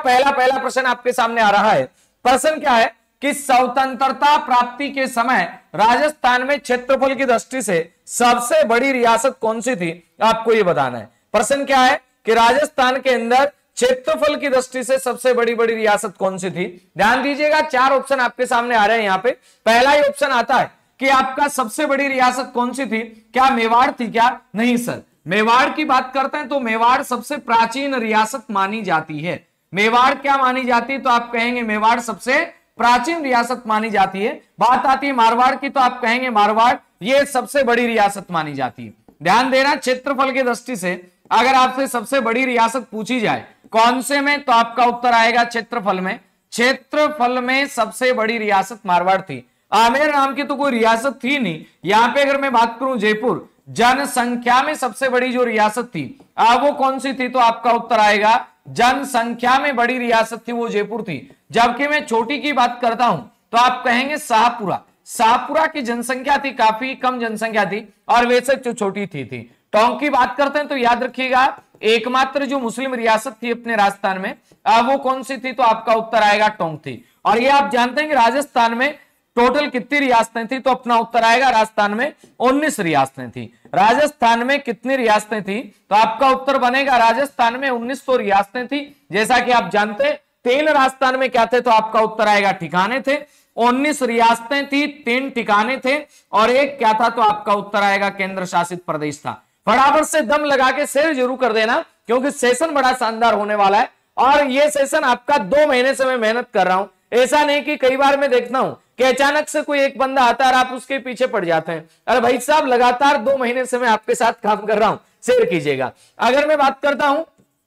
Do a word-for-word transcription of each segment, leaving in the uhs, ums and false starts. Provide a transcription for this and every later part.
पहला पहला प्रश्न आपके सामने आ रहा है। प्रश्न क्या है कि स्वतंत्रता प्राप्ति के समय राजस्थान में क्षेत्रफल की दृष्टि से सबसे बड़ी रियासत कौन सी थी, आपको यह बताना है। प्रश्न क्या है कि राजस्थान के अंदर क्षेत्रफल की दृष्टि से सबसे बड़ी बड़ी रियासत कौन सी थी। ध्यान दीजिएगा, चार ऑप्शन आपके सामने आ रहे हैं। यहां पे पहला ही ऑप्शन आता है कि आपका सबसे बड़ी रियासत कौन सी थी, क्या मेवाड़ थी क्या? नहीं सर, मेवाड़ की बात करते हैं तो मेवाड़ सबसे प्राचीन रियासत मानी जाती है। मेवाड़ क्या मानी जाती है, तो आप कहेंगे मेवाड़ सबसे प्राचीन रियासत मानी जाती है। बात आती है मारवाड़ की तो आप कहेंगे मारवाड़ ये सबसे बड़ी रियासत मानी जाती है। ध्यान देना, क्षेत्रफल की दृष्टि से अगर आपसे सबसे बड़ी रियासत पूछी जाए कौन से में, तो आपका उत्तर आएगा क्षेत्रफल में। क्षेत्रफल में सबसे बड़ी रियासत मारवाड़ थी। आमेर नाम की तो कोई रियासत थी नहीं। यहां पे अगर मैं बात करूं जयपुर, जनसंख्या में सबसे बड़ी जो रियासत थी आ, वो कौन सी थी, तो आपका उत्तर आएगा जनसंख्या में बड़ी रियासत थी वो जयपुर थी। जबकि मैं छोटी की बात करता हूं तो आप कहेंगे शाहपुरा। शाहपुरा की जनसंख्या थी, काफी कम जनसंख्या थी और वैसे जो छोटी थी थी टोंक की बात करते हैं तो याद रखिएगा एकमात्र जो मुस्लिम रियासत थी अपने राजस्थान में आ, वो कौन सी थी, तो आपका उत्तर आएगा टोंक थी। और ये आप जानते हैं कि राजस्थान में टोटल कितनी रियासतें थी, तो अपना उत्तर आएगा राजस्थान में उन्नीस रियासतें थी। राजस्थान में कितनी रियासतें थी, तो आपका उत्तर बनेगा राजस्थान में उन्नीस सौ रियासतें थी। जैसा कि आप जानते हैं तीन राजस्थान में क्या थे, तो आपका उत्तर आएगा ठिकाने थे। उन्नीस रियासतें थी, तीन ठिकाने थे और एक क्या था, तो आपका उत्तर आएगा केंद्र शासित प्रदेश था। फटाफट से दम लगा के शेयर जरूर कर देना क्योंकि सेशन बड़ा शानदार होने वाला है और ये सेशन आपका दो महीने से मैं मेहनत कर रहा हूं। ऐसा नहीं कि कई बार मैं देखता हूं कि अचानक से कोई एक बंदा आता है और आप उसके पीछे पड़ जाते हैं। अरे भाई साहब, लगातार दो महीने से मैं आपके साथ काम कर रहा हूं, शेयर कीजिएगा। अगर मैं बात करता हूं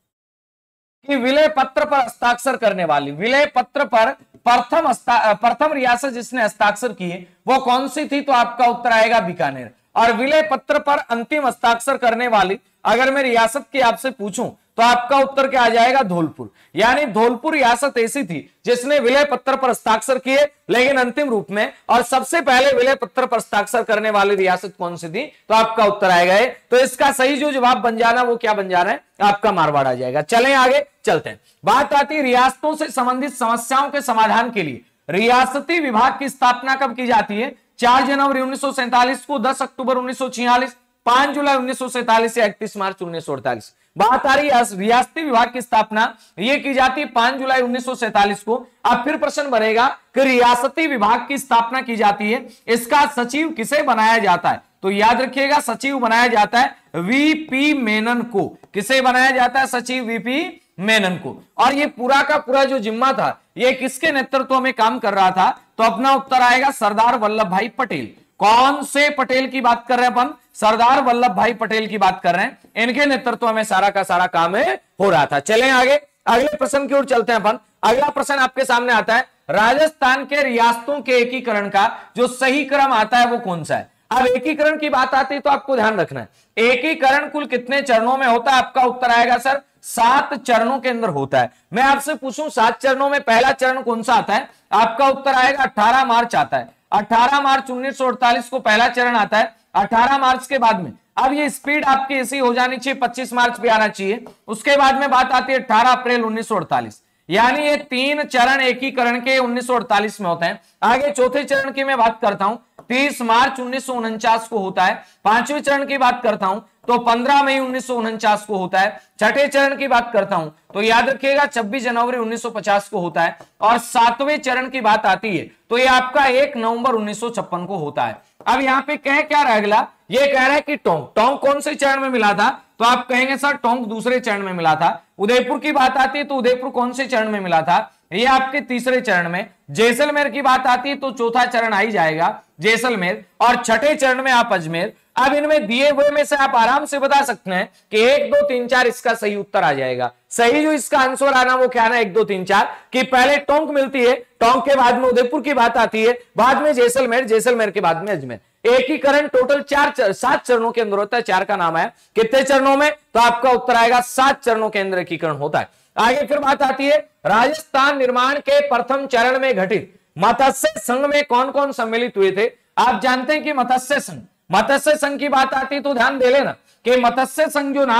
कि विलय पत्र पर हस्ताक्षर करने वाली, विलय पत्र पर प्रथम प्रथम रियासत जिसने हस्ताक्षर किए वो कौन सी थी, तो आपका उत्तर आएगा बीकानेर। और विलय पत्र पर अंतिम हस्ताक्षर करने वाली अगर मैं रियासत की आपसे पूछूं तो आपका उत्तर क्या आ जाएगा, धौलपुर। यानी धौलपुर रियासत ऐसी थी जिसने विलय पत्र पर हस्ताक्षर किए लेकिन अंतिम रूप में, और सबसे पहले विलय पत्र पर हस्ताक्षर करने वाली रियासत कौन सी थी, तो आपका उत्तर आएगा। तो इसका सही जो जवाब बन जाना वो क्या बन जाना है, आपका मारवाड़ आ जाएगा। चलें आगे चलते हैं। बात आती है रियासतों से संबंधित समस्याओं के समाधान के लिए रियासती विभाग की स्थापना कब की जाती है। चार जनवरी उन्नीस सौ सैंतालीस को, दस अक्टूबर उन्नीस सौ छियालीस, पांच जुलाई उन्नीस सौ सैंतालीस या इकतीस मार्च उन्नीस सौ अड़तालीस। बात आ रही है रियासती विभाग की स्थापना ये की जाती है पांच जुलाई उन्नीस सौ सैंतालीस को। अब फिर प्रश्न बनेगा कि रियासती विभाग की स्थापना की जाती है, इसका सचिव किसे बनाया जाता है, तो याद रखिएगा सचिव बनाया जाता है वीपी मेनन को। किसे बनाया जाता है, सचिव वीपी मेनन को। और ये पूरा का पूरा जो जिम्मा था ये किसके नेतृत्व में काम कर रहा था, तो अपना उत्तर आएगा सरदार वल्लभ भाई पटेल। कौन से पटेल की बात कर रहे हैं अपन, सरदार वल्लभ भाई पटेल की बात कर रहे हैं। इनके नेतृत्व में सारा का सारा काम है हो रहा था। चलें आगे, अगले प्रश्न की ओर चलते हैं अपन। अगला प्रश्न आपके सामने आता है राजस्थान के रियासतों के एकीकरण का जो सही क्रम आता है वो कौन सा है। अब एकीकरण की बात आती है तो आपको ध्यान रखना है एकीकरण कुल कितने चरणों में होता है, आपका उत्तर आएगा सर सात चरणों के अंदर होता है। मैं आपसे पूछूं सात चरणों में पहला चरण कौन सा आता है, आपका उत्तर आएगा अठारह मार्च आता है। अठारह मार्च उन्नीस सौ अड़तालीस को पहला चरण आता है। अठारह मार्च के बाद में अब ये स्पीड आपकी ऐसी हो जानी चाहिए, पच्चीस मार्च भी आना चाहिए। उसके बाद में बात आती है अठारह अप्रैल उन्नीस सौ अड़तालीस। यानी ये तीन चरण एकीकरण के उन्नीस सौ अड़तालीस में होते हैं। आगे चौथे चरण की मैं बात करता हूं तीस मार्च उन्नीस सौ उनचास को होता है। पांचवें चरण की बात करता हूं तो पंद्रह मई उन्नीस सौ उनचास को होता है। छठे चरण की बात करता हूं तो याद रखिएगा छब्बीस जनवरी उन्नीस सौ पचास को होता है। और सातवें चरण की बात आती है तो ये आपका एक नवंबर उन्नीस सौ छप्पन को होता है। अब यहां पे कह क्या रह गया, ये कह रहा है कि टोंक टोंक कौन से चरण में मिला था, तो आप कहेंगे सर टोंक दूसरे चरण में मिला था। उदयपुर की बात आती है तो उदयपुर कौन से चरण में मिला था, ये आपके तीसरे चरण में। जैसलमेर की बात आती है तो चौथा चरण आ ही जाएगा जैसलमेर। और छठे चरण में आप अजमेर। अब इनमें दिए हुए में से आप आराम से बता सकते हैं कि एक दो तीन चार इसका सही उत्तर आ जाएगा। सही जो इसका आंसर आना वो क्या ना एक दो तीन चार कि पहले टोंक मिलती है, टोंक के बाद में उदयपुर की बात आती है, बाद में जैसलमेर, जैसलमेर के बाद में अजमेर। एकीकरण टोटल चार चर, सात चरणों के अंदर होता है। चार का नाम है कितने चरणों में, तो आपका उत्तर आएगा सात चरणों के अंदर एकीकरण होता है। आगे फिर बात आती है राजस्थान निर्माण के प्रथम चरण में घटित मत्स्य संघ में कौन कौन सम्मिलित हुए थे। आप जानते हैं कि मत्स्य संघ मत्स्य संघ की बात आती है तो ध्यान दे लेना कि मत्स्य संघ जो नाम है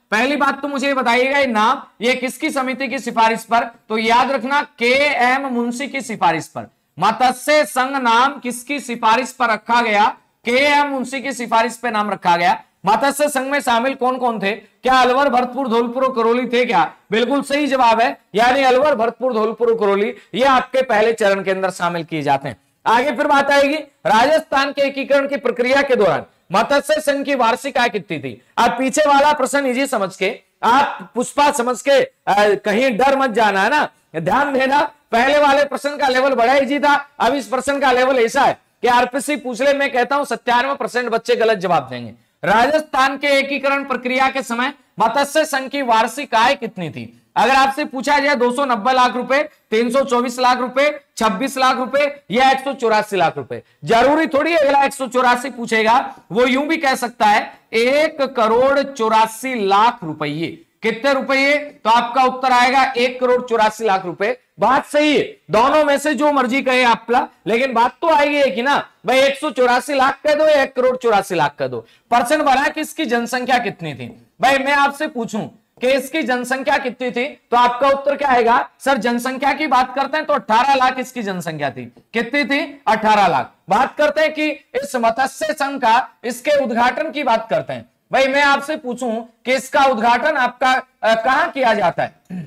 पहली बात तो मुझे बताइएगा ये नाम ये किसकी समिति की सिफारिश पर, तो याद रखना के एम मुंशी की सिफारिश पर। मत्स्य संघ नाम किसकी सिफारिश पर रखा गया, के एम मुंशी की सिफारिश पे नाम रखा गया। मत्स्य संघ में शामिल कौन कौन थे, क्या अलवर भरतपुर धौलपुर और करौली थे क्या, बिल्कुल सही जवाब है, यानी अलवर भरतपुर धौलपुर और करौली ये आपके पहले चरण के अंदर शामिल किए जाते हैं। आगे फिर बात आएगी राजस्थान के एकीकरण की प्रक्रिया के दौरान मत्स्य संघ की वार्षिक आय कितनी थी। अब पीछे वाला प्रश्न इजी समझ के आप पुष्पा समझ के आ, कहीं डर मत जाना है ना, ध्यान देना। पहले वाले प्रश्न का लेवल बड़ा इजी था, अब इस प्रश्न का लेवल ऐसा है कि आरपीसी पूछ ले, मैं कहता हूं सत्तानवे परसेंट बच्चे गलत जवाब देंगे। राजस्थान के एकीकरण प्रक्रिया के समय मत्स्य संघ की वार्षिक आय कितनी थी। अगर आपसे पूछा जाए दो सौ नब्बे लाख रुपए, तीन सौ चौबीस लाख रुपए, छब्बीस लाख रुपए या एक सौ चौरासी लाख रुपए, जरूरी थोड़ी अगला एक सौ चौरासी पूछेगा, वो यूं भी कह सकता है एक करोड़ चौरासी लाख रुपये। कितने रुपये, तो आपका उत्तर आएगा एक करोड़ चौरासी लाख रुपए। बात सही है, दोनों में से जो मर्जी कहे आपका, लेकिन बात तो आएगी कि ना भाई एक सौ चौरासी लाख कह दो या एक करोड़ चौरासी लाख कह दो। प्रश्न बना कि इसकी जनसंख्या कितनी थी। भाई मैं आपसे पूछूं कि इसकी जनसंख्या कितनी थी, तो आपका उत्तर क्या आएगा, सर जनसंख्या की बात करते हैं तो अठारह लाख इसकी जनसंख्या थी। कितनी थी, अठारह लाख। बात करते हैं कि इस मत्स्य संघ का इसके उद्घाटन की बात करते हैं। भाई मैं आपसे पूछूं कि इसका उद्घाटन आपका कहां किया जाता है,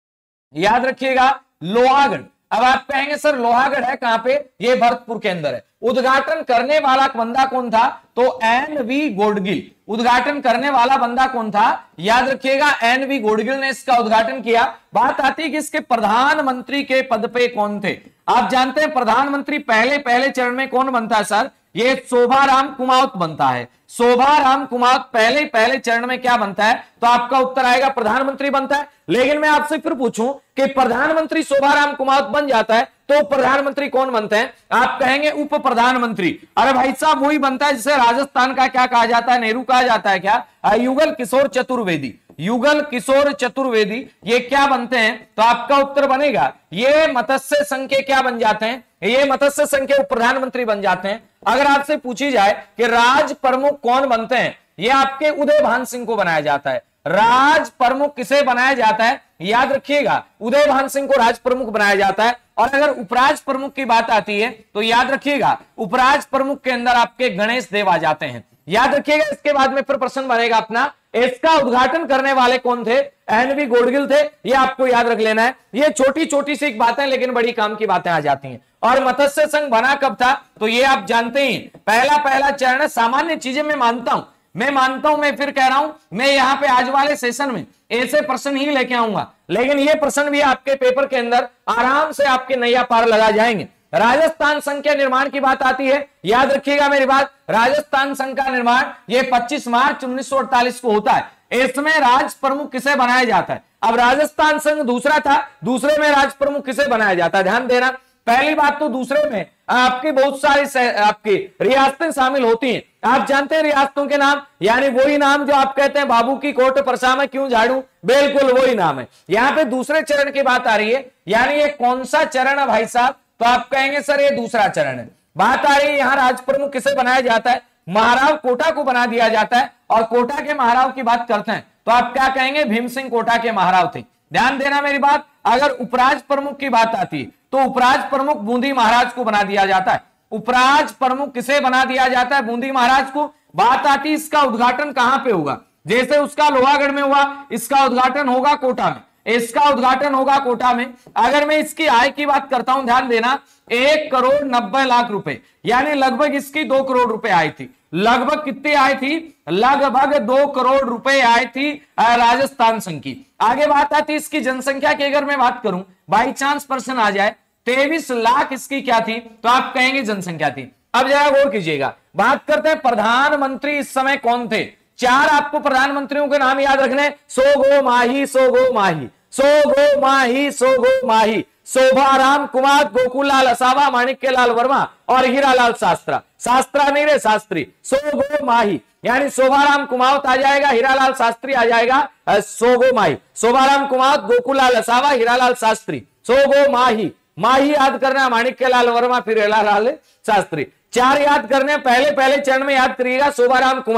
याद रखिएगा लोहागढ़। अब आप कहेंगे सर लोहागढ़ है कहां पे, ये भरतपुर के अंदर है। उद्घाटन करने वाला बंदा कौन था, तो एन वी गोडगिल। उद्घाटन करने वाला बंदा कौन था, याद रखिएगा एन वी गोडगिल ने इसका उद्घाटन किया। बात आती है कि इसके प्रधानमंत्री के पद पे कौन थे। आप जानते हैं प्रधानमंत्री पहले पहले चरण में कौन बनता है सर, ये शोभाराम कुमावत बनता है। शोभाराम कुमावत पहले पहले चरण में क्या बनता है, तो आपका उत्तर आएगा प्रधानमंत्री बनता है। लेकिन मैं आपसे फिर पूछूं कि प्रधानमंत्री शोभाराम कुमावत बन जाता है तो प्रधानमंत्री कौन बनते हैं, आप कहेंगे उप प्रधानमंत्री। अरे भाई साहब वही बनता है जिसे राजस्थान का क्या कहा जाता है, नेहरू कहा जाता है क्या, युगल किशोर चतुर्वेदी। युगल किशोर चतुर्वेदी ये क्या बनते हैं, तो आपका उत्तर बनेगा ये मत्स्य संघ के क्या बन जाते हैं, ये मत्स्य संघ के प्रधानमंत्री बन जाते हैं। अगर आपसे पूछी जाए कि राज प्रमुख कौन बनते हैं, ये आपके उदय भान सिंह को बनाया जाता है। राज प्रमुख किसे बनाया जाता है, याद रखिएगा उदय भान सिंह को राज प्रमुख बनाया जाता है। और अगर उपराज प्रमुख की बात आती है तो याद रखिएगा उपराज प्रमुख के अंदर आपके गणेश देव आ जाते हैं। याद रखिएगा इसके बाद में फिर प्रश्न बनेगा अपना, इसका उद्घाटन करने वाले कौन थे, एनवी गोडगिल थे। ये आपको याद रख लेना है। ये छोटी छोटी सी बातें लेकिन बड़ी काम की बातें आ जाती हैं। और मत्स्य संघ बना कब था, तो ये आप जानते ही पहला पहला चरण है। सामान्य चीजें मैं मानता हूं मैं मानता हूं मैं फिर कह रहा हूं मैं यहां पे आज वाले सेशन में ऐसे प्रश्न ही लेके आऊंगा, लेकिन ये प्रश्न भी आपके पेपर के अंदर आराम से आपके नैया पार लगा जाएंगे। राजस्थान संघ के निर्माण की बात आती है, याद रखिएगा मेरी बात, राजस्थान संघ का निर्माण ये पच्चीस मार्च उन्नीस सौ अड़तालीस को होता है। इसमें राज प्रमुख किसे बनाया जाता है। अब राजस्थान संघ दूसरा था, दूसरे में राज प्रमुख किसे बनाया जाता है, ध्यान देना। पहली बात तो दूसरे में आपकी बहुत सारी आपकी रियासतें शामिल होती हैं। आप जानते हैं रियासतों के नाम, यानी वही नाम जो आप कहते हैं बाबू की कोट परसा में क्यों झाड़ू, बिल्कुल वही नाम है। यहाँ पे दूसरे चरण की बात आ रही है, यानी ये कौन सा चरण है भाई साहब, तो आप कहेंगे सर ये दूसरा चरण है। बात आ रही है यहाँ राज प्रमुख किसे बनाया जाता है, महाराव कोटा को बना दिया जाता है। और कोटा के महाराव की बात करते हैं तो आप क्या कहेंगे, भीम सिंह कोटा के महाराव थे। ध्यान देना मेरी बात। अगर उपराज प्रमुख की बात आती है तो उपराज प्रमुख बूंदी महाराज को बना दिया जाता है। उपराज प्रमुख किसे बना दिया जाता है, बूंदी महाराज को। बात आती इसका उद्घाटन कहां पे होगा, जैसे उसका लोहागढ़ में हुआ, इसका उद्घाटन होगा कोटा में, इसका उद्घाटन होगा कोटा में। अगर मैं इसकी आय की बात करता हूं, ध्यान देना, एक करोड़ नब्बे लाख रुपए, यानी लगभग इसकी दो करोड़ रुपए आई थी। लगभग कितनी आई थी, लगभग दो करोड़ रुपए आई थी राजस्थान संघ की। आगे बात आती इसकी जनसंख्या की, अगर मैं बात करूं बाई चांस पर्सन आ जाए, तेईस लाख इसकी क्या थी, तो आप कहेंगे जनसंख्या थी। अब जरा गौर कीजिएगा, बात करते हैं प्रधानमंत्री इस समय कौन थे। चार आपको प्रधानमंत्रियों के नाम याद रखने, सोगो माही सोगो माही सोगो माही सोगो माही शोभाराम कुमार, गोकुललाल असावा, माणिक्य लाल वर्मा और हीरालाल शास्त्रा। शास्त्रा नहीं रे शास्त्री, सोगो माही, यानी शोभाराम कुमावत आ जाएगा, हीरालाल शास्त्री आ जाएगा, सोगो माही। शोभाराम कुमावत, गोकुललाल असावा, हीरालाल शास्त्री, सोगो माही। माही याद करना, माणिक्य लाल वर्मा, फिर हीरालाल शास्त्री। चार याद करने, पहले पहले चरण में याद करिएगा शोभाराम कुमावत।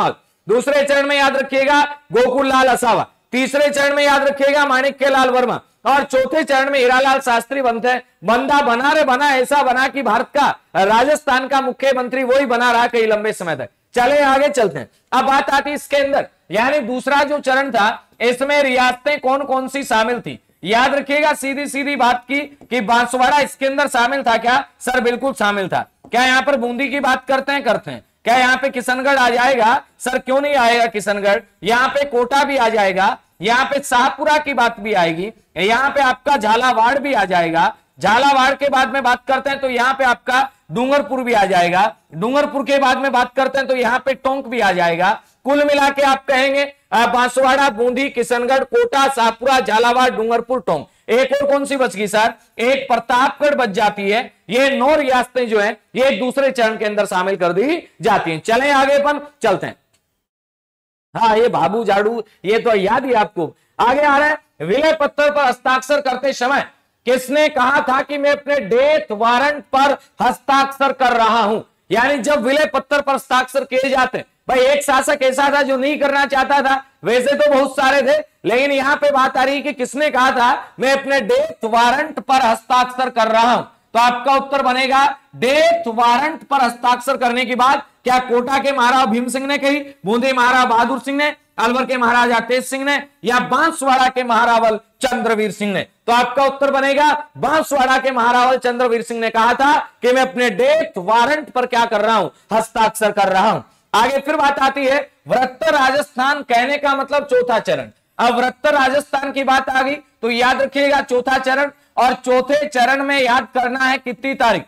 दूसरे चरण में याद रखिएगा गोकुल लाल असावा, तीसरे चरण में याद रखिएगा माणिक्य लाल वर्मा, और चौथे चरण में हीरालाल शास्त्री बनते हैं। बंदा बना रे बना, ऐसा बना कि भारत का राजस्थान का मुख्यमंत्री वही बना रहा कई लंबे समय तक। चले आगे चलते हैं। अब बात आती है इसके अंदर, यानी दूसरा जो चरण था इसमें रियासतें कौन कौन सी शामिल थी। याद रखिएगा सीधी सीधी बात की कि बांसवाड़ा इसके अंदर शामिल था क्या? सर बिल्कुल शामिल था। क्या यहां पर बूंदी की बात करते हैं? करते हैं। क्या यहाँ पे किशनगढ़ आ जाएगा? सर क्यों नहीं आएगा किशनगढ़, यहाँ पे कोटा भी आ जाएगा, यहाँ पे शाहपुरा की बात भी आएगी, यहाँ पे आपका झालावाड़ भी आ जाएगा। झालावाड़ के बाद में बात करते हैं तो यहाँ पे आपका डूंगरपुर भी आ जाएगा, डूंगरपुर के बाद में बात करते हैं तो यहाँ पे टोंक भी आ जाएगा। कुल मिला के आप कहेंगे बांसवाड़ा, बूंदी, किशनगढ़, कोटा, शाहपुरा, झालावाड़, डूंगरपुर, टोंक। एक और कौन सी बच गई सर? एक प्रतापगढ़ बच जाती है। ये नौ रियासतें जो हैं ये दूसरे चरण के अंदर शामिल कर दी जाती हैं। चलें आगे अपन चलते हैं। हाँ ये बाबू झाड़ू ये तो याद ही आपको। आगे आ रहा है, विलय पत्र पर हस्ताक्षर करते समय किसने कहा था कि मैं अपने डेथ वारंट पर हस्ताक्षर कर रहा हूं। यानी जब विलय पत्र पर हस्ताक्षर किए जाते हैं, भाई एक शासक ऐसा था जो नहीं करना चाहता था, वैसे तो बहुत सारे थे, लेकिन यहां पे बात आ रही है कि किसने कहा था मैं अपने डेथ वारंट पर हस्ताक्षर कर रहा हूं। तो आपका उत्तर बनेगा डेथ वारंट पर हस्ताक्षर करने की बात क्या कोटा के महाराजा भीम सिंह ने कही, बूंदी महाराजा बहादुर सिंह ने, अलवर के महाराजा तेज सिंह ने, या बांसवाड़ा के महारावल चंद्रवीर सिंह ने? तो आपका उत्तर बनेगा बांसवाड़ा के महारावल चंद्रवीर सिंह ने कहा था कि मैं अपने डेथ वारंट पर क्या कर रहा हूं? हस्ताक्षर कर रहा हूं। आगे फिर बात आती है वृत्त राजस्थान, कहने का मतलब चौथा चरण। अब वृत्त राजस्थान की बात आ गई तो याद रखिएगा चौथा चरण, और चौथे चरण में याद करना है कितनी तारीख?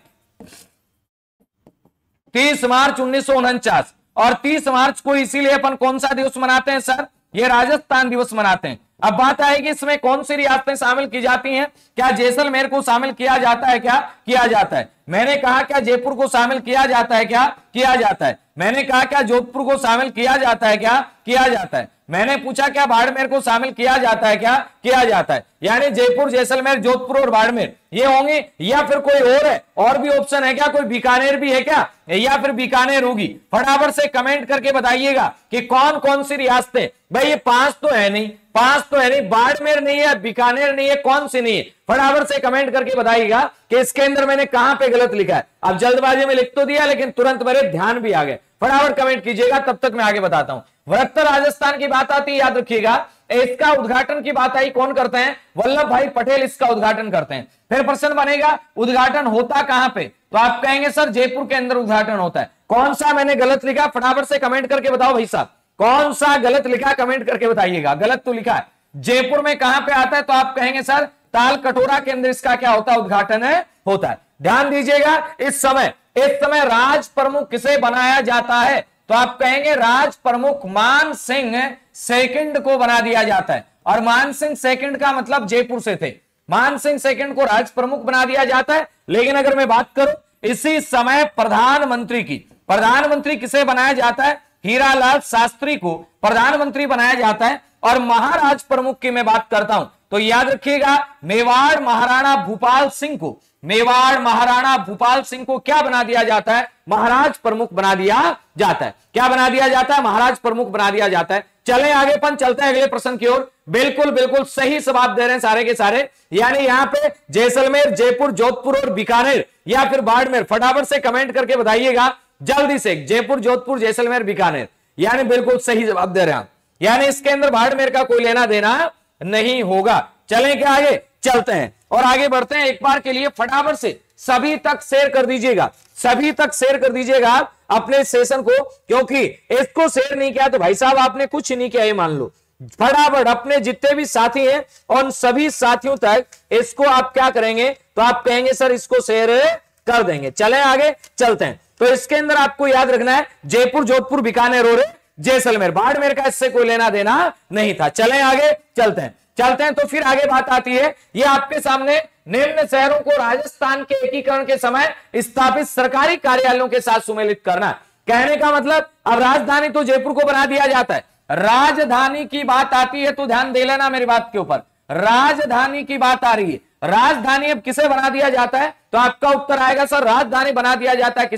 तीस मार्च उन्नीस सौ उनचास। और तीस मार्च को इसीलिए अपन कौन सा दिवस मनाते हैं सर? ये राजस्थान दिवस मनाते हैं। अब बात आएगी इसमें कौन सी रियासतें शामिल की जाती हैं? क्या जैसलमेर को शामिल किया जाता है? क्या किया जाता है? मैंने कहा क्या जयपुर को शामिल किया जाता है? क्या किया जाता है? मैंने कहा क्या जोधपुर को शामिल किया जाता है? क्या किया जाता है? मैंने पूछा क्या बाड़मेर को शामिल किया जाता है? क्या किया जाता है? यानी जयपुर, जैसलमेर, जोधपुर और बाड़मेर ये होंगे, या फिर कोई और है? और भी ऑप्शन है क्या? कोई बीकानेर भी है क्या, या फिर बीकानेर होगी? फटाफट से कमेंट करके बताइएगा कि कौन कौन सी रियासतें। भाई ये पांच तो है नहीं, पांच तो है नहीं, बाड़मेर नहीं है, बीकानेर नहीं है, कौन सी नहीं है? फटाफट से कमेंट करके बताइएगा कि इसके अंदर मैंने कहां पे गलत लिखा है। अब जल्दबाजी में लिख तो दिया लेकिन तुरंत मेरे ध्यान भी आ गए। फटाफट कमेंट कीजिएगा, तब तक मैं आगे बताता हूं। वृत्त राजस्थान की बात आती है, याद रखिएगा इसका उद्घाटन की बात आई, कौन करते हैं? वल्लभ भाई पटेल इसका उद्घाटन करते हैं। फिर प्रश्न बनेगा उद्घाटन होता कहां पे? तो आप कहेंगे सर जयपुर के अंदर उद्घाटन होता है। कौन सा मैंने गलत लिखा? फटाफट से कमेंट करके बताओ भाई साहब, कौन सा गलत लिखा? कमेंट करके बताइएगा। गलत तो लिखा है जयपुर में, कहां पे आता है? तो आप कहेंगे सर ताल कटोरा के अंदर इसका क्या होता है? उद्घाटन है होता है। ध्यान दीजिएगा इस समय इस समय राज प्रमुख किसे बनाया जाता है? तो आप कहेंगे राज प्रमुख मान सिंह सेकंड को बना दिया जाता है। और मान सिंह सेकंड का मतलब जयपुर से थे, मान सिंह सेकंड को राज प्रमुख बना दिया जाता है। लेकिन अगर मैं बात करूं इसी समय प्रधानमंत्री की, प्रधानमंत्री किसे बनाया जाता है? हीरालाल शास्त्री को प्रधानमंत्री बनाया जाता है। और महाराज प्रमुख की मैं बात करता हूं तो याद रखिएगा मेवाड़ महाराणा भूपाल सिंह को, मेवाड़ महाराणा भूपाल सिंह को क्या बना दिया जाता है? महाराज प्रमुख बना दिया जाता है। क्या बना दिया जाता है? महाराज प्रमुख बना दिया जाता है। चलें आगे अपन चलते हैं अगले प्रश्न की ओर। बिल्कुल बिल्कुल सही जवाब दे रहे हैं सारे के सारे। यानी यहां पे जैसलमेर, जयपुर, जोधपुर और बीकानेर या फिर बाड़मेर। फटाफट से कमेंट करके बताइएगा जल्दी से, जयपुर, जोधपुर, जैसलमेर, बीकानेर। यानी बिल्कुल सही जवाब दे रहे हैं। यानी इसके अंदर बाड़मेर का कोई लेना देना नहीं होगा। चलें क्या आगे चलते हैं और आगे बढ़ते हैं। एक बार के लिए फटाफट से सभी तक शेयर कर दीजिएगा, सभी तक शेयर कर दीजिएगा अपने सेशन को, क्योंकि इसको शेयर नहीं किया तो भाई साहब आपने कुछ नहीं किया, ये मान लो। फटाफट अपने जितने भी साथी हैं उन सभी साथियों तक इसको आप क्या करेंगे? तो आप कहेंगे सर इसको शेयर कर देंगे। चलें आगे चलते हैं। तो इसके अंदर आपको याद रखना है जयपुर, जोधपुर, बीकानेर और जैसलमेर। बाड़मेर का इससे कोई लेना देना नहीं था। चलें आगे चलते हैं चलते हैं तो फिर आगे बात आती है, ये आपके सामने निम्न शहरों को राजस्थान के एकीकरण के समय स्थापित सरकारी कार्यालयों के साथ सुमेलित करना। कहने का मतलब अब राजधानी तो जयपुर को बना दिया जाता है, राजधानी की बात आती है तो ध्यान दे लेना मेरी बात के ऊपर, राजधानी की बात आ रही है। राजधानी अब किसे बना दिया जाता है? तो आपका उत्तर आएगा सर राजधानी बना दिया जाता है किसे?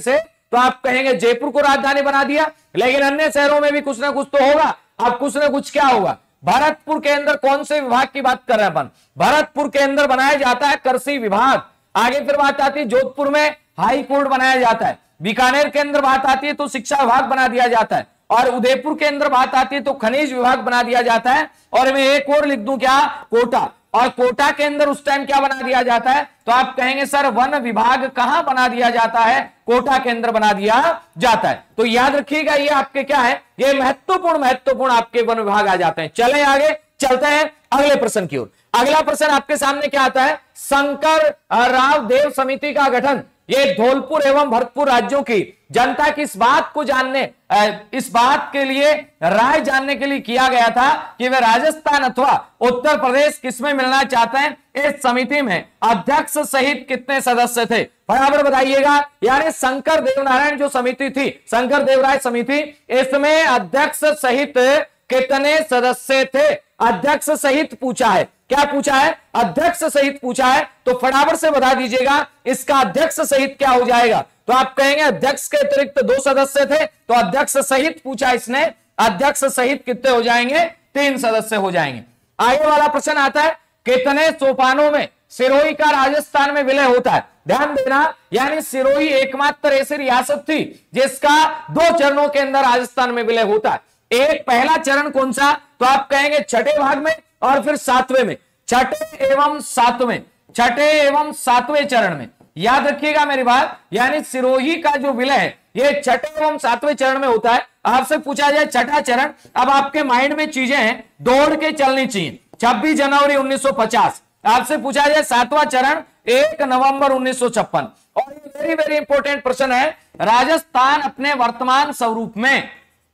तो आप कहेंगे जयपुर को राजधानी बना दिया, लेकिन अन्य शहरों में भी कुछ ना कुछ तो होगा। अब कुछ ना कुछ क्या होगा, भरतपुर के अंदर कौन से विभाग की बात कर रहे हैं अपन, भरतपुर के अंदर बनाया जाता है कृषि विभाग। आगे फिर बात आती है जोधपुर में हाई कोर्ट बनाया जाता है, बीकानेर के अंदर बात आती है तो शिक्षा विभाग बना दिया जाता है, और उदयपुर के अंदर बात आती है तो खनिज विभाग बना दिया जाता है। और मैं एक और लिख दूं क्या, कोटा। और कोटा के अंदर उस टाइम क्या बना दिया जाता है, तो आप कहेंगे सर वन विभाग कहां बना दिया जाता है, कोटा के अंदर बना दिया जाता है। तो याद रखिएगा ये आपके क्या है, ये महत्वपूर्ण महत्वपूर्ण आपके वन विभाग आ जाते हैं। चले आगे चलते हैं अगले प्रश्न की ओर। अगला प्रश्न आपके सामने क्या आता है, शंकर राव देव समिति का गठन ये धौलपुर एवं भरतपुर राज्यों की जनता की इस बात को जानने, इस बात के लिए राय जानने के लिए किया गया था कि वे राजस्थान अथवा उत्तर प्रदेश किसमें मिलना चाहते हैं। इस समिति में अध्यक्ष सहित कितने सदस्य थे, बराबर बताइएगा। यानी शंकर देवनारायण जो समिति थी, शंकर देवराय समिति, इसमें अध्यक्ष सहित कितने सदस्य थे, अध्यक्ष सहित पूछा है। क्या पूछा है, अध्यक्ष सहित पूछा है, तो फटाफट से बता दीजिएगा इसका अध्यक्ष सहित क्या हो जाएगा। तो आप कहेंगे अध्यक्ष के अतिरिक्त दो सदस्य थे, तो अध्यक्ष सहित पूछा इसने, अध्यक्ष सहित कितने हो जाएंगे, तीन सदस्य हो जाएंगे। आगे वाला प्रश्न आता है, कितने सोपानों में सिरोही का राजस्थान में विलय होता है। ध्यान देना, यानी सिरोही एकमात्र ऐसी रियासत थी जिसका दो चरणों के अंदर राजस्थान में विलय होता है। एक पहला चरण कौन सा, तो आप कहेंगे छठे भाग में और फिर सातवें में, छठे एवं सातवें, छठे एवं सातवें चरण में। याद रखिएगा मेरी बात, यानी सिरोही का जो विलय है ये छठे एवं सातवें चरण में होता है। आपसे पूछा जाए छठा चरण, अब आपके माइंड में चीजें हैं दौड़ के चलनी चाहिए। छब्बीस जनवरी उन्नीस सौ पचास। आपसे पूछा जाए सातवां चरण एक नवंबर उन्नीस सौ छप्पन। और ये वेरी वेरी इंपॉर्टेंट प्रश्न है, राजस्थान अपने वर्तमान स्वरूप में,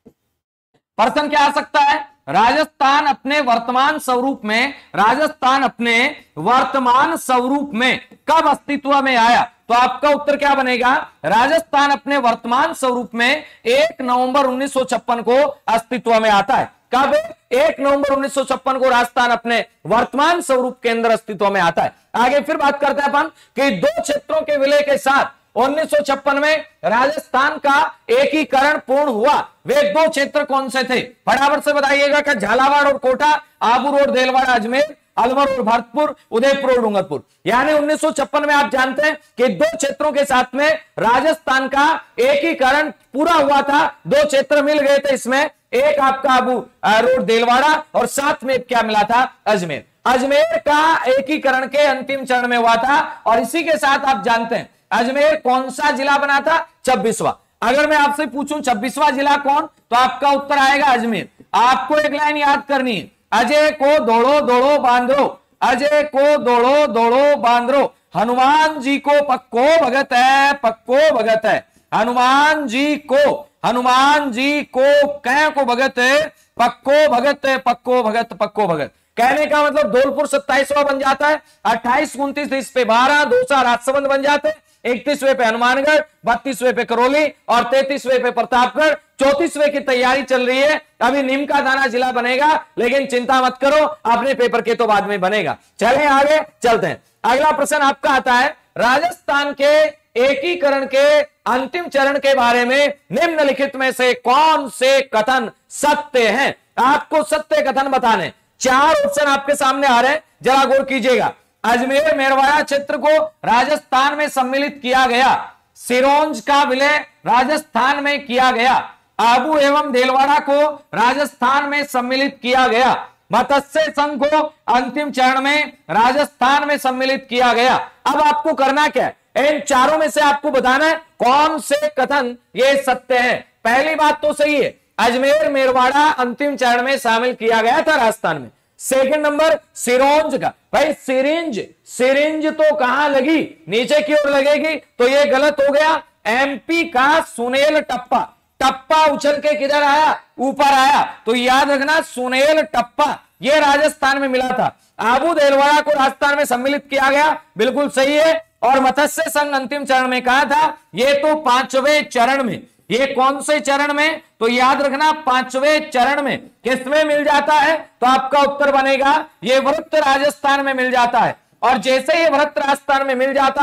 प्रश्न क्या आ सकता है, राजस्थान अपने वर्तमान स्वरूप में, राजस्थान अपने वर्तमान स्वरूप में कब अस्तित्व में आया। तो आपका उत्तर क्या बनेगा, राजस्थान अपने वर्तमान स्वरूप में एक नवंबर उन्नीस सौ छप्पन को अस्तित्व में आता है। कब, एक नवंबर उन्नीस सौ छप्पन को राजस्थान अपने वर्तमान स्वरूप के अंदर अस्तित्व में आता है। आगे फिर बात करते हैं अपन कि दो क्षेत्रों के विलय के साथ उन्नीस सौ छप्पन में राजस्थान का एकीकरण पूर्ण हुआ। वे दो क्षेत्र कौन से थे, फटाफट से बताइएगा। क्या झालावाड़ और कोटा, आबू रोड देलवाड़ा अजमेर, अलवर और भरतपुर, उदयपुर और डूंगरपुर। यानी उन्नीस सौ छप्पन में आप जानते हैं कि दो क्षेत्रों के साथ में राजस्थान का एकीकरण पूरा हुआ था। दो क्षेत्र मिल गए थे इसमें, एक आपका आबू रोड देलवाड़ा और साथ में क्या मिला था, अजमेर। अजमेर का एकीकरण के अंतिम चरण में हुआ था। और इसी के साथ आप जानते हैं अजमेर कौन सा जिला बना था, छब्बीसवां। अगर मैं आपसे पूछूं छब्बीसवां जिला कौन, तो आपका उत्तर आएगा अजमेर। आपको एक लाइन याद करनी है, अजय को दौड़ो दौड़ो बांधो, अजय को दौड़ो दौड़ो बांधो, हनुमान जी को पक्को भगत है, पक्को भगत है, हनुमान जी को, हनुमान जी को कै को भगत है, पक्को भगत है, पक्को भगत, पक्को भगत। कहने का मतलब धौलपुर सत्ताईसवां बन जाता है, अट्ठाईस उनतीस इस पे बारह, दो सा राजसमंद बन जाते हैं, इकतीसवें पे हनुमानगढ़, बत्तीसवें पे करौली और तैतीसवें पे प्रतापगढ़, चौतीसवें की तैयारी चल रही है। अभी नीम का दाना जिला बनेगा, लेकिन चिंता मत करो, अपने पेपर के तो बाद में बनेगा। चलें आगे चलते हैं। अगला प्रश्न आपका आता है, राजस्थान के एकीकरण के अंतिम चरण के बारे में निम्नलिखित में से कौन से कथन सत्य हैं। आपको सत्य कथन बताने, चार ऑप्शन आपके सामने आ रहे हैं, जरा गौर कीजिएगा। अजमेर मेरवाड़ा क्षेत्र को राजस्थान में सम्मिलित किया गया, सिरोंज का विलय राजस्थान में किया गया, आबू एवं देलवाड़ा को राजस्थान में सम्मिलित किया गया, मत्स्य संघ को अंतिम चरण में राजस्थान में सम्मिलित किया गया। अब आपको करना क्या है, इन चारों में से आपको बताना है कौन से कथन ये सत्य है। पहली बात तो सही है, अजमेर मेरवाड़ा अंतिम चरण में शामिल किया गया था राजस्थान में। सेकंड नंबर सिरोंज का, भाई सिरिंज, सिरिंज तो कहां लगी, नीचे की ओर लगेगी, तो ये गलत हो गया। एमपी का सुनेल टप्पा, टप्पा उछल के किधर आया, ऊपर आया, तो याद रखना सुनेल टप्पा ये राजस्थान में मिला था। आबू देलवाड़ा को राजस्थान में सम्मिलित किया गया, बिल्कुल सही है। और मत्स्य संघ अंतिम चरण में कहा था, ये तो पांचवें चरण में, ये कौन से चरण में, तो याद रखना पांचवें चरण में। किसमें मिल जाता है, तो आपका उत्तर बनेगा ये वृत्त राजस्थान में मिल जाता है। और जैसे ये वृत्त राजस्थान में मिल जाता है,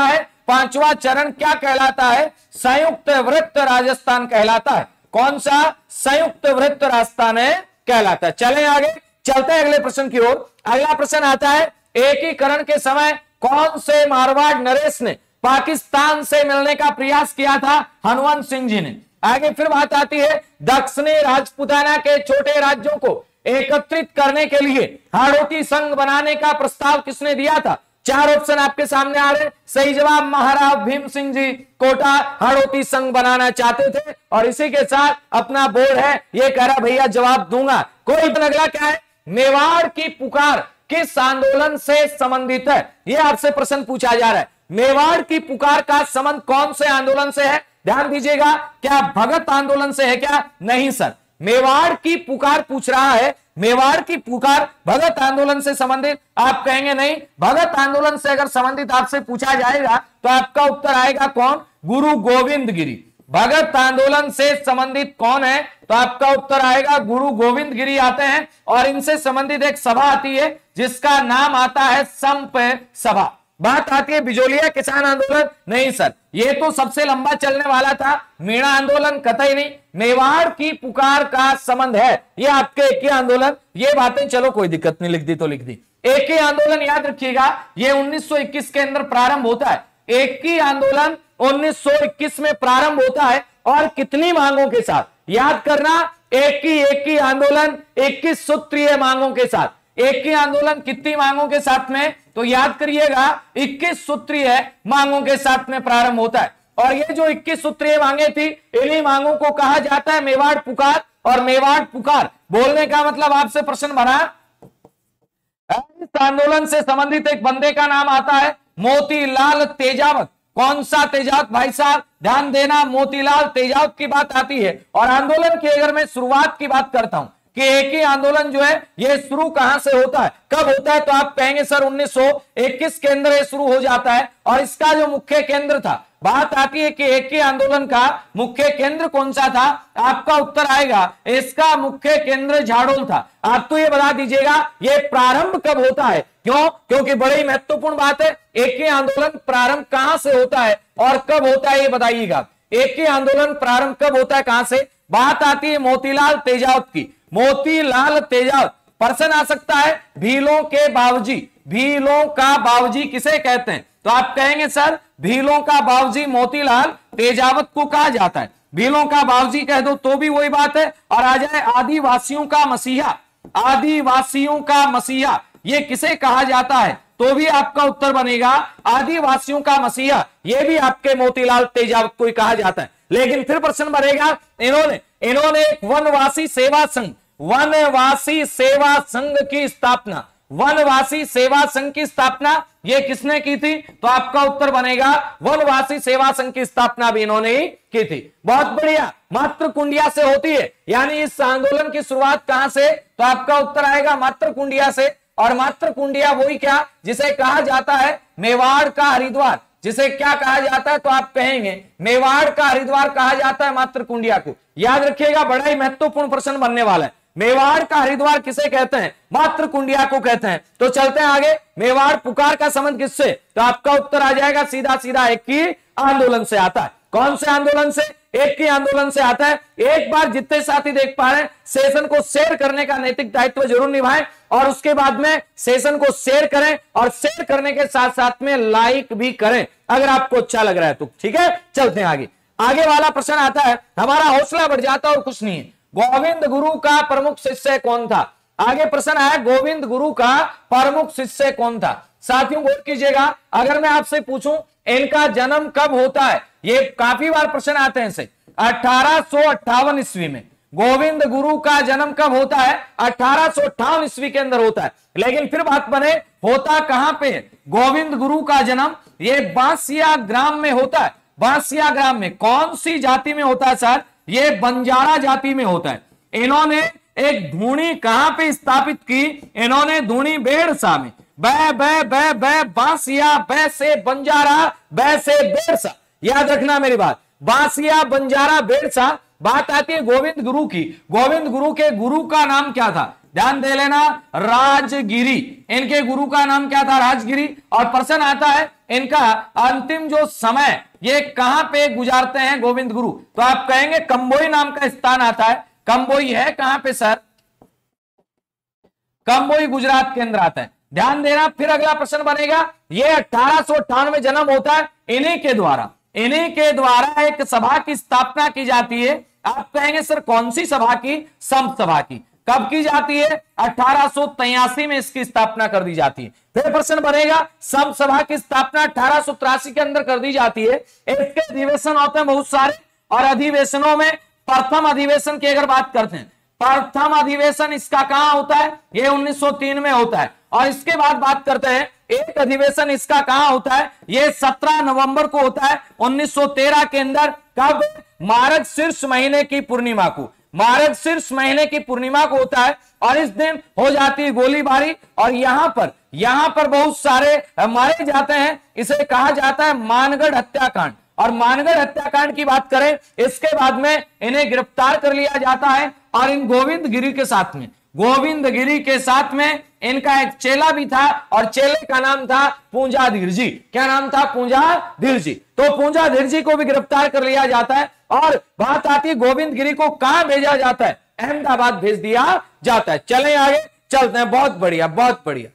पांचवा चरण क्या कहलाता है? संयुक्त वृत्त राजस्थान कहलाता है। कौन सा? संयुक्त वृत्त राजस्थान कहलाता है। चलें आगे, चलते हैं अगले प्रश्न की ओर। अगला प्रश्न आता है, एकीकरण के समय कौन से मारवाड़ नरेश ने पाकिस्तान से मिलने का प्रयास किया था? हनुवंत सिंह जी ने। आगे फिर बात आती है, दक्षिणी राजपूताना के छोटे राज्यों को एकत्रित करने के लिए हाड़ौती संघ बनाने का प्रस्ताव किसने दिया था? चार ऑप्शन आपके सामने आ रहे हैं। सही जवाब महाराज भीम सिंह जी कोटा हाड़ौती संघ बनाना चाहते थे। और इसी के साथ अपना बोर्ड है, ये कह रहा भैया जवाब दूंगा कोई। अगला क्या है? मेवाड़ की पुकार किस आंदोलन से संबंधित है? यह आपसे प्रश्न पूछा जा रहा है। मेवाड़ की पुकार का संबंध कौन से आंदोलन से है? ध्यान दीजिएगा, क्या भगत आंदोलन से है क्या? नहीं सर, मेवाड़ की पुकार पूछ रहा है, मेवाड़ की पुकार भगत आंदोलन से संबंधित। आप कहेंगे नहीं, भगत आंदोलन से अगर संबंधित आपसे पूछा जाएगा तो आपका उत्तर आएगा कौन? गुरु गोविंद गिरी। भगत आंदोलन से संबंधित कौन है? तो आपका उत्तर आएगा गुरु गोविंद गिरी आते हैं। और इनसे संबंधित एक सभा आती है जिसका नाम आता है संप सभा। बात आती है बिजोलिया किसान आंदोलन, नहीं सर, ये तो सबसे लंबा चलने वाला था। मीणा आंदोलन कतई नहीं। मेवाड़ की पुकार का संबंध है, ये आपके एक ही आंदोलन। ये बातें चलो कोई दिक्कत नहीं, लिख दी तो लिख दी। एक ही आंदोलन याद रखिएगा, ये उन्नीस सौ इक्कीस के अंदर प्रारंभ होता है। एक ही आंदोलन उन्नीस सौ इक्कीस में प्रारंभ होता है। और कितनी मांगों के साथ? याद करना, एक ही एक ही आंदोलन इक्कीस सूत्रीय मांगों के साथ। एक ही आंदोलन कितनी मांगों के साथ में? तो याद करिएगा इक्कीस सूत्रीय मांगों के साथ में प्रारंभ होता है। और ये जो इक्कीस सूत्रीय मांगे थी, इन्हीं मांगों को कहा जाता है मेवाड़ पुकार। और मेवाड़ पुकार बोलने का मतलब आपसे प्रश्न बना, इस आंदोलन से संबंधित एक बंदे का नाम आता है मोतीलाल तेजावत। कौन सा तेजावत भाई साहब? ध्यान देना, मोतीलाल तेजावत की बात आती है। और आंदोलन की अगर मैं शुरुआत की बात करता हूं कि एक ही आंदोलन जो है ये शुरू कहां से होता है, कब होता है, तो आप कहेंगे सर उन्नीस सौ इक्कीस के अंदर ये शुरू हो जाता है। और इसका जो मुख्य केंद्र था, बात आती है कि एक ही आंदोलन का मुख्य केंद्र कौन सा था? आपका उत्तर आएगा इसका मुख्य केंद्र झाड़ोल था। आप तो ये बता दीजिएगा ये प्रारंभ कब होता है। क्यों? क्योंकि बड़ी महत्वपूर्ण बात है, एक ही आंदोलन प्रारंभ कहां से होता है और कब होता है ये बताइएगा। एक ही आंदोलन प्रारंभ कब होता है, कहां से? बात आती है मोतीलाल तेजावत की। मोतीलाल तेजावत, प्रश्न आ सकता है भीलों के बावजी, भीलों का बावजी किसे कहते हैं? तो आप कहेंगे सर भीलों का बावजी मोतीलाल तेजावत को कहा जाता है। भीलों का बावजी कह दो तो भी वही बात है। और आ जाए आदिवासियों का मसीहा, आदिवासियों का मसीहा ये किसे कहा जाता है? तो भी आपका उत्तर बनेगा आदिवासियों का मसीहा, ये भी आपके मोतीलाल तेजावत को ही कहा जाता है। लेकिन फिर प्रश्न बनेगा, इन्होंने इन्होंने एक वनवासी सेवा संघ, वनवासी सेवा संघ की स्थापना, वनवासी सेवा संघ की स्थापना ये किसने की थी? तो आपका उत्तर बनेगा वनवासी सेवा संघ की स्थापना भी इन्होंने ही की थी। बहुत बढ़िया, मात्र कुंडिया से होती है। यानी इस आंदोलन की शुरुआत कहां से? तो आपका उत्तर आएगा मात्र कुंडिया से। और मात्र कुंडिया वही क्या जिसे कहा जाता है मेवाड़ का हरिद्वार, जिसे क्या कहा जाता है? तो आप कहेंगे मेवाड़ का हरिद्वार कहा जाता है मात्र कुंडिया को। याद रखिएगा, बड़ा ही महत्वपूर्ण प्रश्न बनने वाला है। मेवाड़ का हरिद्वार किसे कहते हैं? मात्र कुंडिया को कहते हैं। तो चलते हैं आगे, मेवाड़ पुकार का संबंध किससे? तो आपका उत्तर आ जाएगा सीधा सीधा एक ही आंदोलन से आता है। कौन से आंदोलन से? एक ही आंदोलन से आता है। एक बार जितने साथी देख पा रहे हैं, सेशन को शेयर करने का नैतिक दायित्व जरूर निभाएं और उसके बाद में सेशन को शेयर करें और शेयर करने के साथ साथ में लाइक भी करें अगर आपको अच्छा लग रहा है तो। ठीक है, चलते हैं आगे। आगे वाला प्रश्न आता है, हमारा हौसला बढ़ जाता और कुछ नहीं है। गोविंद गुरु का प्रमुख शिष्य कौन था? आगे प्रश्न आया, गोविंद गुरु का प्रमुख शिष्य कौन था? साथियों गौर कीजिएगा, अगर मैं आपसे पूछूं इनका जन्म कब होता है, ये काफी बार प्रश्न आते हैं। अठारह सौ अट्ठावन ईस्वी में गोविंद गुरु का जन्म कब होता है? अठारह सौ अट्ठावन ईस्वी के अंदर होता है। लेकिन फिर बात बने, होता कहां पे? गोविंद गुरु का जन्म ये बांसिया ग्राम में होता है। बांसिया ग्राम में कौन सी जाति में होता है सर? ये बंजारा जाति में होता है। इन्होंने एक धूनी कहां पे स्थापित की? इन्होंने धूनी बेड़सा में। बै बै बै बै बांसिया, बै से बंजारा, बै से बेड़सा। याद रखना मेरी बात, बांसिया बंजारा बेड़सा बात आती है गोविंद गुरु की। गोविंद गुरु के गुरु का नाम क्या था, ध्यान दे लेना, राजगिरी। इनके गुरु का नाम क्या था, राजगिरी। और प्रश्न आता है इनका अंतिम जो समय ये कहां पे गुजारते हैं गोविंद गुरु, तो आप कहेंगे कंबोई नाम का स्थान आता है। कंबोई है कहां पे सर, कंबोई गुजरात के अंदर आता है। ध्यान देना, फिर अगला प्रश्न बनेगा, ये अठारह सौ अट्ठानवे जन्म होता है इन्हीं के द्वारा, इन्हीं के द्वारा एक सभा की स्थापना की जाती है। आप कहेंगे सर कौन सी सभा की, संत सभा की। कब की जाती है, अठारह सौ तिरासी में इसकी स्थापना कर दी जाती है। फिर प्रश्न बनेगा, संत सभा की स्थापना अठारह सौ तिरासी के अंदर कर दी जाती है। इसके अधिवेशन होते हैं बहुत सारे, और अधिवेशनों में प्रथम अधिवेशन की अगर बात करते हैं, प्रथम अधिवेशन इसका कहां होता है, ये उन्नीस सौ तीन में होता है। और इसके बाद बात करते हैं एक अधिवेशन इसका कहां होता है, ये सत्रह नवंबर को होता है उन्नीस सौ तेरह के अंदर। कब, मार्गशीर्ष महीने की पूर्णिमा को, मार्गशीर्ष महीने की पूर्णिमा को होता है। और इस दिन हो जाती है गोलीबारी, और यहां पर यहां पर बहुत सारे मारे जाते हैं। इसे कहा जाता है मानगढ़ हत्याकांड। और मानगढ़ हत्याकांड की बात करें, इसके बाद में इन्हें गिरफ्तार कर लिया जाता है। और इन गोविंद गिरी के साथ में, गोविंद गिरी के साथ में इनका एक चेला भी था, और चेले का नाम था पूंजाधीर जी। क्या नाम था, पूंजाधीर जी। तो पूंजाधीर जी को भी गिरफ्तार कर लिया जाता है। और बात आती है गोविंद गिरी को कहां भेजा जाता है, अहमदाबाद भेज दिया जाता है। चलें आगे चलते हैं, बहुत बढ़िया बहुत बढ़िया।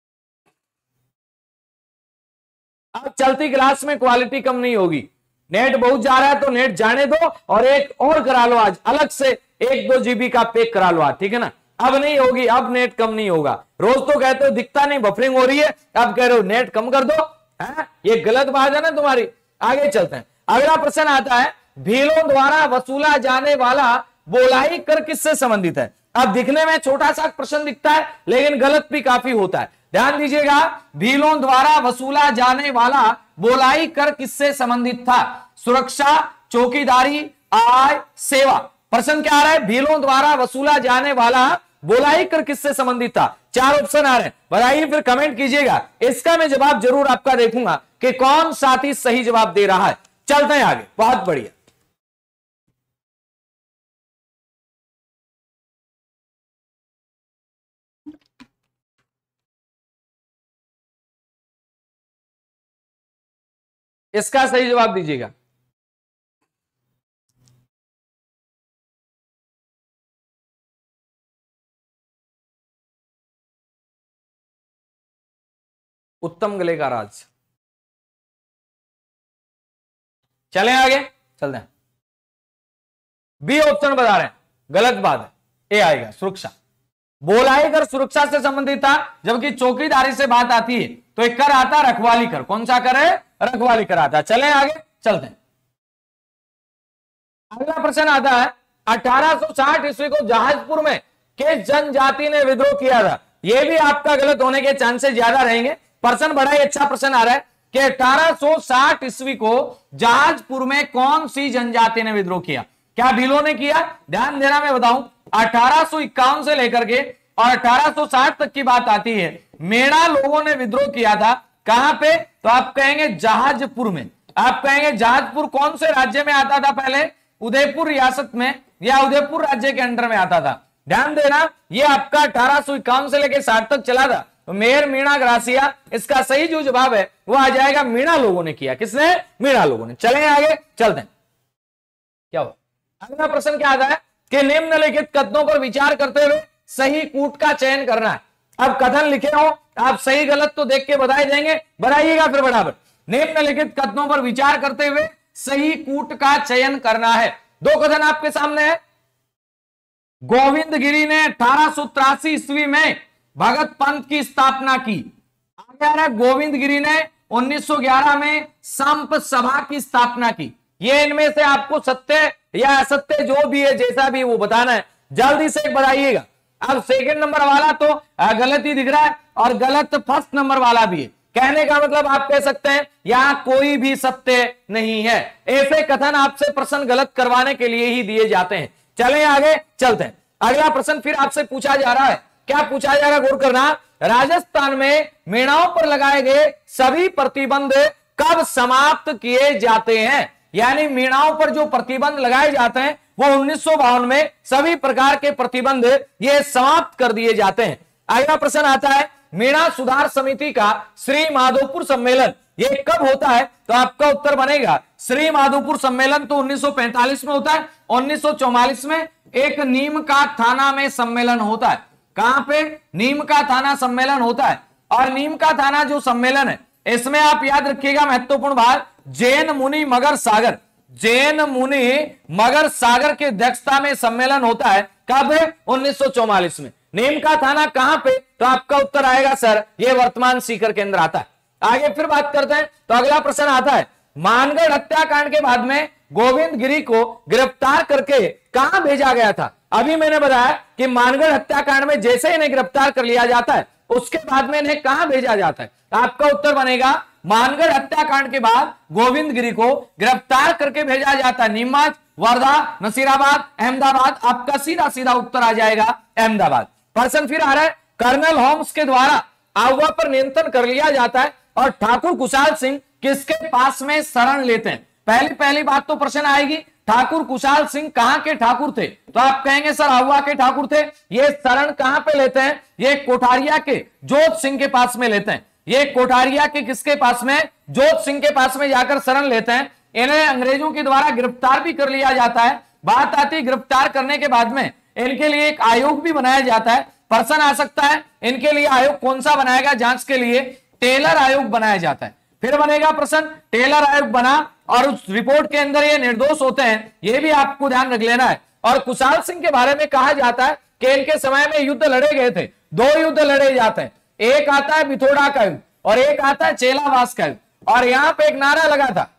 अब चलती क्लास में क्वालिटी कम नहीं होगी, नेट बहुत जा रहा है तो नेट जाने दो, और एक और करा लो आज अलग से, एक दो जीबी का पैक करा लो आज, ठीक है ना। अब नहीं होगी, अब नेट कम नहीं होगा। रोज तो कहते हो दिखता नहीं, बफरिंग हो रही है, अब कह रहे हो नेट कम कर दो, है? ये गलत बात है ना तुम्हारी। आगे चलते हैं, अगला प्रश्न आता है, भीलों द्वारा वसूला जाने वाला बोलाई कर किससे संबंधित है। अब दिखने में छोटा सा प्रश्न दिखता है, लेकिन गलत भी काफी होता है। ध्यान दीजिएगा, भीलों द्वारा वसूला जाने वाला बोलाई कर किससे संबंधित था, सुरक्षा, चौकीदारी, आय, सेवा। प्रश्न क्या आ रहा है, भीलों द्वारा वसूला जाने वाला बोलाई कर किससे संबंधित था। चार ऑप्शन आ रहे हैं, बताइए, फिर कमेंट कीजिएगा। इसका मैं जवाब जरूर आपका देखूंगा कि कौन साथी सही जवाब दे रहा है। चलते हैं आगे, बहुत बढ़िया। इसका सही जवाब दीजिएगा। उत्तम गले का राज। चलें आगे चलते हैं, बी ऑप्शन बता रहे हैं, गलत बात है, ए आएगा सुरक्षा। बोलाई कर सुरक्षा से संबंधित था, जबकि चौकीदारी से बात आती है तो एक कर आता रखवाली कर। कौन सा कर है, रखवाली कर आता है। चलें आगे चलते हैं, अगला प्रश्न आता है, अठारह सौ साठ ईस्वी को जहाजपुर में किस जनजाति ने विद्रोह किया था। यह भी आपका गलत होने के चांसेस ज्यादा रहेंगे। प्रश्न बड़ा ही अच्छा प्रश्न आ रहा है कि अठारह सौ साठ ईस्वी को जहाजपुर में कौन सी जनजाति ने विद्रोह किया। क्या भीलों ने किया, ध्यान देना, मैं बताऊं, अठारह सौ इक्यावन से लेकर के और अठारह सौ साठ तक की बात आती है, मेड़ा लोगों ने विद्रोह किया था। कहां पे, तो आप कहेंगे जहाजपुर में। आप कहेंगे जहाजपुर कौन से राज्य में आता था, पहले उदयपुर रियासत में या उदयपुर राज्य के अंडर में आता था। ध्यान देना, ये आपका अठारह सौ इक्यावन से लेकर साठ तक चला था। तो मेयर मीणा ग्रासिया, इसका सही जो जवाब है वो आ जाएगा, मीणा लोगों ने किया। किसने, मीणा लोगों ने। चलें आगे चलते हैं, क्या हुआ, अगला प्रश्न क्या आता है कि निम्नलिखित कथनों पर विचार करते हुए सही कूट का चयन करना है। अब कथन लिखे हो, आप सही गलत तो देख के बताए जाएंगे, बताइएगा फिर बराबर। निम्नलिखित कथनों पर विचार करते हुए सही कूट का चयन करना है। दो कथन आपके सामने है, गोविंद गिरी ने अठारह सौ तिरासी ईस्वी में भगत पंथ की स्थापना की। आगे आ रहा है, गोविंद गिरी ने उन्नीस सौ ग्यारह में संप सभा की स्थापना की। ये इनमें से आपको सत्य या असत्य जो भी है, जैसा भी वो बताना है, जल्दी से बताइएगा। अब सेकंड नंबर वाला तो गलत ही दिख रहा है, और गलत फर्स्ट नंबर वाला भी है। कहने का मतलब आप कह सकते हैं यहां कोई भी सत्य नहीं है। ऐसे कथन आपसे प्रश्न गलत करवाने के लिए ही दिए जाते हैं। चलें आगे चलते हैं, अगला प्रश्न फिर आपसे पूछा जा रहा है। क्या पूछा जा रहा है, गौर करना, राजस्थान में मेणाओं पर लगाए गए सभी प्रतिबंध कब समाप्त किए जाते हैं। यानी मीणाओं पर जो प्रतिबंध लगाए जाते हैं वो उन्नीस सौ बावन में सभी प्रकार के प्रतिबंध ये समाप्त कर दिए जाते हैं। अगला प्रश्न आता है, मीणा सुधार समिति का श्री माधोपुर सम्मेलन ये कब होता है? तो आपका उत्तर बनेगा श्री माधोपुर सम्मेलन तो उन्नीस सौ पैंतालीस में होता है। उन्नीस सौ चौवालीस में एक नीम का थाना में सम्मेलन होता है। कहां पे? नीम का थाना सम्मेलन होता है। और नीम का थाना जो सम्मेलन है इसमें आप याद रखिएगा महत्वपूर्ण बात, जैन मुनि मगर सागर, जैन मुनि मगर सागर की अध्यक्षता में सम्मेलन होता है। कब है? उन्नीस सौ चौवालीस में। नीम का थाना कहां पे? तो आपका उत्तर आएगा सर ये वर्तमान सीकर के अंदर आता है। आगे फिर बात करते हैं तो अगला प्रश्न आता है, मानगढ़ हत्याकांड के बाद में गोविंद गिरी को गिरफ्तार करके कहां भेजा गया था? अभी मैंने बताया कि मानगढ़ हत्याकांड में जैसे इन्हें गिरफ्तार कर लिया जाता है उसके बाद में इन्हें कहां भेजा जाता है? आपका उत्तर बनेगा मानगढ़ हत्याकांड के बाद गोविंद गिरी को गिरफ्तार करके भेजा जाता है नीमच, वर्धा, नसीराबाद, अहमदाबाद। आपका सीधा सीधा उत्तर आ जाएगा अहमदाबाद। प्रश्न फिर आ रहा है, कर्नल होम्स के द्वारा आहुआ पर नियंत्रण कर लिया जाता है और ठाकुर कुशाल सिंह किसके पास में शरण लेते हैं? पहली पहली बात तो प्रश्न आएगी, ठाकुर कुशाल सिंह कहां के ठाकुर थे? तो आप कहेंगे सर आहुआ के ठाकुर थे। ये शरण कहां पे लेते हैं? ये कोठारिया के जोत सिंह के पास में लेते हैं। ये कोठारिया के किसके पास में? जोत सिंह के पास में जाकर शरण लेते हैं। इन्हें अंग्रेजों के द्वारा गिरफ्तार भी कर लिया जाता है। बात आती है गिरफ्तार करने के बाद में इनके लिए एक आयोग भी बनाया जाता है। प्रश्न आ सकता है इनके लिए आयोग कौन सा बनाएगा जांच के लिए? टेलर आयोग बनाया जाता है। फिर बनेगा प्रश्न, टेलर आयोग बना और उस रिपोर्ट के अंदर ये निर्दोष होते हैं, ये भी आपको ध्यान रख लेना है। और कुशाल सिंह के बारे में कहा जाता है कि इनके समय में युद्ध लड़े गए थे। दो युद्ध लड़े जाते हैं, एक आता है बिथोड़ा का युद्ध और एक आता है चेलावास का युद्ध। और यहां पे एक नारा लगा था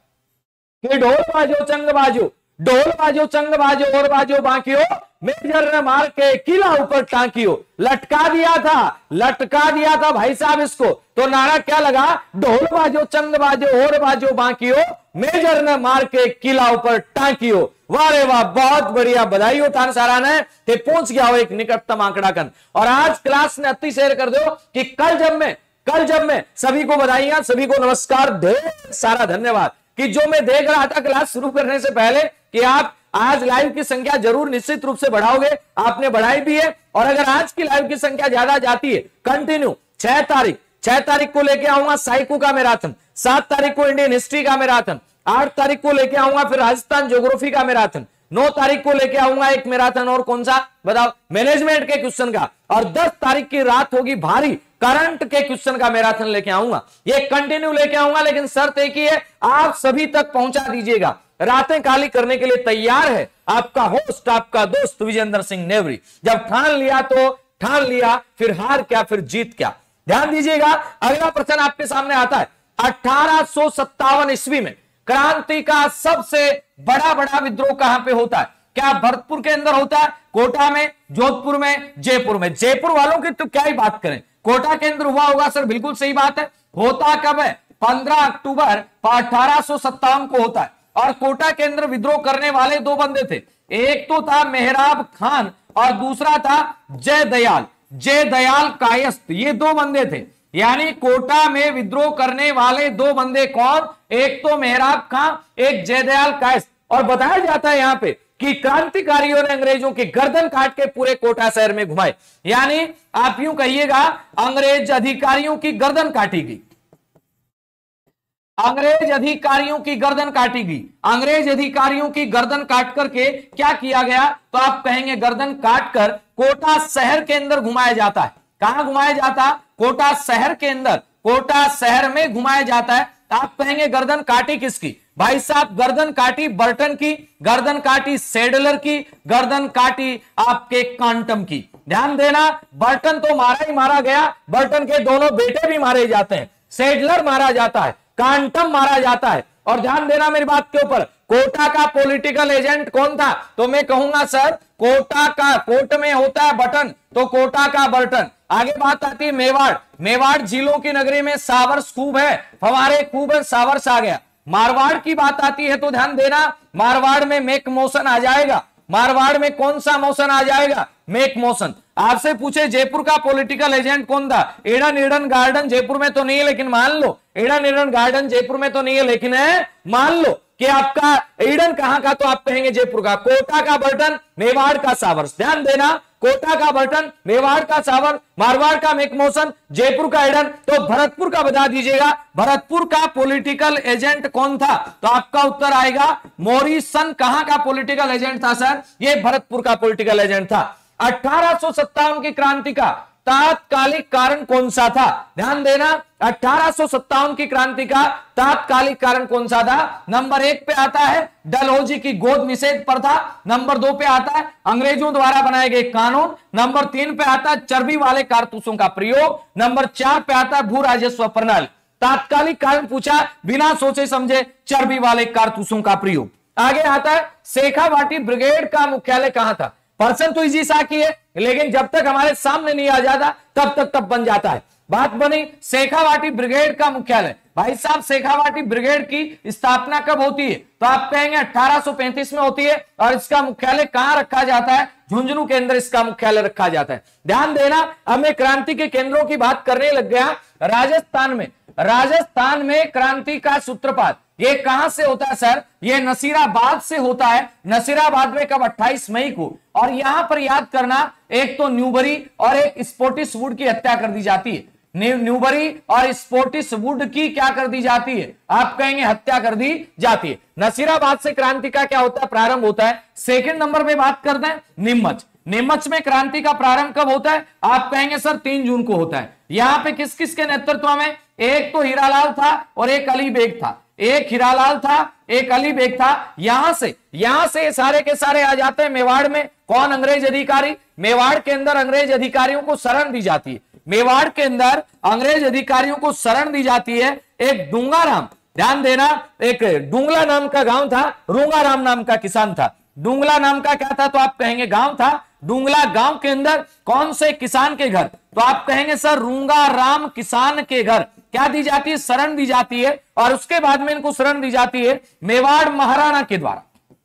कि ढोल बाजो चंग बाजो, ढोल बाजो चंग बाजो और बाजो बाकियो, मेजर ने मार के किला ऊपर टांकियो। लटका दिया था, लटका दिया था भाई साहब इसको। तो नारा क्या लगा? ढोल बाजो चंग बाजो और बाजो बाकियो, मेजर ने मार के किला ऊपर टांकियो। वाह रे वाह, बहुत बढ़िया, बधाई हो थानसारा ने, ते पहुंच गया हो एक निकटतम आंकड़ा कन। और आज क्लास ने अति शेयर कर दो कि कल जब मैं कल जब मैं सभी को बधाइयां, सभी को नमस्कार, ढेर सारा धन्यवाद कि जो मैं देख रहा था क्लास शुरू करने से पहले कि आप आज लाइव की संख्या जरूर निश्चित रूप से बढ़ाओगे। आपने बढ़ाई भी है। और अगर आज की लाइव की संख्या ज्यादा जाती है कंटिन्यू, छह तारीख छह तारीख को लेके आऊंगा साइको का मैराथन, सात तारीख को इंडियन हिस्ट्री का मैराथन, आठ तारीख को लेके आऊंगा फिर राजस्थान ज्योग्राफी का मैराथन, नौ तारीख को लेके आऊंगा एक मैराथन और कौन सा बताओ? मैनेजमेंट के क्वेश्चन का। और दस तारीख की रात होगी भारी, करंट के क्वेश्चन का मैराथन लेके आऊंगा। ये कंटिन्यू लेके आऊंगा, लेकिन शर्त एक ही है, आप सभी तक पहुंचा दीजिएगा। रातें काली करने के लिए तैयार है आपका होस्ट, आपका दोस्त विजेंद्र सिंह नेवरी। जब ठान लिया तो ठान लिया, फिर हार क्या फिर जीत क्या। ध्यान दीजिएगा। अगला प्रश्न आपके सामने आता है, अठारह सौ सत्तावन ईस्वी में क्रांति का सबसे बड़ा बड़ा विद्रोह कहां पे होता है? क्या भरतपुर के अंदर होता है, कोटा में, जोधपुर में, जयपुर में? जयपुर वालों की तो क्या ही बात करें, कोटा के अंदर हुआ होगा सर, बिल्कुल सही बात है। होता कब है? पंद्रह अक्टूबर अठारह सौ सत्तावन को होता है। और कोटा के अंदर विद्रोह करने वाले दो बंदे थे, एक तो था मेहराब खान और दूसरा था जय दयाल जय दयाल कायस्थ। ये दो बंदे थे, यानी कोटा में विद्रोह करने वाले दो बंदे कौन? एक तो मेहराब खान, एक जयदयाल कायस्थ। और बताया जाता है यहां पे कि क्रांतिकारियों ने अंग्रेजों की गर्दन काट के पूरे कोटा शहर में घुमाए, यानी आप यूं कहिएगा अंग्रेज अधिकारियों की गर्दन काटी गई, अंग्रेज अधिकारियों की गर्दन काटी गई। अंग्रेज अधिकारियों की गर्दन काट करके क्या किया गया? तो आप कहेंगे गर्दन काटकर कोटा शहर के अंदर घुमाया जाता है। कहां घुमाया जाता? कोटा शहर के अंदर, कोटा शहर में घुमाया जाता है। आप कहेंगे गर्दन काटी किसकी? भाई साहब गर्दन काटी बर्टन की, गर्दन काटी सेडलर की, गर्दन काटी आपके कांटम की। ध्यान देना, बर्टन तो मारा ही मारा गया, बर्टन के दोनों बेटे भी मारे जाते हैं, सेडलर मारा जाता है, कांटम मारा जाता है। और ध्यान देना मेरी बात के ऊपर, कोटा का पॉलिटिकल एजेंट कौन था? तो मैं कहूंगा सर कोटा का, कोट में होता है बटन तो कोटा का बर्टन। आगे बात आती है मेवाड़, मेवाड़ झीलों की नगरी में सावर्स खूब है, फवारे खूब है, सावर्स आ गया। मारवाड़ की बात आती है तो ध्यान देना, मारवाड़ में मेक मोशन आ जाएगा। मारवाड़ में कौन सा मोशन आ जाएगा? Make motion. आपसे पूछे जयपुर का पॉलिटिकल एजेंट कौन था? एडन ईडन गार्डन जयपुर में तो नहीं है लेकिन मान लो, एडन ईडन गार्डन जयपुर में तो नहीं है लेकिन है मान लो। कि आपका ईडन कहां का, तो आप कहेंगे जयपुर का। कोटा का बर्टन, मेवाड़ का सावर, ध्यान देना, कोटा का बर्टन, मेवाड़ का सावर, मारवाड़ का मेकमोशन, जयपुर का ईडन। तो भरतपुर का बता दीजिएगा, भरतपुर का पॉलिटिकल एजेंट कौन था, तो आपका उत्तर आएगा मॉरिसन। कहां का पॉलिटिकल एजेंट था सर, ये भरतपुर का पॉलिटिकल एजेंट था। अठारह सौ सत्तावन की क्रांति का तात्कालिक कारण कौन सा था, ध्यान देना, अठारह सौ सत्तावन की क्रांति का तात्कालिक कारण कौन सा था। नंबर एक पे आता है डलहौजी की गोद निषेध प्रथा, नंबर दो पे आता है अंग्रेजों द्वारा बनाए गए कानून, नंबर तीन पे आता है चर्बी वाले कारतूसों का प्रयोग, नंबर चार पे आता है भू राजस्व प्रणाली। तात्कालिक कारण पूछा, बिना सोचे समझे चर्बी वाले कारतूसों का प्रयोग। आगे आता है शेखावाटी ब्रिगेड का मुख्यालय कहां था। पर्सन तो इजी सा की है, लेकिन जब तक हमारे सामने नहीं आ जाता तब तक तब बन जाता है। बात बनी शेखावाटी ब्रिगेड का मुख्यालय। भाई साहब शेखावाटी ब्रिगेड की स्थापना कब होती है, तो आप कहेंगे अठारह सौ पैंतीस में होती है। और इसका मुख्यालय कहां रखा जाता है, झुंझुनू के अंदर इसका मुख्यालय रखा जाता है। ध्यान देना, अब मैं क्रांति के केंद्रों की बात करने लग गया। राजस्थान में, राजस्थान में क्रांति का सूत्रपात ये कहां से होता है सर, ये नसीराबाद से होता है। नसीराबाद में कब, अट्ठाईस मई को। और यहां पर याद करना, एक तो न्यूबरी और एक स्पोर्टिस वुड की हत्या कर दी जाती है। न्यूबरी और स्पोर्टिस वुड की क्या कर दी जाती है, आप कहेंगे हत्या कर दी जाती है। नसीराबाद से क्रांति का क्या होता है, प्रारंभ होता है। सेकंड नंबर पे बात करते हैं नीमच। नीमच में क्रांति का प्रारंभ कब होता है, आप कहेंगे सर तीन जून को होता है। यहां पे किस किस के नेतृत्व में, एक तो हीरालाल था और एक अली बेग था। एक हीरालाल था, एक अली बेग था। यहां से यहां से सारे के सारे आ जाते हैं मेवाड़ में। कौन, अंग्रेज अधिकारी। मेवाड़ के अंदर अंग्रेज अधिकारियों को शरण दी जाती है। मेवाड़ के अंदर अंग्रेज अधिकारियों को शरण दी जाती है। एक डूंगाराम, ध्यान देना, एक डूंगला नाम का गांव था, रूंगाराम नाम का किसान था। डूंगला नाम का क्या था, तो आप कहेंगे गांव था। डूंगला गांव के अंदर कौन से किसान के घर, तो आप कहेंगे सर रूंगाराम किसान के घर क्या दी जाती है, शरण दी जाती है। और उसके बाद में इनको शरण दी जाती है मेवाड़ महाराणा के द्वारा।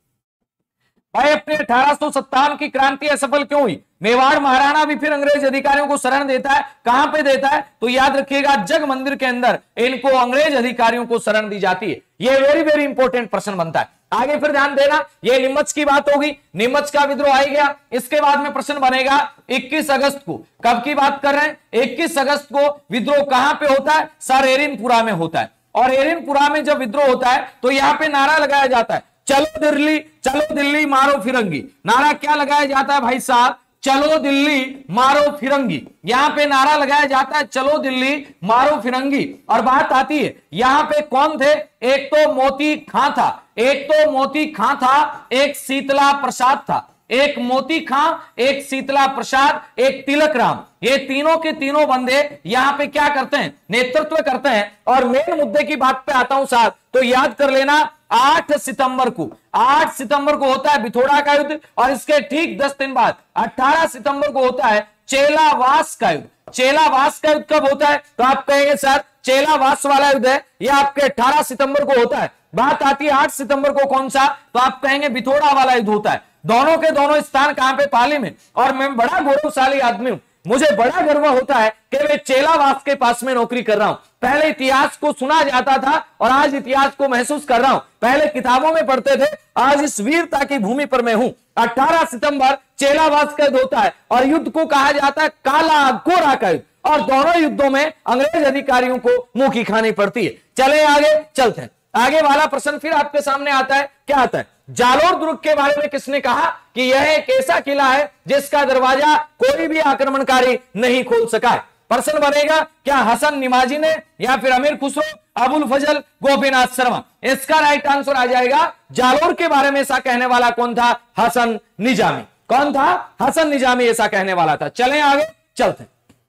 भाई अपने अठारह सौ सत्तावन की क्रांति असफल क्यों हुई, मेवाड़ महाराणा भी फिर अंग्रेज अधिकारियों को शरण देता है। कहां पे देता है, तो याद रखिएगा जग मंदिर के अंदर इनको अंग्रेज अधिकारियों को शरण दी जाती है। ये वेरी वेरी इंपॉर्टेंट प्रश्न बनता है। आगे फिर ध्यान देना, ये नीमच की बात होगी, नीमच का विद्रोह आ गया। इसके बाद में प्रश्न बनेगा इक्कीस अगस्त को, कब की बात कर रहे हैं, इक्कीस अगस्त को विद्रोह कहां पे होता है, सर एरिनपुरा में होता है। और एरिनपुरा में जब विद्रोह होता है तो यहां पे नारा लगाया जाता है, चलो दिल्ली, चलो दिल्ली मारो फिरंगी। नारा क्या लगाया जाता है भाई साहब, चलो दिल्ली मारो फिरंगी। यहां पे नारा लगाया जाता है चलो दिल्ली मारो फिरंगी। और बात आती है यहां पे कौन थे, एक तो मोती खां था, एक तो मोती खां था, एक शीतला प्रसाद था। एक मोती खां, एक शीतला प्रसाद, एक तिलक राम, ये तीनों के तीनों बंदे यहां पे क्या करते हैं, नेतृत्व करते हैं। और मेन मुद्दे की बात पे आता हूं साहब, तो याद कर लेना आठ सितंबर को, आठ सितंबर को होता है बिथोड़ा का युद्ध। और इसके ठीक दस दिन बाद अठारह सितंबर को होता है चेलावास का युद्ध। चेलावास का युद्ध कब होता है, तो आप कहेंगे सर चेलावास वाला युद्ध है यह आपके अठारह सितंबर को होता है। बात आती है आठ सितंबर को कौन सा, तो आप कहेंगे बिथोड़ा वाला युद्ध होता है। दोनों के दोनों स्थान कहां पे, पाली में। और मैं बड़ा गौरवशाली आदमी हूं, मुझे बड़ा गर्व होता है कि मैं चेलावास के पास में नौकरी कर रहा हूं। पहले इतिहास को सुना जाता था और आज इतिहास को महसूस कर रहा हूं। पहले किताबों में पढ़ते थे, आज इस वीरता की भूमि पर मैं हूं। अठारह सितंबर चेलावास का युद्ध होता है और युद्ध को कहा जाता है काला गोरा का युद्ध। और दोनों युद्धों में अंग्रेज अधिकारियों को मुंह की खानी पड़ती है। चले आगे चलते हैं। आगे वाला प्रश्न फिर आपके सामने आता है, क्या आता है, जालोर दुर्ग के बारे में किसने कहा कि यह एक ऐसा किला है जिसका दरवाजा कोई भी आक्रमणकारी नहीं खोल सका है। प्रश्न बनेगा क्या हसन निमाजी ने या फिर अमीर खुसरो, अबुल फजल, गोपीनाथ शर्मा। इसका राइट आंसर आ जाएगा जालोर के बारे में ऐसा कहने वाला कौन था, हसन निजामी। कौन था, हसन निजामी ऐसा कहने वाला था। चलें आगे चलते।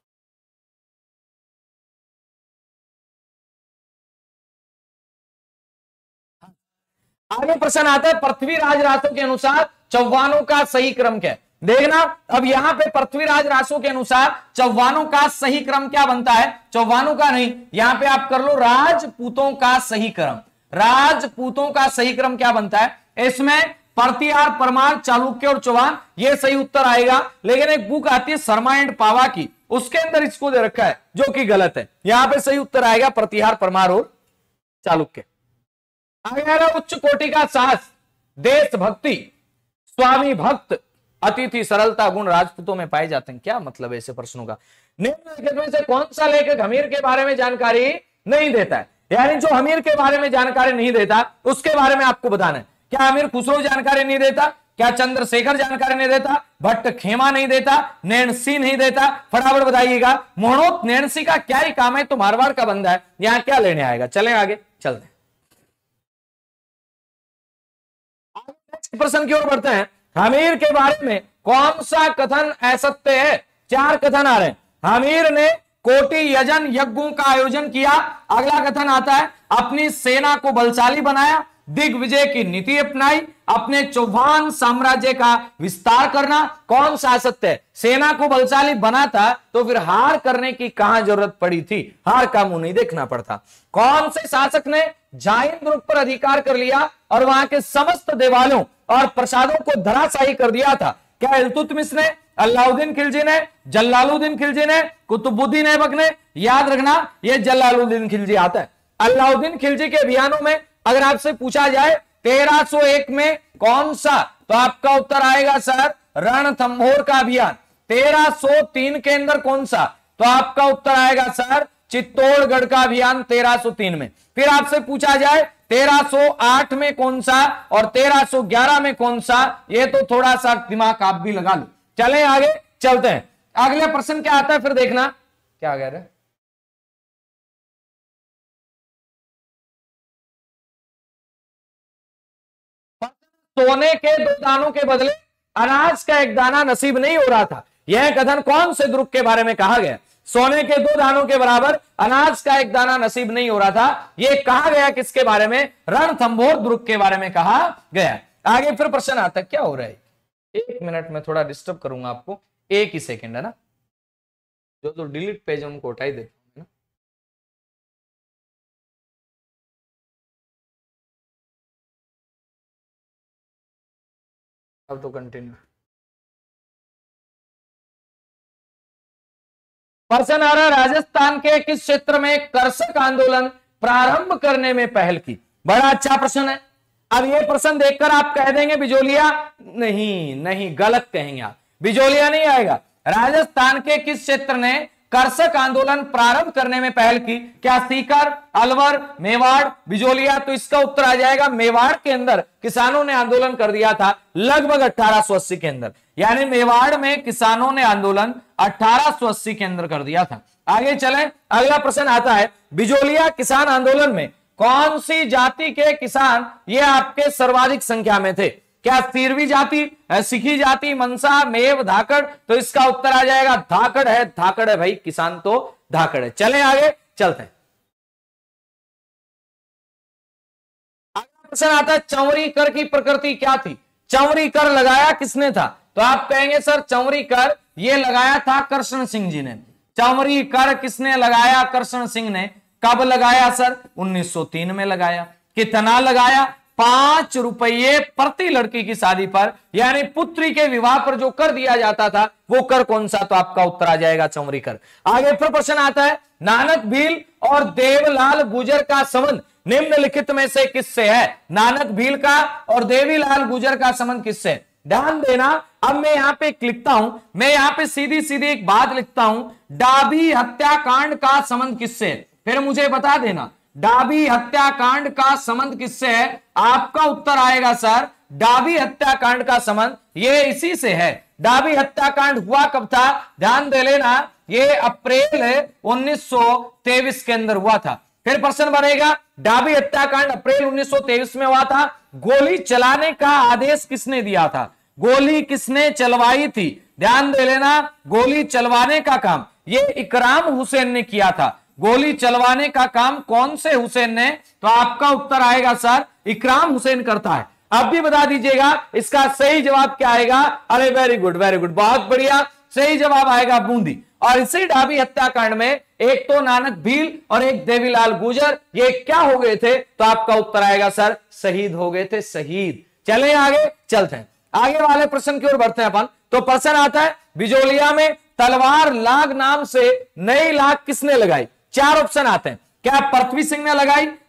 आगे प्रश्न आता है पृथ्वीराज रासो के अनुसार चौवानों का सही क्रम क्या है। देखना अब यहां पे पृथ्वीराज रासो के अनुसार चौवानों का सही क्रम क्या बनता है, चौवानों का नहीं, यहां पे आप कर लो राजपूतों का सही क्रम। राजपूतों का सही क्रम क्या बनता है, इसमें प्रतिहार, परमार, चालुक्य और चौहान, ये सही उत्तर आएगा। लेकिन एक बुक आती है शर्मा एंड पावा की, उसके अंदर इसको दे रखा है जो कि गलत है। यहां पे सही उत्तर आएगा प्रतिहार, परमार और चालुक्य। आगे उच्च कोटि का साहस, देशभक्ति, स्वामी भक्त, अतिथि सरलता गुण राजपूतों में पाए जाते हैं। क्या मतलब है ऐसे प्रश्नों का? निम्नलिखित में से कौन सा लेखक हमीर के बारे में जानकारी नहीं देता है? यानी जो हमीर के बारे में जानकारी नहीं देता उसके बारे में आपको बताना है। क्या अमीर खुसरो जानकारी नहीं देता? क्या चंद्रशेखर जानकारी नहीं देता? भट्ट खेमा नहीं देता? नैणसी नहीं देता? फटाफट बताइएगा। मोहनोत नैणसी का क्या ही काम है? तो मारवाड़ का बंदा है, यहां क्या लेने आएगा? चले आगे चलते हैं, नेक्स्ट प्रश्न की ओर बढ़ते हैं। हमीर के बारे में कौन सा कथन असत्य है? चार कथन आ रहे हैं। हमीर ने कोटि यजन यज्ञों का आयोजन किया। अगला कथन आता है अपनी सेना को बलशाली बनाया, दिग्विजय की नीति अपनाई, अपने चौहान साम्राज्य का विस्तार करना। कौन सा असत्य है? सेना को बलशाली बनाता तो फिर हार करने की कहां जरूरत पड़ी थी? हार का मुंह नहीं देखना पड़ता। कौन से शासक ने जाइन दुर्ग पर अधिकार कर लिया और वहां के समस्त देवालयों और प्रसादों को धराशायी कर दिया था? क्या इल्तुतमिश ने, अलाउद्दीन खिलजी ने, जलालुद्दीन खिलजी ने, कुतुबुद्दीन ऐबक ने? याद रखना ये जलालुद्दीन खिलजी आता है। अलाउद्दीन खिलजी के अभियानों में अगर आपसे पूछा जाए तेरह सौ एक में कौन सा, तो आपका उत्तर आएगा सर रणथंभोर का अभियान। तेरह सौ तीन के अंदर कौन सा, तो आपका उत्तर आएगा सर चित्तौड़गढ़ का अभियान तेरह सौ तीन में। फिर आपसे पूछा जाए तेरह सौ आठ में कौन सा और तेरह सौ ग्यारह में कौन सा, ये तो थोड़ा सा दिमाग आप भी लगा लो। चलें आगे चलते हैं। अगला प्रश्न क्या आता है फिर देखना। क्या कह रहे हैं? सोने के दो दानों के बदले अनाज का एक दाना नसीब नहीं हो रहा था। यह कथन कौन से दुर्ग के बारे में कहा गया? सोने के दो दानों के बराबर अनाज का एक दाना नसीब नहीं हो रहा था। यह कहा गया किसके बारे में? रणथंभोर दुर्ग के बारे में कहा गया। आगे फिर प्रश्न आता है, क्या हो रहा है? एक मिनट में थोड़ा डिस्टर्ब करूंगा आपको, एक ही सेकंड है ना। जो तो डिलीट पेज उनको हटाई देता हूं ना। अब तो कंटिन्यू। प्रश्न आ रहा, राजस्थान के किस क्षेत्र में कर्षक आंदोलन प्रारंभ करने में पहल की? बड़ा अच्छा प्रश्न है। अब ये प्रश्न देखकर आप कह देंगे बिजोलिया, नहीं नहीं गलत कहेंगे आप, बिजोलिया नहीं आएगा। राजस्थान के किस क्षेत्र ने कर्षक आंदोलन प्रारंभ करने में पहल की? क्या सीकर, अलवर, मेवाड़, बिजोलिया? तो इसका उत्तर आ जाएगा मेवाड़ के अंदर किसानों ने आंदोलन कर दिया था लगभग अठारह सौ अस्सी के अंदर। यानी मेवाड़ में किसानों ने आंदोलन अठारह सौ अस्सी के अंदर कर दिया था। आगे चलें, अगला प्रश्न आता है बिजोलिया किसान आंदोलन में कौन सी जाति के किसान ये आपके सर्वाधिक संख्या में थे? क्या सीरवी जाति, सिखी जाति, मनसा, मेव, धाकड़? तो इसका उत्तर आ जाएगा धाकड़ है। धाकड़ है भाई, किसान तो धाकड़ है। चलें आगे चलते हैं। अगला प्रश्न आता है चौरी कर की प्रकृति क्या थी? चौरी कर लगाया किसने था? तो आप कहेंगे सर चौरी कर ये लगाया था कृष्ण सिंह जी ने। चौरी कर किसने लगाया? कृष्ण सिंह ने। कब लगाया सर? उन्नीस सौ तीन में लगाया। कितना लगाया? पांच रुपये प्रति लड़की की शादी पर, यानी पुत्री के विवाह पर जो कर दिया जाता था वो कर कौन सा? तो आपका उत्तर आ जाएगा चौरी कर। आगे फिर प्रश्न आता है नानक भील और देवलाल गुजर का संबंध निम्नलिखित में से किससे है? नानक भील का और देवीलाल गुजर का संबंध किससे? ध्यान देना, अब मैं यहां पे लिखता हूं, मैं यहां पे सीधी सीधी एक बात लिखता हूं, डाबी हत्याकांड का संबंध किससे? फिर मुझे बता देना डाबी हत्याकांड का संबंध किससे है? आपका उत्तर आएगा सर डाबी हत्याकांड का संबंध ये इसी से है। डाबी हत्याकांड हुआ कब था? ध्यान दे लेना, ये अप्रैल उन्नीस सौ तेईस के अंदर हुआ था। फिर प्रश्न बनेगा डाबी हत्याकांड अप्रैल उन्नीस सौ तेईस में हुआ था। गोली चलाने का आदेश किसने दिया था? गोली किसने चलवाई थी? ध्यान दे लेना, गोली चलवाने का काम ये इकराम हुसैन ने किया था। गोली चलवाने का काम कौन से हुसैन ने? तो आपका उत्तर आएगा सर इकराम हुसैन करता है। अब भी बता दीजिएगा इसका सही जवाब क्या आएगा? अरे वेरी गुड वेरी गुड, बहुत बढ़िया, सही जवाब आएगा बूंदी। और इसी डाबी हत्याकांड में एक तो नानक भील और एक देवीलाल गुजर ये क्या हो गए थे? तो आपका उत्तर आएगा सर शहीद हो गए थे, शहीद। चलें आगे चलते हैं, आगे वाले प्रश्न की ओर बढ़ते हैं अपन। तो प्रश्न आता है बिजोलिया में तलवार लाग नाम से नई लाग किसने लगाई? चार ऑप्शन आते हैं। क्या पृथ्वी सिंह ने लगाई,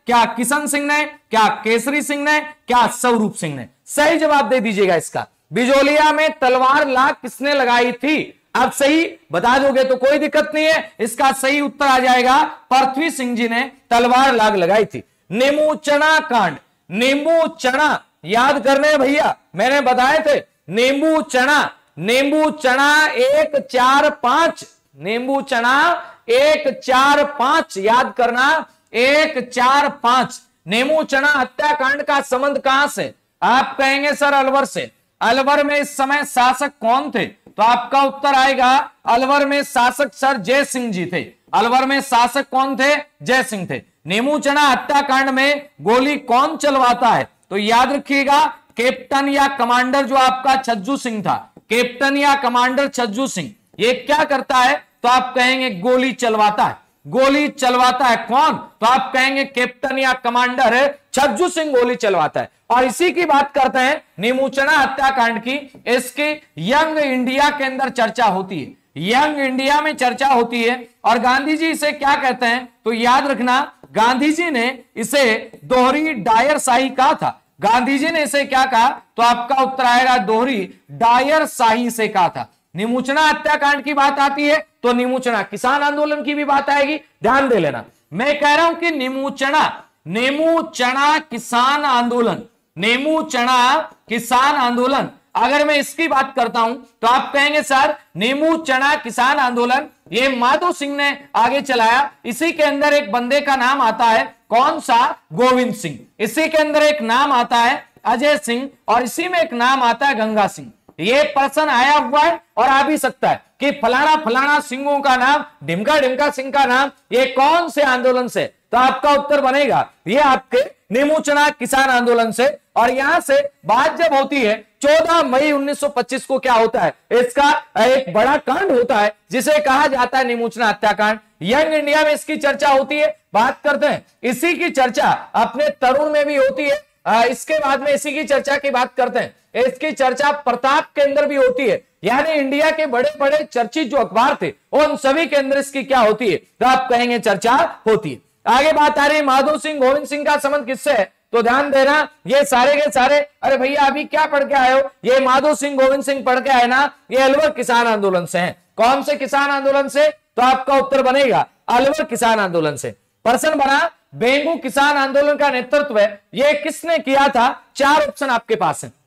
क्या किशन सिंह ने, क्या केसरी सिंह ने, क्या स्वरूप सिंह ने? सही जवाब दे दीजिएगा इसका। बिजोलिया में तलवार लाग किसने लगाई थी? आप सही बता दोगे तो कोई दिक्कत नहीं है, इसका सही उत्तर आ जाएगा पृथ्वी सिंह जी ने तलवार लाग लगाई थी। नींबू चना कांड, नींबू चना याद करने भैया, मैंने बताए थे नींबू चना, नींबू चना एक चार पांच, नींबू चना एक चार पांच याद करना, एक चार पांच। नींबू चना हत्याकांड का संबंध कहां से? आप कहेंगे सर अलवर से। अलवर में इस समय शासक कौन थे? तो आपका उत्तर आएगा अलवर में शासक सर जय सिंह जी थे। अलवर में शासक कौन थे? जय सिंह थे। नींबू चना हत्याकांड में गोली कौन चलवाता है? तो याद रखिएगा कैप्टन या कमांडर जो आपका छज्जू सिंह था, कैप्टन या कमांडर छज्जू सिंह, ये क्या करता है? तो आप कहेंगे गोली चलवाता है। गोली चलवाता है कौन? तो आप कहेंगे कैप्टन या कमांडर है छज्जू सिंह गोली चलवाता है। और इसी की बात करते हैं नींबू चना हत्याकांड की। इसकी यंग इंडिया के अंदर चर्चा होती है, यंग इंडिया में चर्चा होती है। और गांधी जी इसे क्या कहते हैं? तो याद रखना गांधी जी ने इसे दोहरी डायर शाही कहा था। गांधी जी ने इसे क्या कहा? तो आपका उत्तर आएगा दोहरी डायर शाही से कहा था। नींबू चना हत्याकांड की बात आती है तो नींबू चना किसान आंदोलन की भी बात आएगी, ध्यान दे लेना। मैं कह रहा हूं कि नींबू चना, नींबू चना किसान आंदोलन, नींबू चना किसान आंदोलन, अगर मैं इसकी बात करता हूं तो आप कहेंगे सर नींबू चना किसान आंदोलन ये माधो सिंह ने आगे चलाया। इसी के अंदर एक बंदे का नाम आता है, कौन सा? गोविंद सिंह। इसी के अंदर एक नाम आता है अजय सिंह, और इसी में एक नाम आता है गंगा सिंह। ये प्रश्न आया हुआ है और आ भी सकता है कि फलाना फलाना सिंहों का नाम, ढिमका ढिमका सिंह का नाम, ये कौन से आंदोलन से? तो आपका उत्तर बनेगा ये आपके नींबू चना किसान आंदोलन से। और यहां से बात जब होती है चौदह मई उन्नीस सौ पच्चीस को क्या होता है? इसका एक बड़ा कांड होता है जिसे कहा जाता है नींबू चना हत्याकांड। यंग इंडिया में इसकी चर्चा होती है, बात करते हैं। इसी की चर्चा अपने तरुण में भी होती है। आ, इसके बाद में इसी की चर्चा की बात करते हैं। इसकी चर्चा प्रताप के अंदर भी होती है, यानी इंडिया के बड़े बड़े चर्चित जो अखबार थे उन सभी के अंदर इसकी क्या होती है? तो आप कहेंगे चर्चा होती है। आगे बात आ रही है माधो सिंह गोविंद सिंह का संबंध किससे है? तो ध्यान देना ये सारे के सारे, अरे भैया अभी क्या पढ़ के आए हो? ये माधो सिंह गोविंद सिंह पढ़ के आए ना, ये अलवर किसान आंदोलन से हैं। कौन से किसान आंदोलन से? तो आपका उत्तर बनेगा अलवर किसान आंदोलन से। प्रश्न बना बेंगू किसान आंदोलन का नेतृत्व ये किसने किया था? चार ऑप्शन आपके पास है।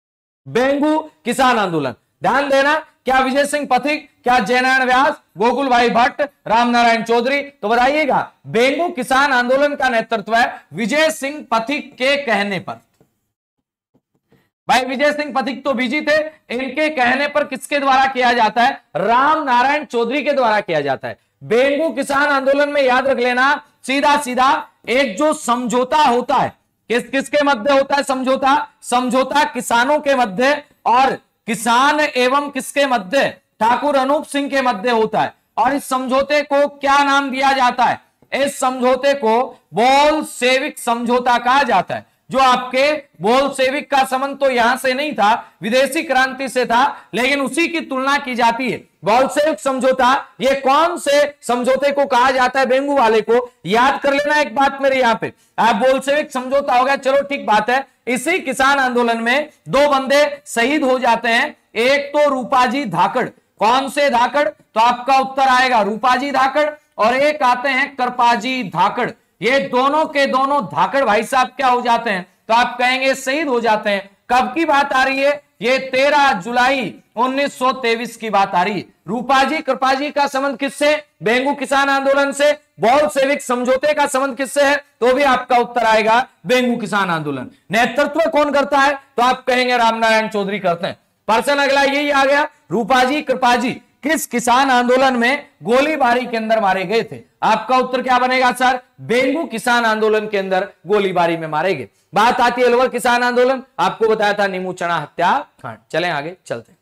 बेंगू किसान आंदोलन, ध्यान देना, क्या विजय सिंह पथिक, क्या जयनारायण व्यास, गोकुल भाई भट्ट, रामनारायण चौधरी? तो बताइएगा बेंगू किसान आंदोलन का नेतृत्व है विजय सिंह पथिक के कहने पर। भाई विजय सिंह पथिक तो बिजी थे, इनके कहने पर किसके द्वारा किया जाता है? रामनारायण चौधरी के द्वारा किया जाता है। बेंगू किसान आंदोलन में याद रख लेना सीधा सीधा एक जो समझौता होता है, किस किसके मध्य होता है समझौता? समझौता किसानों के मध्य और किसान एवं किसके मध्य? ठाकुर अनूप सिंह के मध्य होता है। और इस समझौते को क्या नाम दिया जाता है? इस समझौते को बोल्शेविक समझौता कहा जाता है। जो आपके बोल्शेविक का संबंध तो यहां से नहीं था, विदेशी क्रांति से था, लेकिन उसी की तुलना की जाती है। बोल्शेविक समझौता ये कौन से समझौते को कहा जाता है? बेंगू वाले को। याद कर लेना एक बात मेरे यहां पे, आप बोल्शेविक समझौता हो गया, चलो ठीक बात है। इसी किसान आंदोलन में दो बंदे शहीद हो जाते हैं, एक तो रूपाजी धाकड़। कौन से धाकड़? तो आपका उत्तर आएगा रूपाजी धाकड़, और एक आते हैं करपाजी धाकड़। ये दोनों के दोनों धाकड़ भाई साहब क्या हो जाते हैं? तो आप कहेंगे शहीद हो जाते हैं। कब की बात आ रही है? ये तेरह जुलाई उन्नीस सौ तेईस की बात आ रही है। रूपाजी कृपाजी का संबंध किससे? बेंगू किसान आंदोलन से। बोल्शेविक समझौते का संबंध किससे है? तो भी आपका उत्तर आएगा बेंगू किसान आंदोलन। नेतृत्व कौन करता है? तो आप कहेंगे रामनारायण चौधरी करते हैं। प्रश्न अगला यही आ गया, रूपाजी कृपाजी किस किसान आंदोलन में गोलीबारी के अंदर मारे गए थे? आपका उत्तर क्या बनेगा सर? बेंगू किसान आंदोलन के अंदर गोलीबारी में मारे गए। बात आती है अलवर किसान आंदोलन, आपको बताया था नींबू चना हत्याकांड। चलें आगे चलते हैं।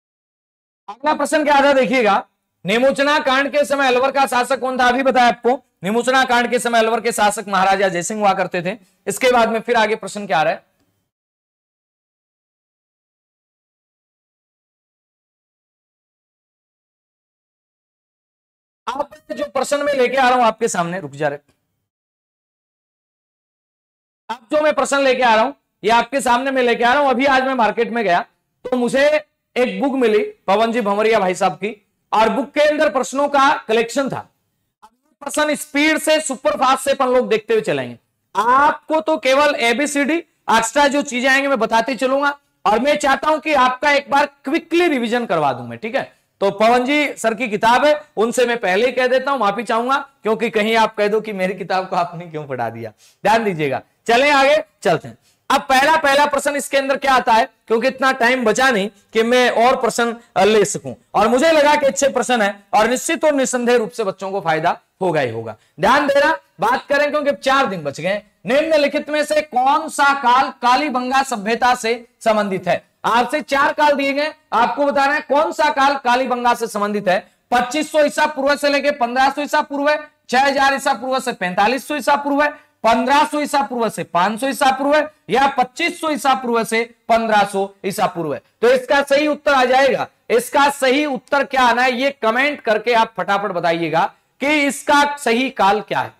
अगला प्रश्न क्या था देखिएगा, नींबू चना कांड के समय अलवर का शासक कौन था? अभी बताया आपको निमुचना कांड के समय अलवर के शासक महाराजा जयसिंह हुआ करते थे। इसके बाद में फिर आगे प्रश्न क्या आ रहा है, आप जो प्रश्न में लेके आ रहा हूं आपके सामने, रुक जा रहे, अब जो मैं प्रश्न लेके आ रहा हूं ये आपके सामने मैं लेके आ रहा हूं। अभी आज मैं मार्केट में गया तो मुझे एक बुक मिली पवन जी भंवरिया भाई साहब की, और बुक के अंदर प्रश्नों का कलेक्शन था। प्रश्न स्पीड से सुपर फास्ट से अपन लोग देखते हुए चलेंगे। आपको तो केवल एबीसीडी एक्स्ट्रा जो चीजें आएंगे मैं बताते चलूंगा, और मैं चाहता हूं कि आपका एक बार क्विकली रिवीजन करवा दूं मैं, ठीक है। तो पवन जी सर की किताब है, उनसे मैं पहले ही कह देता हूं, माफी चाहूंगा, क्योंकि कहीं आप कह दो कि मेरी किताब को आपने क्यों पढ़ा दिया। ध्यान दीजिएगा, चलें आगे चलते हैं। अब पहला पहला प्रश्न इसके अंदर क्या आता है, क्योंकि इतना टाइम बचा नहीं कि मैं और प्रश्न ले सकूं, और मुझे लगा कि अच्छे प्रश्न है और निश्चित और निसंदेह रूप से बच्चों को फायदा होगा ही होगा। ध्यान देना, बात करें क्योंकि चार दिन बच गए। निम्नलिखित में से कौन सा काल कालीबंगा सभ्यता से संबंधित है? आपसे चार काल दिए गए, आपको बताना है कौन सा काल कालीबंगा से संबंधित है। पच्चीस सौ ईसा पूर्व से लेकर पंद्रह सौ ईसा पूर्व है, छह हजार ईसा पूर्व से पैंतालीस सौ ईसा पूर्व है, पंद्रह सौ ईसा पूर्व से पांच सौ ईसा पूर्व है, या पच्चीस सौ ईसा पूर्व से पंद्रह सौ ईसा पूर्व है। तो इसका सही उत्तर आ जाएगा। इसका सही उत्तर क्या आना है ये कमेंट करके आप फटाफट बताइएगा कि इसका सही काल क्या है।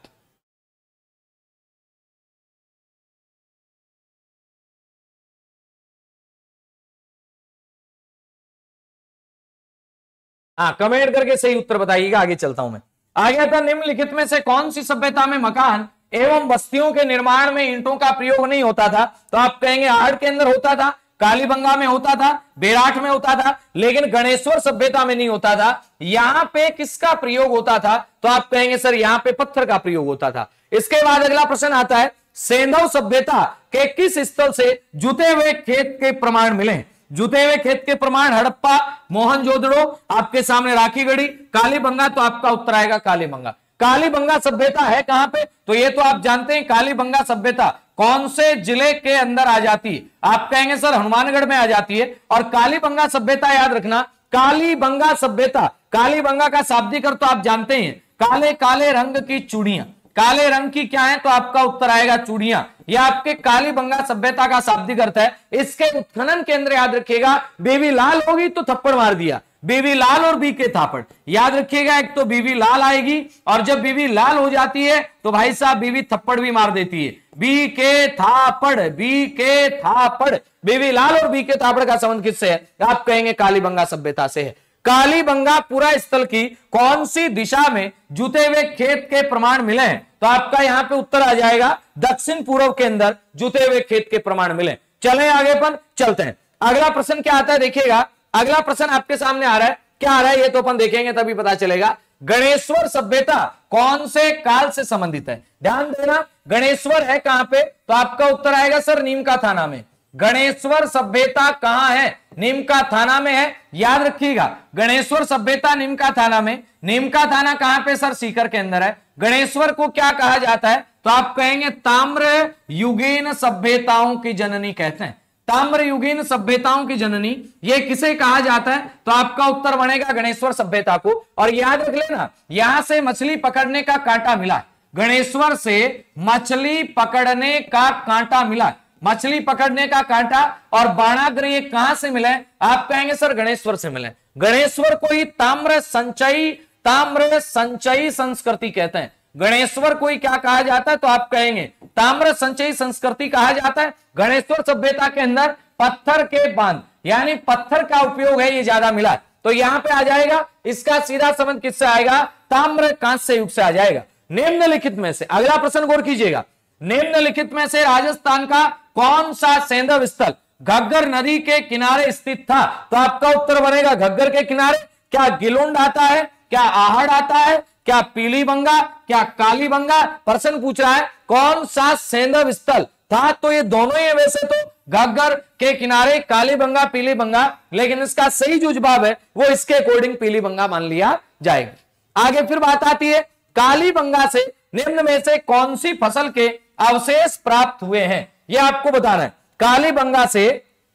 हाँ, कमेंट करके सही उत्तर बताइएगा। आगे चलता हूं मैं। आगे था, निम्नलिखित में से कौन सी सभ्यता में मकान एवं बस्तियों के निर्माण में ईंटों का प्रयोग नहीं होता था? तो आप कहेंगे आहड़ के अंदर होता था, कालीबंगा में होता था, बेराठ में होता था, लेकिन गणेश्वर सभ्यता में नहीं होता था। यहां पे किसका प्रयोग होता था? तो आप कहेंगे सर यहां पे पत्थर का प्रयोग होता था। इसके बाद अगला प्रश्न आता है, सेंधव सभ्यता के किस स्थल से जुते हुए खेत के प्रमाण मिले? जुते हुए खेत के प्रमाण हड़प्पा, मोहनजोदड़ो, आपके सामने राखीगढ़ी, कालीबंगा। तो आपका उत्तर आएगा कालीबंगा। कालीबंगा सभ्यता है कहां पे? तो ये तो आप जानते हैं, कालीबंगा सभ्यता कौन से जिले के अंदर आ जाती है? आप कहेंगे सर हनुमानगढ़ में आ जाती है। और कालीबंगा सभ्यता याद रखना, कालीबंगा सभ्यता, कालीबंगा का शाब्दिक अर्थ तो आप जानते हैं, काले काले रंग की चूड़ियां। काले रंग की क्या है? तो आपका उत्तर आएगा चूड़ियां। यह आपके कालीबंगा सभ्यता का शाब्दिक अर्थ है। इसके उत्खनन के अंदर याद रखिएगा, बेबी लाल होगी तो थप्पड़ मार दिया, बीवी लाल और बी के थापड़। याद रखिएगा, एक तो बीवी लाल आएगी, और जब बीवी लाल हो जाती है तो भाई साहब बीवी थप्पड़ भी मार देती है। बी के थापड़, बी के थापड़, बीवी लाल और बी के थापड़ का संबंध किससे है? आप कहेंगे कालीबंगा सभ्यता से है। कालीबंगा पूरा स्थल की कौन सी दिशा में जुते हुए खेत के प्रमाण मिले हैं? तो आपका यहां पे उत्तर आ जाएगा दक्षिण पूर्व के अंदर जुते हुए खेत के प्रमाण मिले। चलें आगे पर चलते हैं। अगला प्रश्न क्या आता है देखिएगा। अगला प्रश्न आपके सामने आ रहा है, क्या आ रहा है ये तो अपन देखेंगे तभी पता चलेगा। गणेश्वर सभ्यता कौन से काल से संबंधित है? ध्यान देना, गणेश्वर है कहां पे? तो आपका उत्तर आएगा सर नीमका थाना में। गणेश्वर सभ्यता कहां है? नीमका थाना में है। याद रखिएगा, गणेश्वर सभ्यता नीमका थाना में। नीमका थाना कहां पे सर? सीकर के अंदर है। गणेश्वर को क्या कहा जाता है? तो आप कहेंगे ताम्र युगीन सभ्यताओं की जननी कहते हैं। ताम्र युगीन सभ्यताओं की जननी ये किसे कहा जाता है? तो आपका उत्तर बनेगा गणेश्वर सभ्यता को। और याद रख लेना, यहां से मछली पकड़ने का कांटा मिला, गणेश्वर से मछली पकड़ने का कांटा मिला, मछली पकड़ने का कांटा। और बाणाग्र ये कहां से मिले? आप कहेंगे सर गणेश्वर से मिले। गणेश्वर को ही ताम्र संचयी, ताम्र संचयी संस्कृति कहते हैं। गणेश्वर को ही क्या कहा जाता है? तो आप कहेंगे ताम्र संचयी संस्कृति कहा जाता है। गणेश्वर सभ्यता के अंदर पत्थर के बांध, यानी पत्थर का उपयोग है, ये ज्यादा मिला। तो यहां पे आ जाएगा, इसका सीधा संबंध किससे आएगा? ताम्र कांस्य युग से आ जाएगा। निम्नलिखित में से अगला प्रश्न गौर कीजिएगा, निम्नलिखित में से राजस्थान का कौन सा सेंधव स्थल घग्गर नदी के किनारे स्थित था? तो आपका उत्तर बनेगा घग्गर के किनारे। क्या गिलोंड आता है? क्या आहड़ आता है? क्या पीलीबंगा? क्या कालीबंगा? प्रश्न पूछ रहा है कौन सा सेंधव स्थल था? तो ये दोनों ही है वैसे तो, घग्गर के किनारे, कालीबंगा, पीलीबंगा, लेकिन इसका सही जो जवाब है वो इसके अकॉर्डिंग पीलीबंगा मान लिया जाएगा। आगे फिर बात आती है, कालीबंगा से निम्न में से कौन सी फसल के अवशेष प्राप्त हुए हैं? यह आपको बताना है। कालीबंगा से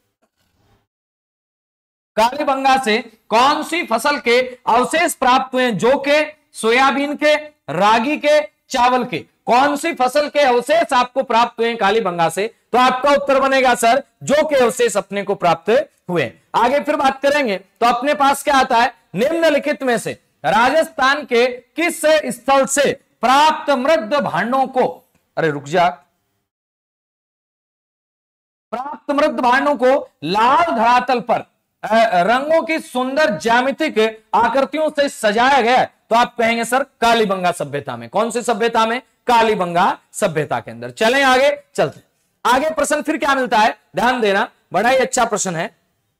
कालीबंगा से कौन सी फसल के अवशेष प्राप्त हुए हैं? जो के, सोयाबीन के, रागी के, चावल के, कौन सी फसल के अवशेष आपको प्राप्त हुए कालीबंगा से? तो आपका उत्तर बनेगा सर जो के अवशेष अपने को प्राप्त हुए। आगे फिर बात करेंगे तो अपने पास क्या आता है, निम्नलिखित में से राजस्थान के किस स्थल से प्राप्त मृद भांडों को, अरे रुक जा, प्राप्त मृद भांडों को लाल धरातल पर रंगों की सुंदर ज्यामितिक आकृतियों से सजाया गया, तो आप कहेंगे सर कालीबंगा सभ्यता में। कौन सी सभ्यता में? कालीबंगा सभ्यता के अंदर। चलें आगे, चलते आगे। प्रश्न फिर क्या मिलता है, ध्यान देना, बड़ा ही अच्छा प्रश्न है।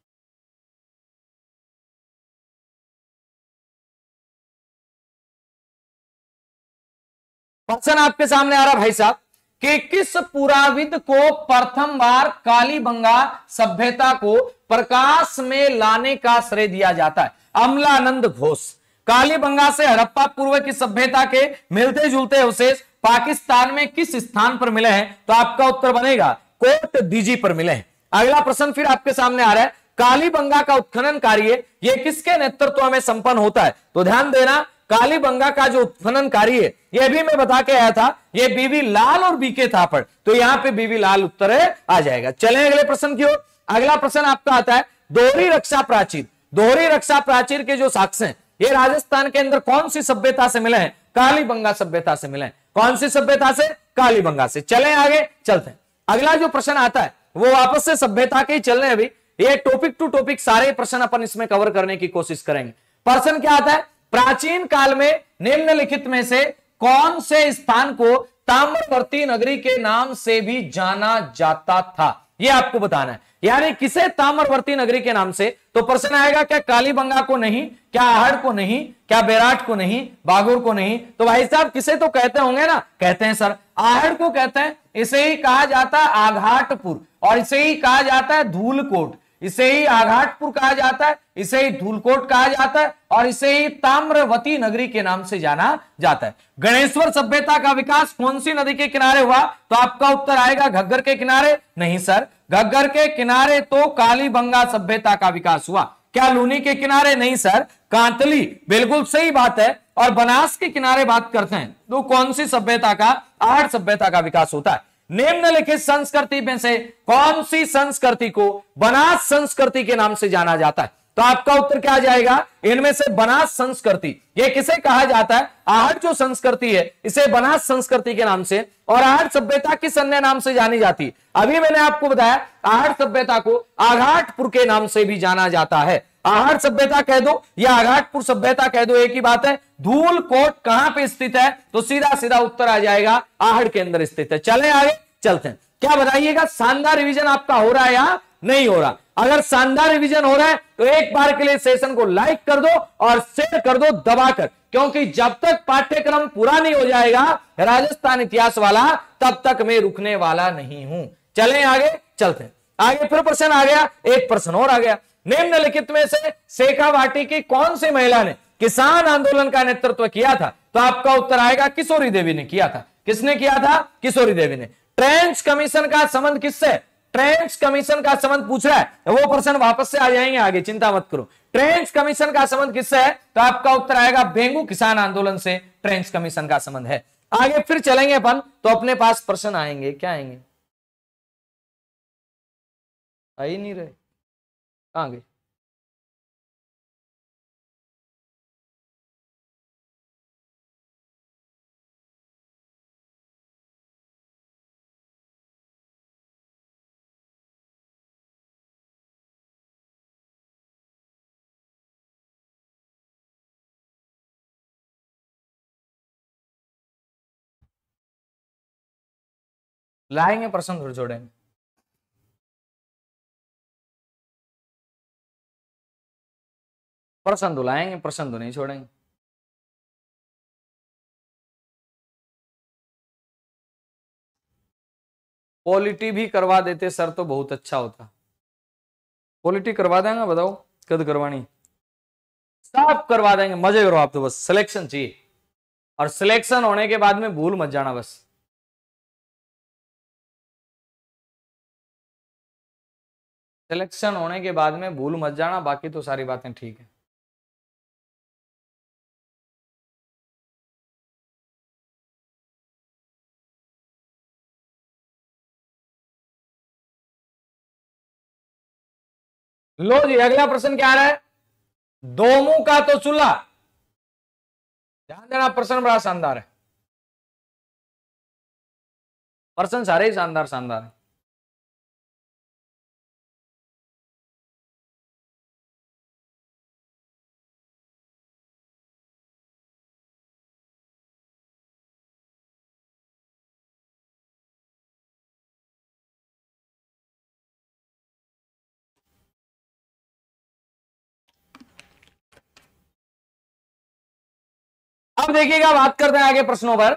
प्रश्न आपके सामने आ रहा भाई साहब कि किस पुराविद को प्रथम बार कालीबंगा सभ्यता को प्रकाश में लाने का श्रेय दिया जाता है? अमलानंद घोष। कालीबंगा से हड़प्पा पूर्व की सभ्यता के मिलते जुलते अवशेष पाकिस्तान में किस स्थान पर मिले हैं? तो आपका उत्तर बनेगा कोट दीजी पर मिले हैं। अगला प्रश्न फिर आपके सामने आ रहा है, कालीबंगा का उत्खनन कार्य ये किसके नेतृत्व में संपन्न होता है? तो ध्यान देना, कालीबंगा का जो उत्खनन कार्य है यह भी मैं बता के आया था, ये बीवी लाल और बीके थापड़, तो यहां पे बीवी लाल उत्तर है आ जाएगा। चलें अगले प्रश्न की ओर। अगला प्रश्न आपका आता है, दोहरी रक्षा प्राचीर। दोहरी रक्षा प्राचीर के जो साक्ष्य हैं ये राजस्थान के अंदर कौन सी सभ्यता से मिले हैं? कालीबंगा सभ्यता से मिले हैं। कौन सी सभ्यता से? कालीबंगा से। चलें आगे, चलते हैं। अगला जो प्रश्न आता है वो वापस से सभ्यता के ही चल रहे हैं अभी, ये टॉपिक टू टॉपिक सारे प्रश्न अपन इसमें कवर करने की कोशिश करेंगे। प्रश्न क्या आता है, प्राचीन काल में निम्नलिखित में से कौन से स्थान को ताम्रवर्ती नगरी के नाम से भी जाना जाता था? यह आपको बताना है, यानी किसे ताम्रवर्ती नगरी के नाम से? तो प्रश्न आएगा क्या कालीबंगा को नहीं, क्या आहड़ को नहीं, क्या बेराट को नहीं, बागुर को नहीं? तो भाई साहब किसे तो कहते होंगे ना, कहते हैं सर आहड़ को कहते हैं, इसे ही कहा जाता है आघाटपुर, और इसे ही कहा जाता है धूलकोट, इसे ही आघाटपुर कहा जाता है, इसे ही धूलकोट कहा जाता है, और इसे ही ताम्रवती नगरी के नाम से जाना जाता है। गणेश्वर सभ्यता का विकास कौन सी नदी के किनारे हुआ? तो आपका उत्तर आएगा घग्गर के किनारे। नहीं सर, घग्गर के किनारे तो कालीबंगा सभ्यता का विकास हुआ। क्या लूनी के किनारे? नहीं सर, कांतली, बिल्कुल सही बात है। और बनास के किनारे बात करते हैं तो कौन सी सभ्यता का? आहड़ सभ्यता का विकास होता है। निम्नलिखित संस्कृति में से कौन सी संस्कृति को बनास संस्कृति के नाम से जाना जाता है? तो आपका उत्तर क्या आ जाएगा? इनमें से बनास संस्कृति, ये किसे कहा जाता है? आहड़ जो संस्कृति है इसे बनास संस्कृति के नाम से, और आहड़ सभ्यता किस अन्य नाम से जानी जाती है? अभी मैंने आपको बताया आहड़ सभ्यता को आघाटपुर के नाम से भी जाना जाता है। आहड़ सभ्यता कह दो या आघाटपुर सभ्यता कह दो, एक ही बात है। धूलकोट कहां पे स्थित है? तो सीधा सीधा उत्तर आ जाएगा आहड़ के अंदर स्थित है। चलें आगे, चलते हैं। क्या बताइएगा, शानदार रिवीजन आपका हो रहा है या नहीं हो रहा? अगर शानदार रिवीजन हो रहा है तो एक बार के लिए सेशन को लाइक कर दो और शेयर कर दो दबाकर, क्योंकि जब तक पाठ्यक्रम पूरा नहीं हो जाएगा राजस्थान इतिहास वाला, तब तक मैं रुकने वाला नहीं हूं। चलें आगे, चलते हैं। आगे फिर प्रश्न आ गया, एक प्रश्न और आ गया, निम्नलिखित में से शेखावाटी की कौन सी महिला ने किसान आंदोलन का नेतृत्व किया था? तो आपका उत्तर आएगा किशोरी देवी ने किया था। किसने किया था? किशोरी देवी ने। ट्रेंच कमीशन का संबंध किससे? ट्रेंच कमीशन का संबंध पूछ रहा है, वो प्रश्न वापस से आ जाएंगे आगे, चिंता मत करो। ट्रेंच कमीशन का संबंध किससे है? तो आपका उत्तर आएगा भेंगू किसान आंदोलन से ट्रेंच कमीशन का संबंध है। आगे फिर चलेंगे अपन तो अपने पास प्रश्न आएंगे, क्या आएंगे? आ ही नहीं रहे, कहां गए? लाएंगे प्रश्न, थोड़े छोड़ेंगे। प्रश्न तो लाएंगे, प्रश्न तो नहीं छोड़ेंगे। पॉलिटी भी करवा देते सर तो बहुत अच्छा होता। पॉलिटी करवा देंगे, बताओ कद करवानी? सब करवा देंगे, मजे करो आप तो, बस सिलेक्शन चाहिए, और सिलेक्शन होने के बाद में भूल मत जाना बस। सिलेक्शन होने के बाद में भूल मत जाना, बाकी तो सारी बातें ठीक है। लो जी, अगला प्रश्न क्या आ रहा है? दो मुंह का तो चूल्हा। ध्यान देना, प्रश्न बड़ा शानदार है, प्रश्न सारे ही शानदार शानदार है। अब देखिएगा, बात करते हैं आगे प्रश्नों पर।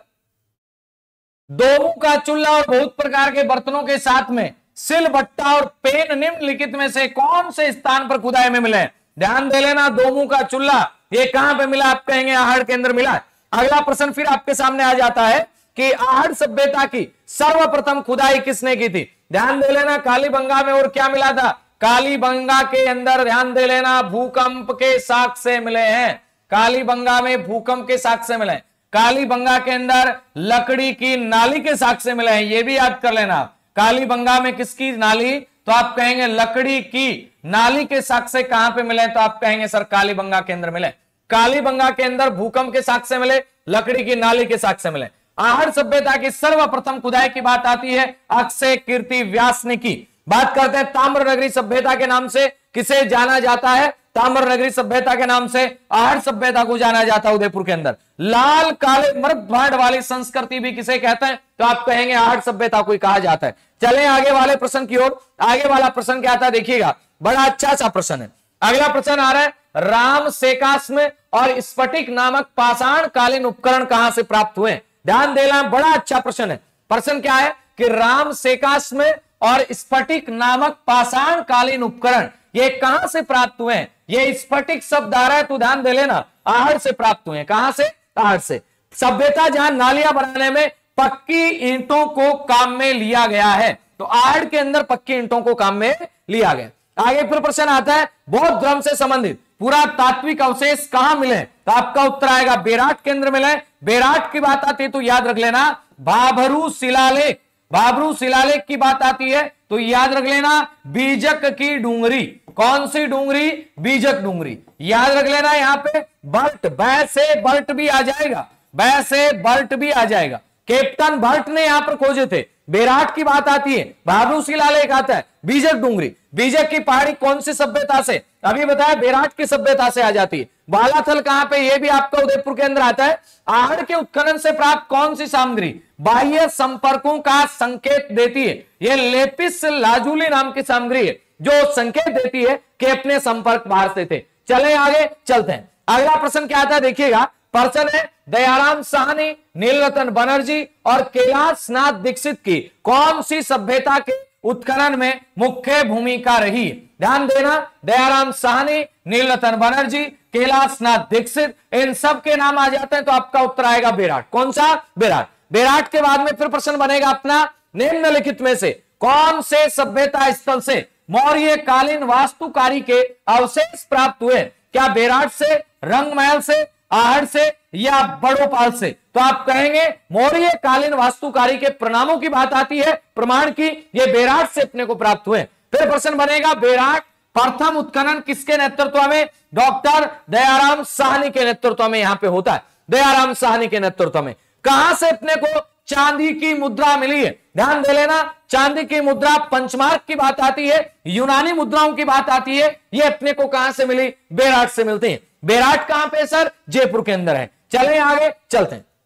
दो मुंह का चूल्हा और बहुत प्रकार के बर्तनों के साथ में सिल बट्टा और पेन निम्नलिखित में से कौन से स्थान पर खुदाई में मिले? ध्यान दे लेना, दो मुंह का चूल्हा ये कहां पे मिला? आप कहेंगे आहड़ के अंदर मिला। अगला प्रश्न फिर आपके सामने आ जाता है कि आहड़ सभ्यता की सर्वप्रथम खुदाई किसने की थी? ध्यान दे लेना, कालीबंगा में और क्या मिला था? कालीबंगा के अंदर ध्यान दे लेना, भूकंप के साक्ष्य मिले हैं। कालीबंगा में भूकंप के साक्ष्य मिले। कालीबंगा के अंदर लकड़ी की नाली के साक्ष्य मिले हैं, ये भी याद कर लेना। कालीबंगा में किसकी नाली? तो आप कहेंगे लकड़ी की नाली के साक्ष्य कहां पे मिले? तो आप कहेंगे सर कालीबंगा के अंदर मिले। कालीबंगा के अंदर भूकंप के साक्ष्य मिले, लकड़ी की नाली के साक्ष्य मिले। आहड़ सभ्यता की सर्वप्रथम खुदाई की बात आती है अक्षय कीर्ति व्यास ने की। बात करते हैं ताम्र नगरी सभ्यता के नाम से किसे जाना जाता है? ताम्र नगरी सभ्यता के नाम से आहड़ सभ्यता को जाना जाता है। उदयपुर के अंदर लाल काले मृत भांड वाली संस्कृति भी किसे कहते हैं? तो आप कहेंगे आहड़ सभ्यता को कहा जाता है। चलें आगे वाले प्रश्न की ओर। आगे वाला प्रश्न क्या आता है देखिएगा, बड़ा अच्छा सा प्रश्न है। अगला प्रश्न आ रहा है, राम सेकास्म और स्फटिक नामक पाषाण कालीन उपकरण कहां से प्राप्त हुए? ध्यान देना, बड़ा अच्छा प्रश्न है। प्रश्न क्या है कि राम सेकास्म और स्फटिक नामक पाषाण कालीन उपकरण ये कहां से प्राप्त हुए? ये स्फटिक शब्द आ रहा है तो ध्यान दे लेना, आहड़ से प्राप्त हुए। कहां से? आहड़ से। सभ्यता जहां नालियां बनाने में पक्की ईंटों को काम में लिया गया है, तो आहड़ के अंदर पक्की ईंटों को काम में लिया गया। आगे फिर प्रश्न आता है, बौद्ध धर्म से संबंधित पूरा तात्विक अवशेष कहां मिले? तो आपका उत्तर आएगा बेराट के अंदर मिले। बेराट की बात आती है तो याद रख लेना भाभरू शिलालेख। भाभरू शिलालेख की बात आती है तो याद रख लेना बीजक की डूंगरी। कौन सी डूंगरी? बीजक डूंगरी। याद रख लेना यहां पे बल्ट, बै से बल्ट भी आ जाएगा, बै से बल्ट भी आ जाएगा। कैप्टन बल्ट ने यहां पर खोजे थे। बेराट की बात आती है, भाभरू शिलालेख आता है, बीजक डूंगरी। बीजक की पहाड़ी कौन सी सभ्यता से? अभी बताया बेराट की सभ्यता से आ जाती है। बालाथल कहां पे? ये भी आपका उदयपुर के अंदर आता है। आहड़ के उत्खनन से प्राप्त कौन सी सामग्री बाह्य संपर्कों का संकेत देती है? यह लेपिस लाजुली नाम की सामग्री है जो संकेत देती है कि अपने संपर्क बाहर से थे। चले आगे चलते हैं। अगला प्रश्न क्या आता है देखिएगा, प्रश्न है दयाराम साहनी, नीलरतन बनर्जी और कैलाश नाथ दीक्षित की कौन सी सभ्यता के उत्खनन में मुख्य भूमिका रही? ध्यान देना, दयाराम साहनी, नीलरतन बनर्जी, कैलाश नाथ दीक्षित, इन सब के नाम आ जाते हैं तो आपका उत्तर आएगा बेराट। कौन सा? बेराट। बेराट के बाद में फिर प्रश्न बनेगा अपना, निम्नलिखित में से कौन से सभ्यता स्थल से मौर्य कालीन वास्तुकारी के अवशेष प्राप्त हुए? क्या बेराट से, रंगमहल से, आहड़ से या बड़ोपाल से? तो आप कहेंगे मौर्य कालीन वास्तुकारी के प्रणामों की बात आती है, प्रमाण की, ये बेराट से अपने को प्राप्त हुए। फिर प्रश्न बनेगा बेराट प्रथम उत्खनन किसके नेतृत्व में? डॉक्टर दयाराम साहनी के नेतृत्व में यहां पे होता है। दयाराम साहनी के नेतृत्व में। कहां से अपने को चांदी की मुद्रा मिली है? ध्यान दे लेना, चांदी की मुद्रा पंचमार्क की बात आती है, यूनानी मुद्राओं की बात आती है, ये अपने को कहां से मिली? बेराट से मिलती है। बेराट कहां पे सर? जयपुर के अंदर है। चले आगे चलते हैं।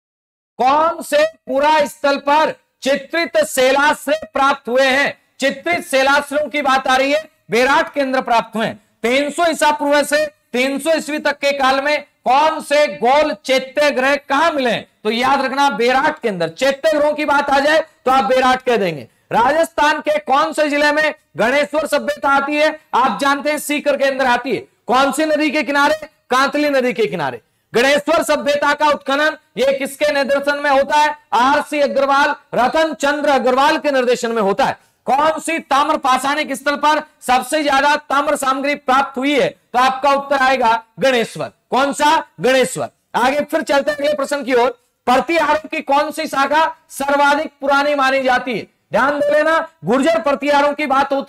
कौन से पूरा स्थल पर चित्रित शिलाश्रय प्राप्त हुए हैं? चित्रित शिलाश्रयों की बात आ रही है, बेराट के अंदर प्राप्त हुए। तीन सौ ईसा पूर्व से तीन सौ ईस्वी तक के काल में कौन से गोल चैत्य ग्रह कहां मिले? तो याद रखना बेराट के अंदर। चैत्य ग्रहों की बात आ जाए तो आप बेराट कह देंगे। राजस्थान के कौन से जिले में गणेश्वर सभ्यता आती है? आप जानते हैं सीकर के अंदर आती है। कौन सी नदी के किनारे? कांतली नदी के किनारे। गणेश्वर सभ्यता का उत्खनन ये किसके निर्देशन में होता है? आर सी अग्रवाल, रतन चंद्र अग्रवाल के निर्देशन में होता है। कौन सी ताम्र पाषाणिक स्थल पर सबसे ज्यादा ताम्र सामग्री प्राप्त हुई है? तो आपका उत्तर आएगा गणेश्वर। कौन सा? गणेश्वर। आगे फिर चलते हैं अगले प्रश्न की ओर। प्रतिहारों की कौन सी शाखा सर्वाधिक पुरानी मानी जाती है? ध्यान दे लेना, गुर्जर प्रतिहारों की बात होती है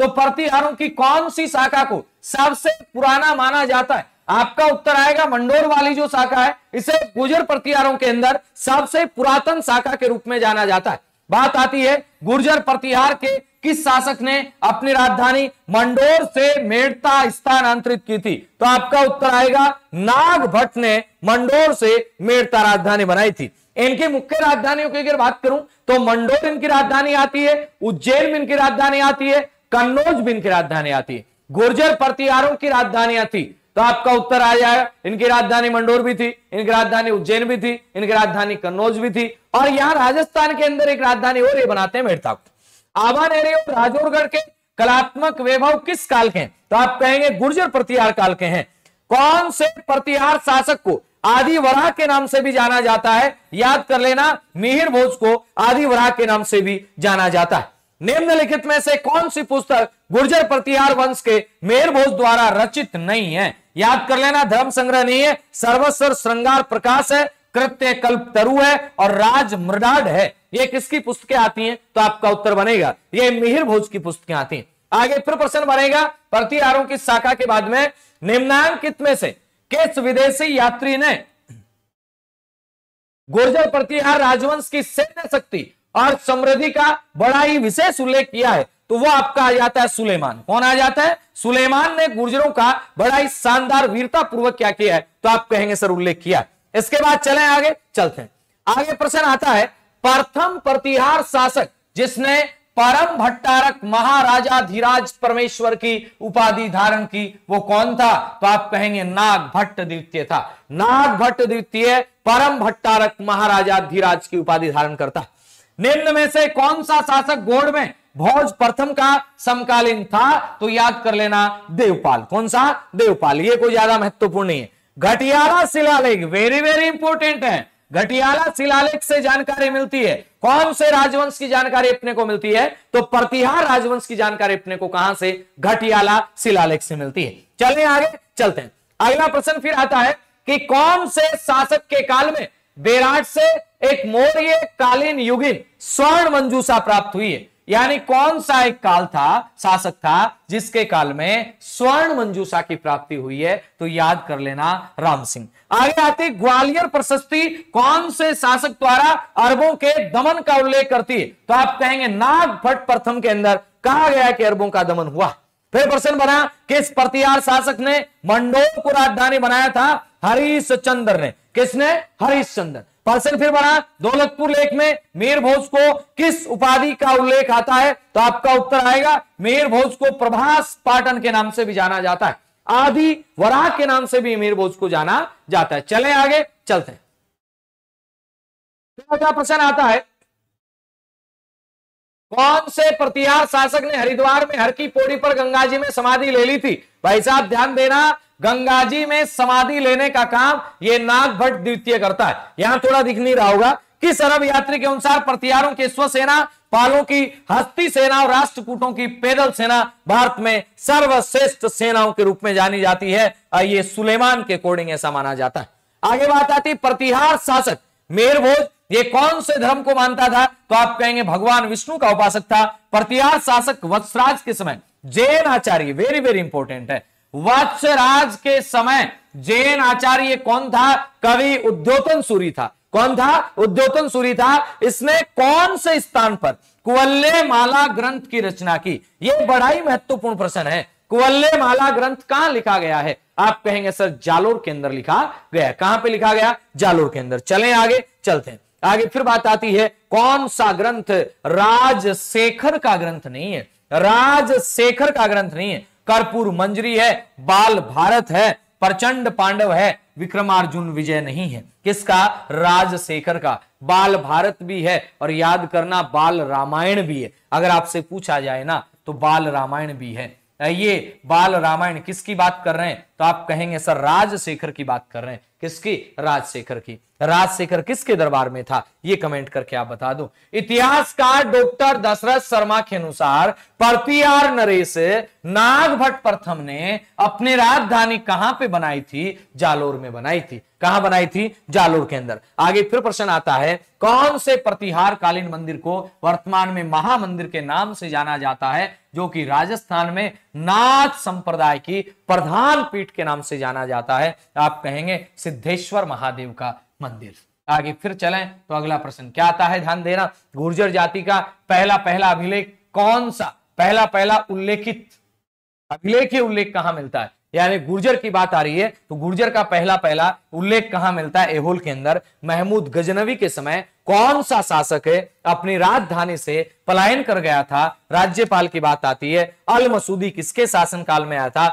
तो प्रतिहारों की कौन सी शाखा को सबसे पुराना माना जाता है? आपका उत्तर आएगा मंडोर वाली जो शाखा है, इसे गुर्जर प्रतिहारों के अंदर सबसे पुरातन शाखा के रूप में जाना जाता है। बात आती है गुर्जर प्रतिहार के किस शासक ने अपनी राजधानी मंडोर से मेड़ता स्थानांतरित की थी? तो आपका उत्तर आएगा नाग भट्ट ने मंडोर से मेड़ता राजधानी बनाई थी। इनकी मुख्य राजधानियों की अगर बात करूं तो मंडोर इनकी राजधानी आती है, उज्जैन में इनकी राजधानी आती है, कन्नौज भी इनकी राजधानी आती है। गुर्जर प्रतिहारों की राजधानियां थी, तो आपका उत्तर आ जाएगा इनकी राजधानी मंडोर भी थी, इनकी राजधानी उज्जैन भी थी, इनकी राजधानी कन्नौज भी थी, और यहां राजस्थान के अंदर एक राजधानी और ये बनाते हैं मेड़ता को। आवानेरी और राजौरगढ़ के कलात्मक वैभव किस काल के हैं? तो आप कहेंगे गुर्जर प्रतिहार काल के हैं। कौन से प्रतिहार शासक को आदि वराह के नाम से भी जाना जाता है? याद कर लेना, मिहिर भोज को आदि वराह के नाम से भी जाना जाता है। निम्नलिखित में से कौन सी पुस्तक गुर्जर प्रतिहार वंश के मिहिर भोज द्वारा रचित नहीं है? याद कर लेना, धर्म संग्रह नहीं है, सर्वस्व श्रृंगार प्रकाश है, कृत्य कल्प तरु है और राज मृडाड है। ये किसकी पुस्तकें आती हैं? तो आपका उत्तर बनेगा ये मिहिर भोज की पुस्तकें आती हैं। आगे फिर प्रश्न बनेगा प्रतिहारों की शाखा के बाद में निम्नांकित में से किस विदेशी यात्री ने गुर्जर प्रतिहार राजवंश की सैन्य शक्ति और समृद्धि का बड़ा ही विशेष उल्लेख किया है? तो वो आपका आ जाता है सुलेमान। कौन आ जाता है? सुलेमान ने गुर्जरों का बड़ा ही शानदार वीरता पूर्वक क्या किया है? तो आप कहेंगे सर उल्लेख किया। इसके बाद चलें आगे, चलते हैं आगे। प्रश्न आता है प्रथम प्रतिहार शासक जिसने परम भट्टारक महाराजा धीराज परमेश्वर की उपाधि धारण की, वो कौन था? तो आप कहेंगे नाग भट्ट द्वितीय था। नाग भट्ट द्वितीय परम भट्टारक महाराजा धीराज की उपाधि धारण करता। निम्न में से कौन सा शासक गौड़ में भोज प्रथम का समकालीन था? तो याद कर लेना देवपाल। कौन सा? देवपाल। ये कोई ज्यादा महत्वपूर्ण नहीं है। घटियाला शिलालेख वेरी वेरी इंपोर्टेंट है। घटियाला शिलालेख से जानकारी मिलती है। कौन से राजवंश की जानकारी अपने को मिलती है? तो प्रतिहार राजवंश की जानकारी अपने को कहां से? घटियाला शिलालेख से मिलती है। चलें आगे, चलते हैं। अगला प्रश्न फिर आता है कि कौन से शासक के काल में बेराट से एक मौर्य कालीन युगीन स्वर्ण मंजूषा प्राप्त हुई है? यानी कौन सा एक काल था, शासक था जिसके काल में स्वर्ण मंजूषा की प्राप्ति हुई है? तो याद कर लेना राम सिंह। आगे आती ग्वालियर प्रशस्ति कौन से शासक द्वारा अरबों के दमन का उल्लेख करती है? तो आप कहेंगे नाग भट्ट प्रथम के अंदर कहा गया कि अरबों का दमन हुआ। फिर प्रश्न बना किस प्रतिहार शासक ने मंडोर को राजधानी बनाया था? हरिश्चंद्र ने। किसने? हरिश्चंद्र। प्रश्न फिर बना दौलतपुर लेख में मिहिर भोज को किस उपाधि का उल्लेख आता है? तो आपका उत्तर आएगा मिहिर भोज को प्रभास पाटन के नाम से भी जाना जाता है, आदि वराह के नाम से भी मिहिर भोज को जाना जाता है। चलें आगे, चलते हैं। अगला प्रश्न आता है कौन से प्रतिहार शासक ने हरिद्वार में हर की पौड़ी पर गंगा जी में समाधि ले ली थी? भाई साहब ध्यान देना, गंगा जी में समाधि लेने का काम ये नाग भट्ट द्वितीय करता है। यहां थोड़ा दिख नहीं रहा होगा। किस अरब यात्री के अनुसार प्रतिहारों की स्वसेना, पालों की हस्ती सेना और राष्ट्रकूटों की पैदल सेना भारत में सर्वश्रेष्ठ सेनाओं के रूप में जानी जाती है? ये सुलेमान के अकॉर्डिंग ऐसा माना जाता है। आगे बात आती प्रतिहार शासक मिहिर भोज ये कौन से धर्म को मानता था? तो आप कहेंगे भगवान विष्णु का उपासक था। प्रतिहार शासक वत्सराज के समय जैन आचार्य, वेरी वेरी इंपॉर्टेंट है, वत्सराज के समय जैन आचार्य कौन था? कवि उद्योतन सूरी था। कौन था? उद्योतन सूरी था। इसने कौन से स्थान पर कुवल्ले माला ग्रंथ की रचना की? यह बड़ा ही महत्वपूर्ण प्रश्न है। कुवल्ले माला ग्रंथ कहां लिखा गया है? आप कहेंगे सर जालोर के अंदर लिखा गया। कहां पे लिखा गया? जालोर के अंदर। चलें आगे, चलते हैं आगे। फिर बात आती है कौन सा ग्रंथ राजशेखर का ग्रंथ नहीं है? राजशेखर का ग्रंथ नहीं है। कर्पूर मंजरी है, बाल भारत है, प्रचंड पांडव है, विक्रमार्जुन विजय नहीं है। किसका? राजशेखर का। बाल भारत भी है और याद करना बाल रामायण भी है। अगर आपसे पूछा जाए ना तो बाल रामायण भी है। ये बाल रामायण किसकी बात कर रहे हैं? तो आप कहेंगे सर राजशेखर की बात कर रहे हैं। किसकी? राजशेखर की। राजशेखर किसके दरबार में था, ये कमेंट करके आप बता दो। इतिहासकार डॉक्टर दशरथ शर्मा के अनुसार पृथ्वीराज नरेश नागभट्ट प्रथम ने अपनी राजधानी कहां पे बनाई थी, जालोर में बनाई थी। कहां बनाई थी, जालोर के अंदर। आगे फिर प्रश्न आता है, कौन से प्रतिहार कालीन मंदिर को वर्तमान में महामंदिर के नाम से जाना जाता है, जो कि राजस्थान में नाथ संप्रदाय की प्रधान पीठ के नाम से जाना जाता है। आप कहेंगे सिद्धेश्वर महादेव का मंदिर। आगे फिर चलें तो अगला प्रश्न क्या आता है, ध्यान देना। गुर्जर जाति का पहला पहला अभिलेख कौन सा, पहला पहला उल्लेखित अभिलेख उल्लेख कहां मिलता है, यानी गुर्जर की बात आ रही है तो गुर्जर का पहला पहला उल्लेख कहां मिलता है, ऐहोल के अंदर। महमूद गजनवी के समय कौन सा शासक है अपनी राजधानी से पलायन कर गया था, राज्यपाल की बात आती है। अल मसूदी किसके शासन काल में आया था,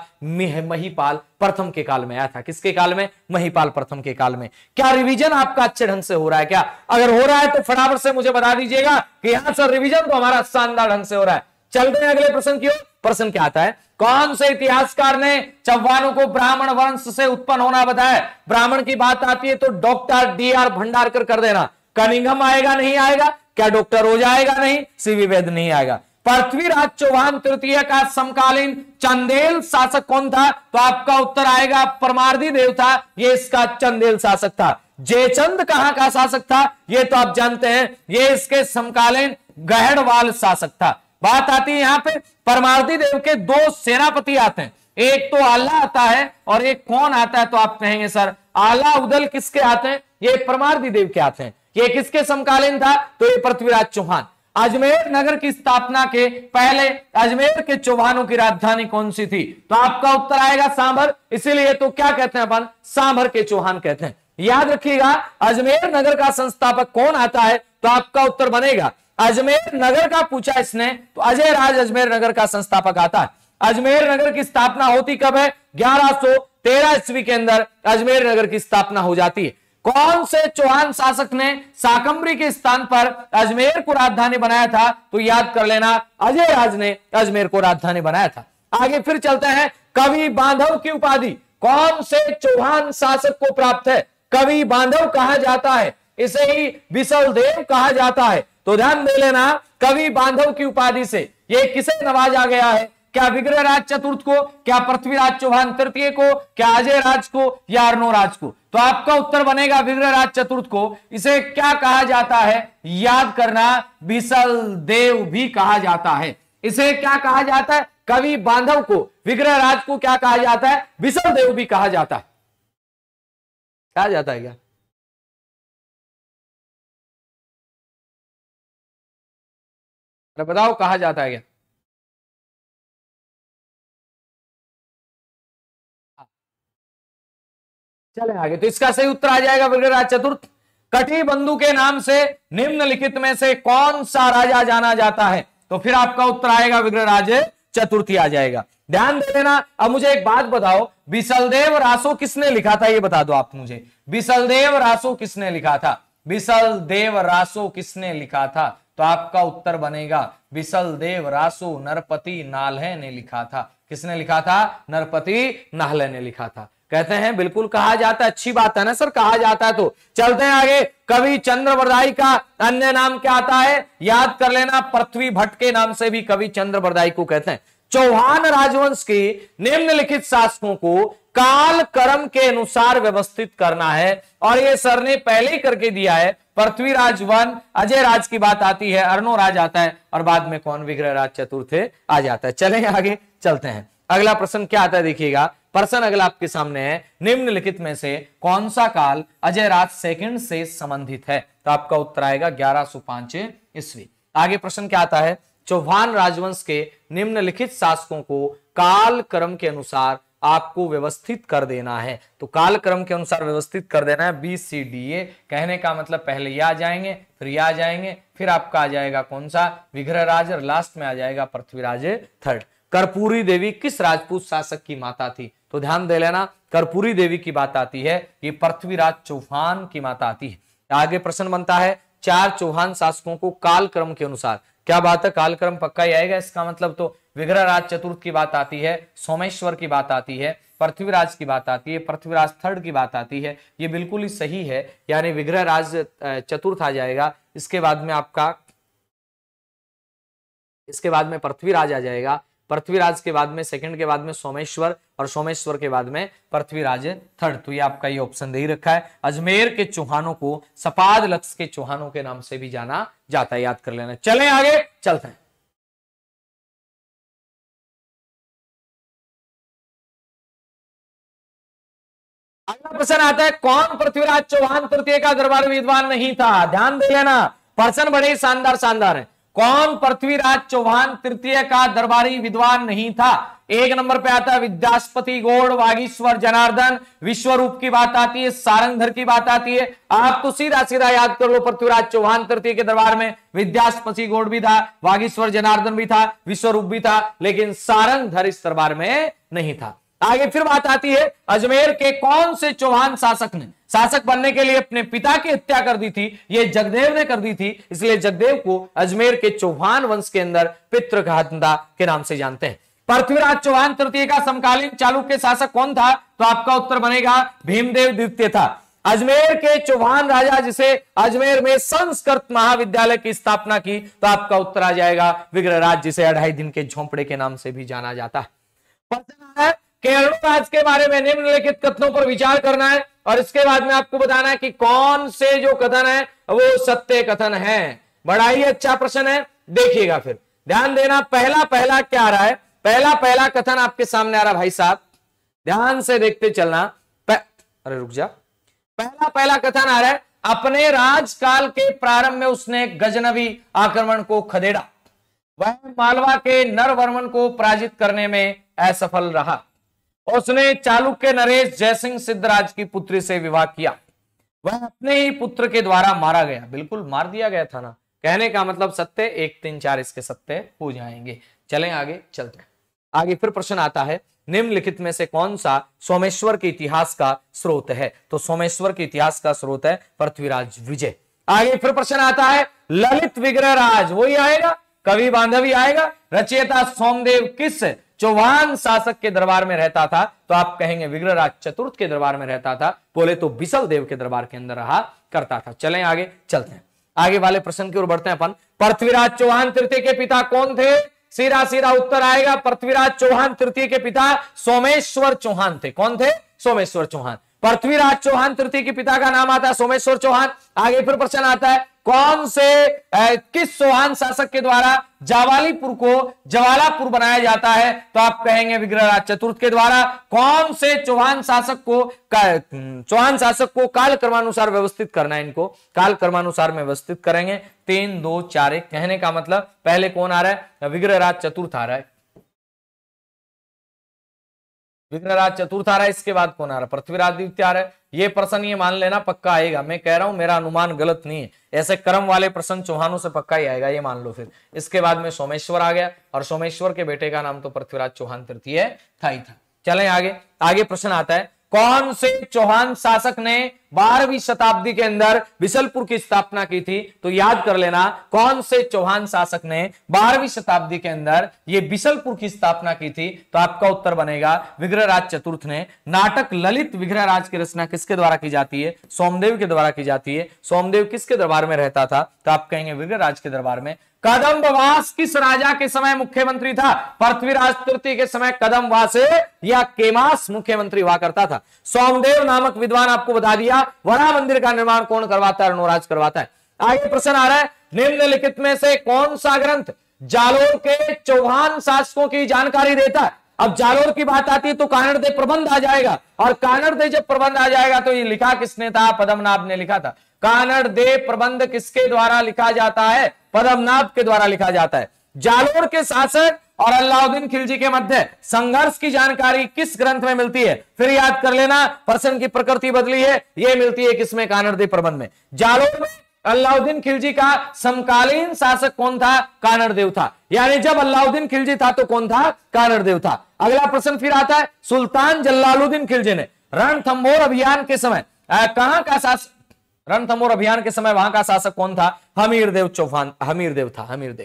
महिपाल प्रथम के काल में आया था। किसके काल में, महिपाल प्रथम के काल में। क्या रिवीजन आपका अच्छे ढंग से हो रहा है क्या? अगर हो रहा है तो फटाफट से मुझे बता दीजिएगा कि यहां सर रिवीजन तो हमारा शानदार ढंग से हो रहा है। चलते हैं अगले प्रश्न की ओर। प्रश्न क्या आता है, कौन से इतिहासकार ने चौहानों को ब्राह्मण वंश से उत्पन्न होना बताया? ब्राह्मण की बात आती है तो डॉक्टर डी आर भंडारकर कर देना। कनिंघम आएगा नहीं आएगा, क्या डॉक्टर हो जाएगा नहीं, सीवी वैद्य नहीं आएगा। पृथ्वीराज चौहान तृतीय का समकालीन चंदेल शासक कौन था? तो आपका उत्तर आएगा परमार्दी देव था, ये इसका चंदेल शासक था। जयचंद कहां का शासक था, ये तो आप जानते हैं, ये इसके समकालीन गहड़वाल शासक था। बात आती है यहां पे परमार्दी देव के दो सेनापति आते हैं, एक तो आला आता है और एक कौन आता है, तो आप कहेंगे सर आला उदल किसके आते हैं, ये परमार्दी देव के आते हैं। ये किसके समकालीन था, तो ये पृथ्वीराज चौहान। अजमेर नगर की स्थापना के पहले अजमेर के चौहानों की राजधानी कौन सी थी? तो आपका उत्तर आएगा सांभर, इसीलिए तो क्या कहते हैं अपन, सांभर के चौहान कहते हैं। याद रखिएगा अजमेर नगर का संस्थापक कौन आता है, तो आपका उत्तर बनेगा अजमेर नगर का पूछा इसने तो अजय राज अजमेर नगर का संस्थापक आता है। अजमेर नगर की स्थापना होती कब है, ग्यारह सौ तेरह ईस्वी के अंदर अजमेर नगर की स्थापना हो जाती है। कौन से चौहान शासक ने शाकंभरी के स्थान पर अजमेर को राजधानी बनाया था? तो याद कर लेना अजय राज ने अजमेर को राजधानी बनाया था। आगे फिर चलते हैं, कवि बांधव की उपाधि कौन से चौहान शासक को प्राप्त है? कवि बांधव कहा जाता है, इसे ही बिसल देव कहा जाता है। तो ध्यान दे लेना, कवि बांधव की उपाधि से ये किसे नवाजा गया है? क्या विग्रहराज चतुर्थ को, क्या पृथ्वीराज चौहान तृतीय को, क्या अजय राज को, या अर्णोराज को? तो आपका उत्तर बनेगा विग्रहराज चतुर्थ को। इसे क्या कहा जाता है, याद करना बिसल देव भी कहा जाता है। इसे क्या कहा जाता है, कवि बांधव को, विग्रहराज को क्या कहा जाता है, बिसल देव भी कहा जाता है। कहा जाता है क्या? बताओ कहा जाता है क्या? चले आगे, तो इसका सही उत्तर आ जाएगा विग्रहराज चतुर्थ। कटिबंधु के नाम से निम्नलिखित में से कौन सा राजा जाना जाता है? तो फिर आपका उत्तर आएगा विग्रहराज चतुर्थी आ जाएगा। ध्यान दे लेना। अब मुझे एक बात बताओ, बिसलदेव रासो किसने लिखा था, ये बता दो आप मुझे। बिसलदेव रासो किसने लिखा था? बिसलदेव रासो किसने लिखा था? तो आपका उत्तर बनेगा बिसलदेव रासो नरपति नाल्हे ने लिखा था। किसने लिखा था? नरपति नाल्हे ने लिखा था। कहते हैं बिल्कुल कहा जाता है, अच्छी बात है ना सर, कहा जाता है। तो चलते हैं आगे। कवि चंद्रबरदाई का अन्य नाम क्या आता है? याद कर लेना, पृथ्वी भट्ट के नाम से भी कवि चंद्रबरदाई को कहते हैं। चौहान राजवंश के निम्नलिखित शासकों को काल क्रम के अनुसार व्यवस्थित करना है, और ये सर ने पहले ही करके दिया है। पृथ्वीराज वन, अजय राज की बात आती है, अर्णोराज आता है, और बाद में कौन, विग्रहराज चतुर्थ आ जाता है। चलें आगे चलते हैं। अगला प्रश्न क्या आता है देखिएगा। प्रश्न अगला आपके सामने है, निम्नलिखित में से कौन सा काल अजय राज सेकंड से संबंधित है? तो आपका उत्तर आएगा ग्यारह सौ पांच ईस्वी। आगे प्रश्न क्या आता है, चौहान राजवंश के निम्नलिखित शासकों को काल क्रम के अनुसार आपको व्यवस्थित कर देना है। तो काल क्रम के अनुसार व्यवस्थित कर देना है, बी सी डी ए। कहने का मतलब पहले ये आ जाएंगे, फिर ये आ जाएंगे, फिर आपका आ जाएगा कौन सा, विग्रहराज, और लास्ट में आ जाएगा पृथ्वीराज थर्ड। कर्पूरी देवी किस राजपूत शासक की माता थी? तो ध्यान दे लेना, कर्पूरी देवी की बात आती है, ये पृथ्वीराज चौहान की माता आती है। आगे प्रश्न बनता है, चार चौहान शासकों को काल क्रम के अनुसार, क्या बात है, कालक्रम पक्का ही आएगा। इसका मतलब तो विग्रहराज चतुर्थ की बात आती है, सोमेश्वर की बात आती है, पृथ्वीराज की बात आती है, पृथ्वीराज थर्ड की बात आती है, ये बिल्कुल ही सही है, यानी विग्रहराज चतुर्थ आ जाएगा। इसके बाद में आपका इसके बाद में पृथ्वीराज आ जाएगा, पृथ्वीराज के बाद में सेकंड के बाद में सोमेश्वर, और सोमेश्वर के बाद में पृथ्वीराज थर्ड। तो ये आपका ये ऑप्शन दे ही रखा है। अजमेर के चौहानों को सपाद लक्ष्य के चौहानों के नाम से भी जाना जाता है, याद कर लेना। चलें आगे चलते हैं। अगला प्रश्न आता है, कौन पृथ्वीराज चौहान तृतीय का दरबार विद्वान नहीं था? ध्यान दे लेना, प्रश्न बड़े शानदार शानदार है। कौन पृथ्वीराज चौहान तृतीय का दरबारी विद्वान नहीं था? एक नंबर पे आता है विद्यास्पति गौड़, वागीश्वर जनार्दन, विश्वरूप की बात आती है, सारंगधर की बात आती है। आप तो सीधा सीधा याद कर लो, पृथ्वीराज चौहान तृतीय के दरबार में विद्यास्पति गौड़ भी था, वागीश्वर जनार्दन भी था, विश्वरूप भी था, लेकिन सारंगधर इस दरबार में नहीं था। आगे फिर बात आती है, अजमेर के कौन से चौहान शासक ने शासक बनने के लिए अपने पिता की हत्या कर दी थी? ये जगदेव ने कर दी थी, इसलिए जगदेव को अजमेर के चौहान वंश के अंदर पितृघातदा के नाम से जानते हैं। पृथ्वीराज चौहान तृतीय का समकालीन चालुक्य शासक कौन था? तो आपका उत्तर बनेगा भीमदेव द्वितीय था। अजमेर के चौहान राजा जिसे अजमेर में संस्कृत महाविद्यालय की स्थापना की, तो आपका उत्तर आ जाएगा विग्रहराज, जिसे अढ़ाई दिन के झोंपड़े के नाम से भी जाना जाता है। प्रश्न है, केरलराज के बारे में निम्नलिखित कथनों पर विचार करना है, और इसके बाद में आपको बताना है कि कौन से जो कथन है वो सत्य कथन है। बड़ा ही अच्छा प्रश्न है, देखिएगा फिर ध्यान देना। पहला पहला क्या आ रहा है? पहला पहला कथन आपके सामने आ रहा भाई साहब, ध्यान से देखते चलना। अरे रुक जा, पहला पहला कथन आ रहा है, अपने राजकाल के प्रारंभ में उसने गजनवी आक्रमण को खदेड़ा, वह मालवा के नरवर्मन को पराजित करने में असफल रहा, उसने चालुक्य नरेश जयसिंह सिद्धराज की पुत्री से विवाह किया, वह अपने ही पुत्र के द्वारा मारा गया। बिल्कुल मार दिया गया था ना, कहने का मतलब सत्य, एक तीन चार इसके सत्य हो जाएंगे। चलें आगे चलते हैं। आगे फिर प्रश्न आता है, निम्नलिखित में से कौन सा सोमेश्वर के इतिहास का स्रोत है? तो सोमेश्वर के इतिहास का स्रोत है पृथ्वीराज विजय। आगे फिर प्रश्न आता है, ललित विग्रहराज वही आएगा, कवि बांधवी आएगा, रचयिता सोमदेव किस चौहान शासक के दरबार में रहता था? तो आप कहेंगे विग्रहराज चतुर्थ के दरबार में रहता था, बोले तो बिसल देव के दरबार के अंदर रहा करता था। चलें आगे चलते हैं, आगे वाले प्रश्न की ओर बढ़ते हैं अपन। पृथ्वीराज चौहान तृतीय के पिता कौन थे? सीधा सीधा उत्तर आएगा, पृथ्वीराज चौहान तृतीय के पिता सोमेश्वर चौहान थे। कौन थे? सोमेश्वर चौहान। पृथ्वीराज चौहान तृतीय के पिता का नाम आता है सोमेश्वर चौहान। आगे फिर प्रश्न आता है, कौन से ए, किस चौहान शासक के द्वारा जावालीपुर को जवालापुर बनाया जाता है? तो आप कहेंगे विग्रहराज चतुर्थ के द्वारा। कौन से चौहान शासक को चौहान शासक को काल क्रमानुसार व्यवस्थित करना है? इनको काल क्रमानुसार में व्यवस्थित करेंगे। तीन दो चार एक, कहने का मतलब पहले कौन आ रहा है? विग्रहराज चतुर्थ आ रहा है, विग्रहराज चतुर्थ आ रहा है, इसके बाद कौन आ रहा है? पृथ्वीराज द्वितीय आ रहा है। ये प्रश्न ये मान लेना पक्का आएगा, मैं कह रहा हूं मेरा अनुमान गलत नहीं है, ऐसे क्रम वाले प्रश्न चौहानों से पक्का ही आएगा, ये मान लो। फिर इसके बाद में सोमेश्वर आ गया, और सोमेश्वर के बेटे का नाम तो पृथ्वीराज चौहान तृतीय था ही था। चलें आगे, आगे प्रश्न आता है, कौन से चौहान शासक ने बारहवीं शताब्दी के अंदर बिशलपुर की स्थापना की थी? तो याद कर लेना, कौन से चौहान शासक ने बारहवीं शताब्दी के अंदर ये बिशलपुर की स्थापना की थी? तो आपका उत्तर बनेगा विग्रहराज चतुर्थ ने। नाटक ललित विग्रहराज की रचना किसके द्वारा की जाती है? सोमदेव के द्वारा की जाती है। सोमदेव किसके दरबार में रहता था? तो आप कहेंगे विग्रहराज के दरबार में। कदम्बवास किस राजा के समय मुख्यमंत्री था? पृथ्वीराज तृतीय के समय कदम्बवास या केमास मुख्यमंत्री हुआ करता था। सोमदेव नामक विद्वान आपको बता दिया। वरा मंदिर का निर्माण कौन करवाता है? अर्णोराज करवाता है। आगे प्रश्न आ रहा है, निम्नलिखित में से कौन सा ग्रंथ जालोर के चौहान शासकों की जानकारी देता है? अब जालोर की बात आती है तो कानड़देव प्रबंध आ जाएगा, और कानड़देव जब प्रबंध आ जाएगा तो ये लिखा किसने था? पद्मनाभ ने लिखा था। कानड़देव प्रबंध किसके द्वारा लिखा जाता है? पद्मनाभ के द्वारा लिखा जाता है। जालोर के शासक और अलाउद्दीन खिलजी के मध्य संघर्ष की जानकारी किस ग्रंथ में मिलती है? फिर याद कर लेना, प्रश्न की प्रकृति बदली है, यह मिलती है किसमें? कानड़देव प्रबंध में। जालोर में अलाउद्दीन खिलजी का समकालीन शासक कौन था? कानड़देव था। यानी जब अलाउद्दीन खिलजी था तो कौन था? कानड़देव था। अगला प्रश्न फिर आता है, सुल्तान जलालुद्दीन खिलजी ने रणथंभौर अभियान के समय कहां का शासक रणथंभौर अभियान के समय वहां का शासक कौन था? हमीरदेव चौहान, हमीरदेव था, हमीरदेव।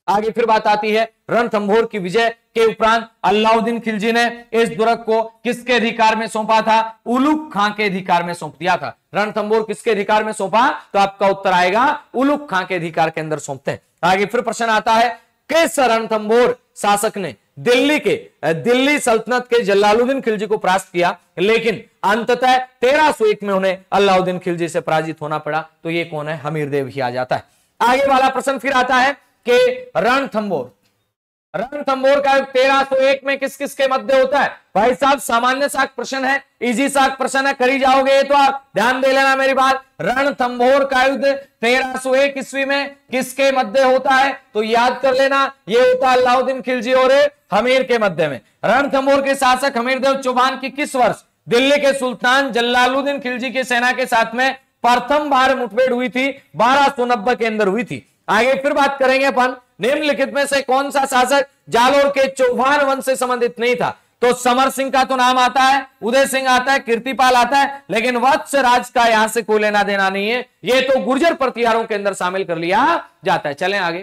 आगे फिर बात आती है रणथंभौर की विजय के उपरांत अलाउद्दीन खिलजी ने इस दुर्ग को किसके अधिकार में सौंपा था? उलुग खां के अधिकार में सौंप दिया था। रणथंभौर किसके अधिकार में सौंपा? तो आपका उत्तर आएगा उलुग खां के अधिकार के अंदर सौंपते हैं। आगे फिर प्रश्न आता है किस रणथंभौर शासक ने दिल्ली के दिल्ली सल्तनत के जलालुद्दीन खिलजी को परास्त किया, लेकिन अंततः तेरह सौ एक में उन्हें अलाउद्दीन खिलजी से पराजित होना पड़ा? तो ये कौन है? हमीरदेव ही आ जाता है। आगे वाला प्रश्न फिर आता है कि रणथंभौर रणथंभौर का तेरह सौ एक में किस किस के मध्य होता है? भाई साहब सामान्य सा प्रश्न है, इजी सा प्रश्न है, करी जाओगे तो आप ध्यान दे लेना मेरी बात। रणथंभौर का युद्ध तेरह सौ एक ईस्वी में किसके मध्य होता है? तो याद कर लेना, ये होता है अलाउद्दीन खिलजी और हमीर के मध्य में। रणथंभौर के शासक हमीरदेव चौहान की किस वर्ष दिल्ली के सुल्तान जलालुद्दीन खिलजी की सेना के साथ में प्रथम बार मुठभेड़ हुई थी? बारह सौ नब्बे के अंदर हुई थी। आगे फिर बात करेंगे अपन निम्नलिखित में से कौन सा शासक जालोर के चौहान वंश से संबंधित नहीं था? तो समर सिंह का तो नाम आता है, उदय सिंह आता है, कीर्तिपाल आता है, लेकिन वत्स राज का यहां से कोई लेना देना नहीं है। ये तो गुर्जर प्रतिहारों के अंदर शामिल कर लिया जाता है। चलें आगे।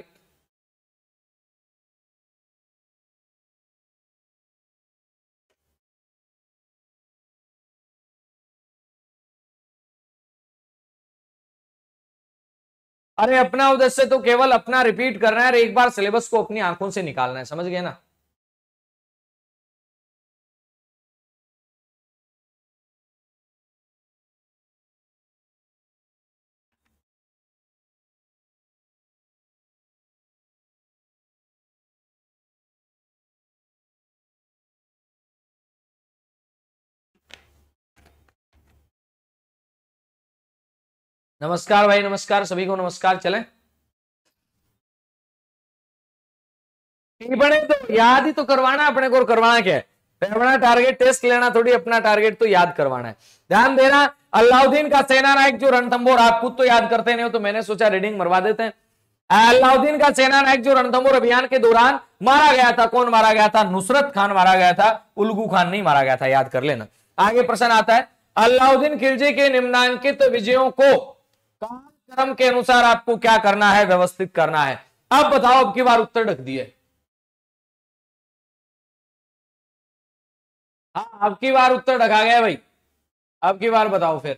अरे अपना उद्देश्य तो केवल अपना रिपीट करना है और एक बार सिलेबस को अपनी आंखों से निकालना है, समझ गए ना? नमस्कार भाई, नमस्कार सभी को, नमस्कार। चलें बने तो याद ही तो करवाना अपने को, करवाना क्या है? अपना टारगेट टेस्ट लेना थोड़ी, अपना टारगेट तो याद करवाना है। ध्यान देना, अलाउद्दीन का सेना नायक जो रणथंभौर, आप खुद तो याद करते नहीं हो तो मैंने सोचा रीडिंग मरवा देते हैं। अलाउद्दीन का सेना नायक जो रणथंभौर अभियान के दौरान मारा गया था, कौन मारा गया था? नुसरत खान मारा गया था, उल्गू खान नहीं मारा गया था, याद कर लेना। आगे प्रश्न आता है अलाउद्दीन खिलजी के निम्नांकित विजयों को कालक्रम के अनुसार आपको क्या करना है? व्यवस्थित करना है। अब बताओ, अब की बार उत्तर ढक दिए। हाँ, अब की बार उत्तर ढका गया भाई, अब की बार बताओ फिर।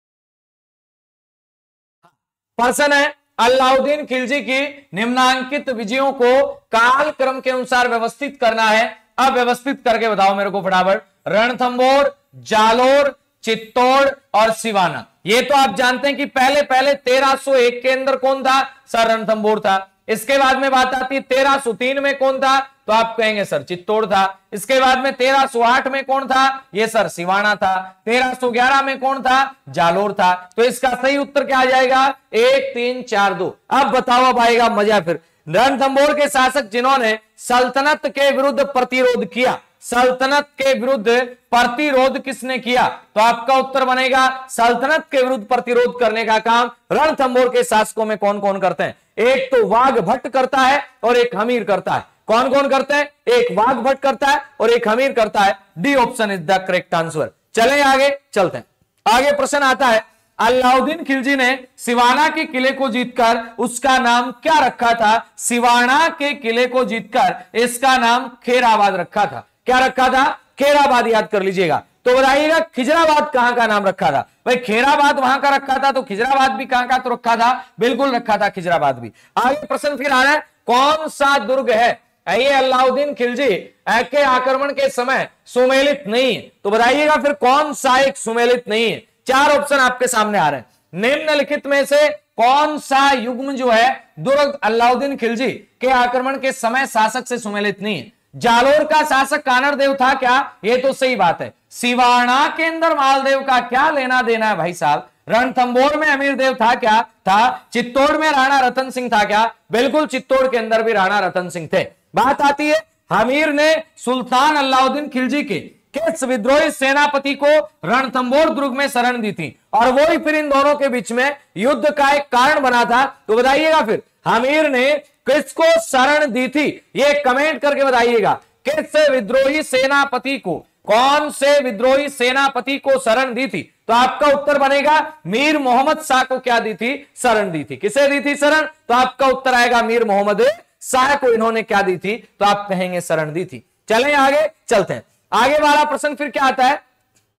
प्रश्न है अलाउद्दीन खिलजी की निम्नांकित विजयों को कालक्रम के अनुसार व्यवस्थित करना है। अब व्यवस्थित करके बताओ मेरे को फटाफट। रणथंभौर, जालोर, चित्तौड़ और सिवाना। ये तो आप जानते हैं कि पहले पहले तेरह सौ एक के अंदर कौन था? सर रणथंभौर था। इसके बाद में बात आती है तेरह सौ तीन में कौन था? तो आप कहेंगे सर चित्तौड़ था। इसके बाद में तेरह सौ आठ में कौन था? ये सर सिवाना था। तेरह सौ ग्यारह में कौन था? जालोर था। तो इसका सही उत्तर क्या आ जाएगा? एक तीन चार दो। अब बताओ, अब आएगा मजा फिर। रणथंभौर के शासक जिन्होंने सल्तनत के विरुद्ध प्रतिरोध किया, सल्तनत के विरुद्ध प्रतिरोध किसने किया? तो आपका उत्तर बनेगा सल्तनत के विरुद्ध प्रतिरोध करने का काम रणथंभौर के शासकों में कौन कौन करते हैं? एक तो वाघ भट्ट करता है और एक हमीर करता है। कौन कौन करते हैं? एक वाघ भट्ट करता है और एक हमीर करता है। D option is the correct answer. चलें आगे, चलते हैं। आगे प्रश्न आता है अलाउद्दीन खिलजी ने सिवाना के किले को जीतकर उसका नाम क्या रखा था? सिवाना के किले को जीतकर इसका नाम खेराबाद रखा था। क्या रखा था? खेराबाद, याद कर लीजिएगा। तो बताइएगा खिजराबाद कहां का नाम रखा था? भाई खेराबाद वहां का रखा था, तो खिजराबाद भी कहां का तो रखा था? बिल्कुल रखा था खिजराबाद भी। आगे प्रश्न फिर आ रहा है कौन सा दुर्ग है ये अलाउद्दीन खिलजी के आक्रमण के समय सुमेलित नहीं है? तो बताइएगा फिर कौन सा एक सुमेलित नहीं है? चार ऑप्शन आपके सामने आ रहे हैं। निम्नलिखित में से कौन सा युग्म जो है दुर्ग अलाउद्दीन खिलजी के आक्रमण के समय शासक से सुमेलित नहीं है? जालोर का शासक कानरदेव था क्या? ये तो सही बात है। सिवाना के अंदर मालदेव का क्या लेना देना है भाई साहब? रणथंभौर में अमीरदेव था क्या? था। चित्तौड़ में राणा रतन सिंह था क्या? बिल्कुल, चित्तौड़ के अंदर भी राणा रतन सिंह थे। बात आती है हमीर ने सुल्तान अलाउद्दीन खिलजी के किस विद्रोही सेनापति को रणथंभौर दुर्ग में शरण दी थी और वो ही फिर इन दोनों के बीच में युद्ध का एक कारण बना था? तो बताइएगा फिर हमीर ने किसको शरण दी थी? ये कमेंट करके बताइएगा। किस विद्रोही सेनापति को, कौन से विद्रोही सेनापति को शरण दी थी? तो आपका उत्तर बनेगा मीर मोहम्मद शाह को क्या दी थी? शरण दी थी। किसे दी थी शरण? तो आपका उत्तर आएगा मीर मोहम्मद साय को इन्होंने क्या दी थी, तो आप कहेंगे शरण दी थी। चलें आगे चलते हैं। आगे वाला प्रश्न फिर क्या आता है,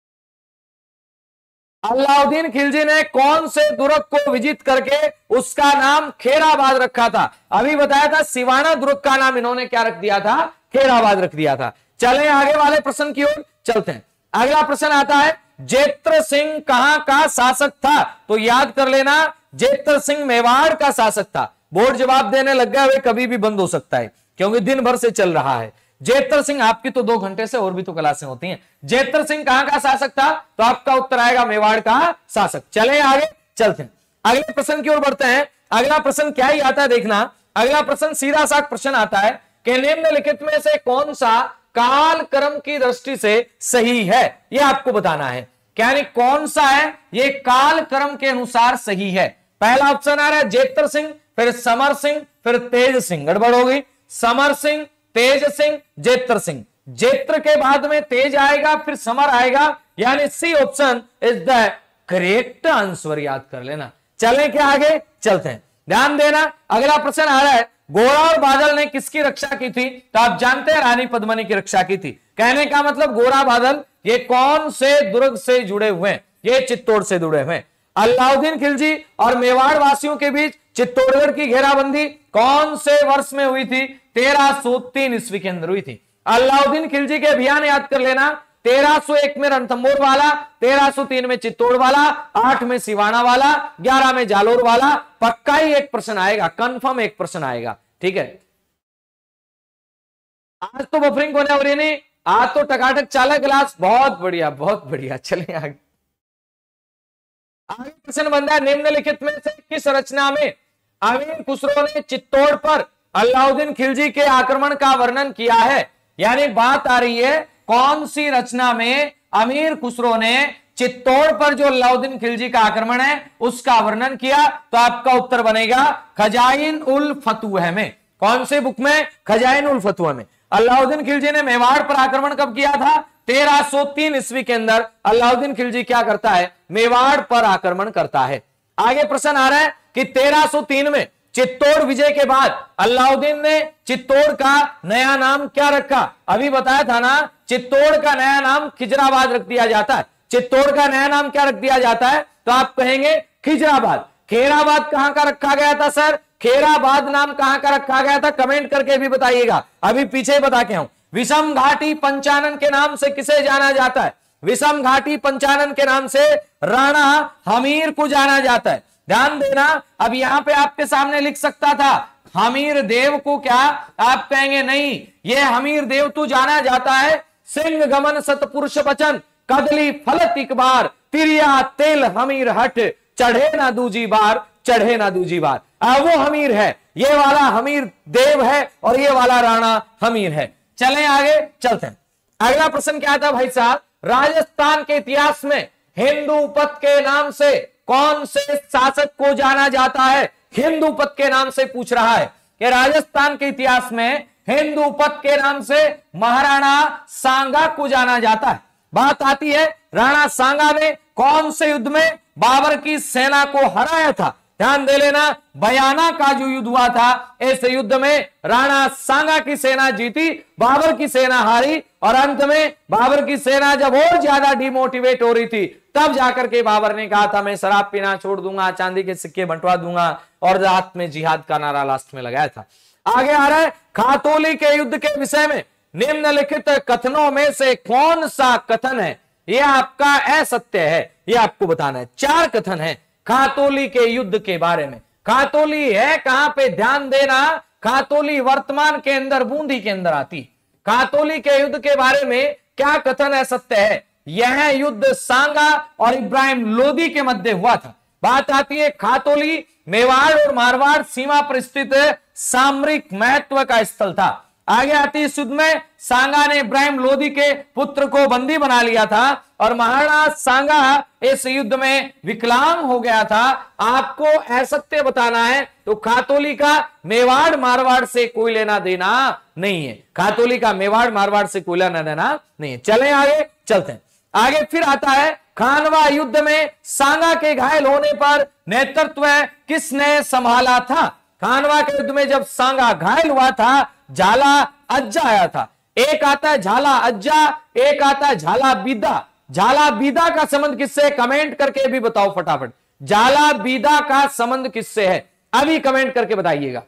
अलाउद्दीन खिलजी ने कौन से दुर्ग को विजित करके उसका नाम खेराबाद रखा था? अभी बताया था सिवाना दुर्ग का नाम इन्होंने क्या रख दिया था, खेराबाद रख दिया था। चलें आगे वाले प्रश्न की ओर चलते हैं। अगला प्रश्न आता है, जेत्र सिंह कहां का शासक था? तो याद कर लेना, जेत्र सिंह मेवाड़ का शासक था। बोर्ड जवाब देने लग गया, वे कभी भी बंद हो सकता है क्योंकि दिन भर से चल रहा है। जेत्र सिंह, आपकी तो दो घंटे से और भी तो क्लासें होती हैं। जेत्र सिंह कहां का शासक था? तो आपका उत्तर आएगा मेवाड़ का शासक। चले आगे चलते हैं, अगले प्रश्न की ओर बढ़ते हैं। अगला प्रश्न क्या ही आता है देखना, अगला प्रश्न सीधा सा प्रश्न आता है कि निम्नलिखित में से कौन सा काल क्रम की दृष्टि से सही है, यह आपको बताना है। यानी कौन सा है ये काल क्रम के अनुसार सही है। पहला ऑप्शन आ रहा है जेत्र सिंह, फिर समर सिंह, फिर तेज सिंह। गड़बड़ हो गई, समर सिंह, तेज सिंह, जेत्र सिंह। जेत्र के बाद में तेज आएगा, फिर समर आएगा, यानी C option is the correct answer. याद कर लेना। चलें क्या आगे चलते हैं, ध्यान देना। अगला प्रश्न आ रहा है, गोरा और बादल ने किसकी रक्षा की थी? तो आप जानते हैं रानी पद्मिनी की रक्षा की थी। कहने का मतलब गोरा बादल ये कौन से दुर्ग से जुड़े हुए हैं? ये चित्तौड़ से जुड़े हुए हैं। अलाउद्दीन खिलजी और मेवाड़ वासियों के बीच चित्तौड़गढ़ की घेराबंदी कौन से वर्ष में हुई थी? तेरह सौ तीन ईस्वी के अंदर हुई थी। अलाउद्दीन खिलजी के अभियान याद कर लेना, तेरह सौ एक में रणथंभौर वाला, तेरह सौ तीन में चित्तौड़ वाला, आठ में सिवाना वाला, ग्यारह में जालोर वाला। पक्का ही एक प्रश्न आएगा, कंफर्म एक प्रश्न आएगा, ठीक है। आज तो बफरिंग होने हो रही नहीं, आज तो टकाटक चाला क्लास। बहुत बढ़िया बहुत बढ़िया। चलिए आगे, आगे प्रश्न बनता है, निम्नलिखित में से किस रचना में अमीर खुसरो ने चित्तौड़ पर अलाउद्दीन खिलजी के आक्रमण का वर्णन किया है? यानी बात आ रही है कौन सी रचना में अमीर खुसरो ने चित्तौड़ पर जो अलाउद्दीन खिलजी का आक्रमण है उसका वर्णन किया? तो आपका उत्तर बनेगा खजाइन उल फतूह में। कौन से बुक में? खजाइन उल फतूह में। अलाउद्दीन खिलजी ने मेवाड़ पर आक्रमण कब किया था? तेरह सौ तीन ईस्वी के अंदर अलाउद्दीन खिलजी क्या करता है? मेवाड़ पर आक्रमण करता है। आगे प्रश्न आ रहा है कि तेरह सौ तीन में चित्तौड़ विजय के बाद अलाउद्दीन ने चित्तौड़ का नया नाम क्या रखा? अभी बताया था ना, चित्तौड़ का नया नाम खिजराबाद रख दिया जाता है। चित्तौड़ का नया नाम क्या रख दिया जाता है? तो आप कहेंगे खिजराबाद। खेराबाद कहां का रखा गया था सर? खेराबाद नाम कहां का रखा गया था? कमेंट करके भी बताइएगा, अभी पीछे बता के हूं। विषम घाटी पंचानन के नाम से किसे जाना जाता है? विषम घाटी पंचानन के नाम से राणा हमीर को जाना जाता है। ध्यान देना, अब यहां पे आपके सामने लिख सकता था हमीर देव को, क्या आप कहेंगे नहीं, यह हमीर देव तो जाना जाता है सिंह गमन सतपुरुष बचन कदली फलत एक बार तिरिया तेल हमीर हट चढ़े ना दूजी बार, चढ़े ना दूजी बार। अब वो हमीर है, ये वाला हमीर देव है और ये वाला राणा हमीर है। चलें आगे चलते हैं। अगला प्रश्न क्या था भाई साहब, राजस्थान के इतिहास में हिंदूपत के नाम से कौन से शासक को जाना जाता है? हिंदूपत के नाम से पूछ रहा है कि राजस्थान के इतिहास में हिंदूपत के नाम से महाराणा सांगा को जाना जाता है। बात आती है राणा सांगा ने कौन से युद्ध में बाबर की सेना को हराया था? ध्यान दे लेना, बयाना का जो युद्ध हुआ था, इस युद्ध में राणा सांगा की सेना जीती, बाबर की सेना हारी। और अंत में बाबर की सेना जब और ज्यादा डिमोटिवेट हो रही थी, तब जाकर के बाबर ने कहा था मैं शराब पीना छोड़ दूंगा, चांदी के सिक्के बंटवा दूंगा, और रात में जिहाद का नारा लास्ट में लगाया था। आगे आ रहा है, खातौली के युद्ध के विषय में निम्नलिखित कथनों में से कौन सा कथन है यह आपका असत्य है? यह आपको बताना है। चार कथन है खातौली के युद्ध के बारे में। खातौली है कहां पे? ध्यान देना, खातौली वर्तमान के अंदर बूंदी के अंदर आती। खातौली के युद्ध के बारे में क्या कथन असत्य है? यह युद्ध सांगा और इब्राहिम लोदी के मध्य हुआ था। बात आती है खातौली मेवाड़ और मारवाड़ सीमा पर स्थित सामरिक महत्व का स्थल था। आगे आती है इस युद्ध में सांगा ने इब्राहिम लोदी के पुत्र को बंदी बना लिया था और महाराणा सांगा इस युद्ध में विकलांग हो गया था। आपको असत्य बताना है तो खातौली का मेवाड़ मारवाड़ से कोई लेना देना नहीं है। खातौली का मेवाड़ मारवाड़ से कोई लेना देना नहीं है। चलें आगे चलते हैं। आगे फिर आता है खानवा युद्ध में सांगा के घायल होने पर नेतृत्व किसने संभाला था? खानवा के युद्ध में जब सांगा घायल हुआ था, झाला अज्जा आया था। एक आता है झाला अज्जा, एक आता है झाला बीदा। झाला बीदा का संबंध किससे, कमेंट करके भी बताओ फटाफट। झाला बीदा का संबंध किससे है, अभी कमेंट करके बताइएगा।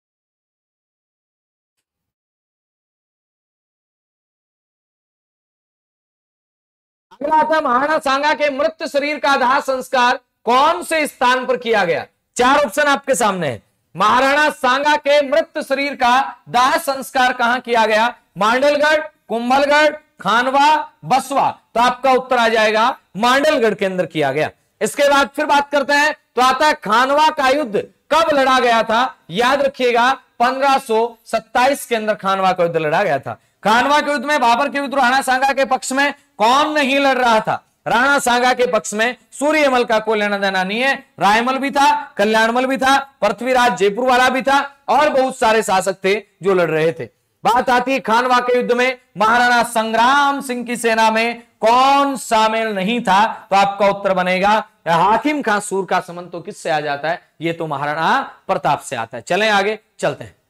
अगला आता महाराणा सांगा के मृत शरीर का दाह संस्कार कौन से स्थान पर किया गया। चार ऑप्शन आपके सामने है। महाराणा सांगा के मृत शरीर का दाह संस्कार कहां किया गया, मांडलगढ़, कुंभलगढ़, खानवा, बसवा। तो आपका उत्तर आ जाएगा मांडलगढ़ के अंदर किया गया। इसके बाद फिर बात करते हैं, तो आता है खानवा का युद्ध कब लड़ा गया था। याद रखिएगा पंद्रह सौ सत्ताईस के अंदर खानवा का युद्ध लड़ा गया था। खानवा के युद्ध में बाबर के विरुद्ध राणा सांगा के पक्ष में कौन नहीं लड़ रहा था। राणा सांगा के पक्ष में सूर्यमल का कोई लेना देना नहीं है, रायमल भी था, कल्याणमल भी था, पृथ्वीराज जयपुर वाला भी था और बहुत सारे शासक थे जो लड़ रहे थे। बात आती है खानवा के युद्ध में महाराणा संग्राम सिंह की सेना में कौन शामिल नहीं था। तो आपका उत्तर बनेगा हाकिम खां सूर का संबंध तो किससे आ जाता है, ये तो महाराणा प्रताप से आता है। चलें आगे चलते हैं।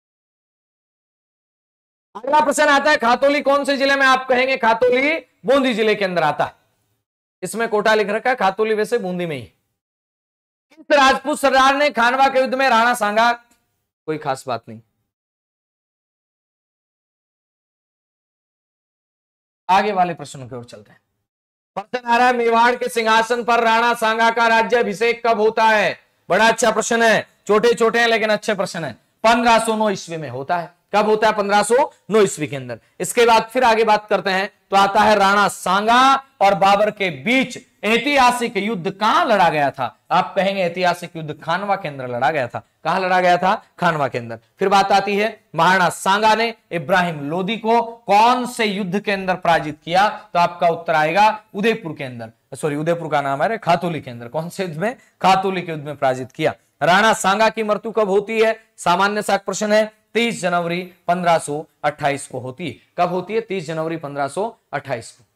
अगला प्रश्न आता है खातौली कौन से जिले में, आप कहेंगे खातौली बूंदी जिले के अंदर आता है। इसमें कोटा लिख रखा है, खातौली वैसे बूंदी में ही। किस राजपूत सरदार ने खानवा के युद्ध में राणा सांगा, कोई खास बात नहीं। आगे वाले प्रश्नों की ओर चलते हैं। प्रश्न आ रहा है मेवाड़ के सिंहासन पर राणा सांगा का राज्याभिषेक कब होता है। बड़ा अच्छा प्रश्न है, छोटे छोटे हैं लेकिन अच्छे प्रश्न है। पंद्रह सौ नौ ईस्वी में होता है। कब होता है, पंद्रह सौ नौ ईस्वी के अंदर। इसके बाद फिर आगे बात करते हैं, तो आता है राणा सांगा और बाबर के बीच ऐतिहासिक युद्ध कहां लड़ा गया था। आप कहेंगे ऐतिहासिक युद्ध खानवा के अंदर लड़ा गया था। कहां लड़ा गया था, खानवा के अंदर। फिर बात आती है महाराणा सांगा ने इब्राहिम लोदी को कौन से युद्ध के अंदर पराजित किया। तो आपका उत्तर आएगा उदयपुर के अंदर, सॉरी उदयपुर का नाम है खातौली के अंदर। कौन से युद्ध में, खातौली के युद्ध में पराजित किया। राणा सांगा की मृत्यु कब होती है, सामान्य सा प्रश्न है। तीस जनवरी पंद्रह सौ अट्ठाईस को होती है। कब होती है, तीस जनवरी पंद्रह सौ अट्ठाईस को।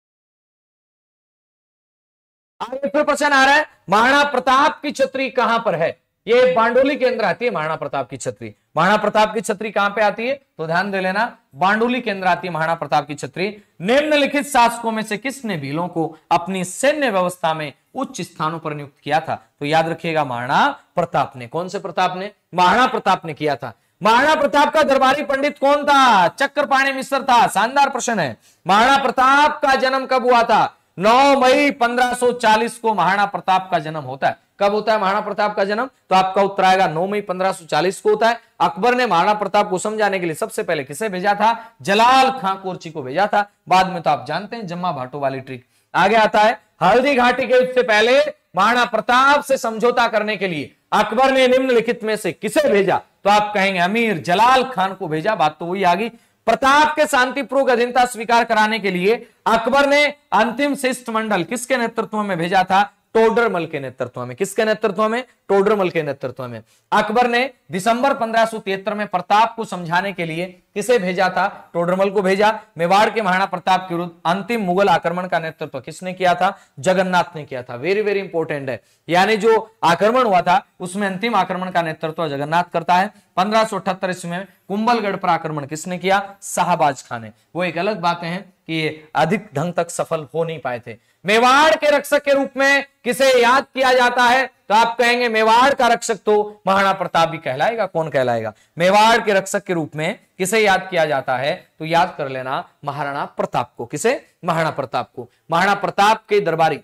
आगे फिर प्रश्न आ रहा है महाराणा प्रताप की छतरी कहां पर है। ये बांडोली के अंदर आती है महाराणा प्रताप की छतरी। महाराणा प्रताप की छतरी कहां पे आती है, तो ध्यान दे लेना, बांडोली के अंदर आती है महाराणा प्रताप की छतरी। निम्नलिखित शासकों में से किसने भीलों को अपनी सैन्य व्यवस्था में उच्च स्थानों पर नियुक्त किया था। तो याद रखिएगा महाराणा प्रताप ने। कौन से प्रताप ने, महाराणा प्रताप ने किया था। महाराणा प्रताप का दरबारी पंडित कौन था, चक्रपाणी मिश्र था। शानदार प्रश्न है। महाराणा प्रताप का जन्म कब हुआ था, नौ मई पंद्रह सौ चालीस को महाराणा प्रताप का जन्म होता है। कब होता है महाराणा प्रताप का जन्म, तो आपका उत्तर आएगा नौ मई पंद्रह सौ चालीस को होता है। अकबर ने महाराणा प्रताप को समझाने के लिए सबसे पहले किसे भेजा था, जलाल खां कोरची को भेजा था। बाद में तो आप जानते हैं जम्मा भाटो वाली ट्रिक। आगे आता है हल्दी घाटी के युद्ध से पहले महाराणा प्रताप से समझौता करने के लिए अकबर ने निम्नलिखित में से किसे भेजा। तो आप कहेंगे अमीर जलाल खान को भेजा। बात तो वही आ गई। प्रताप के शांतिपूर्वक अधीनता स्वीकार कराने के लिए अकबर ने अंतिम शिष्टमंडल किसके नेतृत्व में भेजा था, टोडरमल के नेतृत्व में। किसके नेतृत्व में, टोडरमल के नेतृत्व में। अकबर ने दिसंबर पंद्रह सौ तिहत्तर में प्रताप को समझाने के लिए किसे भेजा था, टोडरमल को भेजा। मेवाड़ के महाराणा प्रताप के विरुद्ध अंतिम मुगल आक्रमण का नेतृत्व किसने किया था, जगन्नाथ ने किया था। वेरी वेरी इंपॉर्टेंट है, यानी जो आक्रमण हुआ था उसमें अंतिम आक्रमण का नेतृत्व जगन्नाथ करता है। पंद्रह सौ अठहत्तर ईस्वी में कुंभलगढ़ पर आक्रमण किसने किया, शाहबाज खान ने। वो एक अलग बातें हैं कि ये अधिक ढंग तक सफल हो नहीं पाए थे। मेवाड़ के रक्षक के रूप में किसे याद किया जाता है, तो आप कहेंगे मेवाड़ का रक्षक तो महाराणा प्रताप भी कहलाएगा। कौन कहलाएगा, मेवाड़ के रक्षक के रूप में किसे याद किया जाता है, तो याद कर लेना महाराणा प्रताप को। किसे, महाराणा प्रताप को। महाराणा प्रताप के दरबारी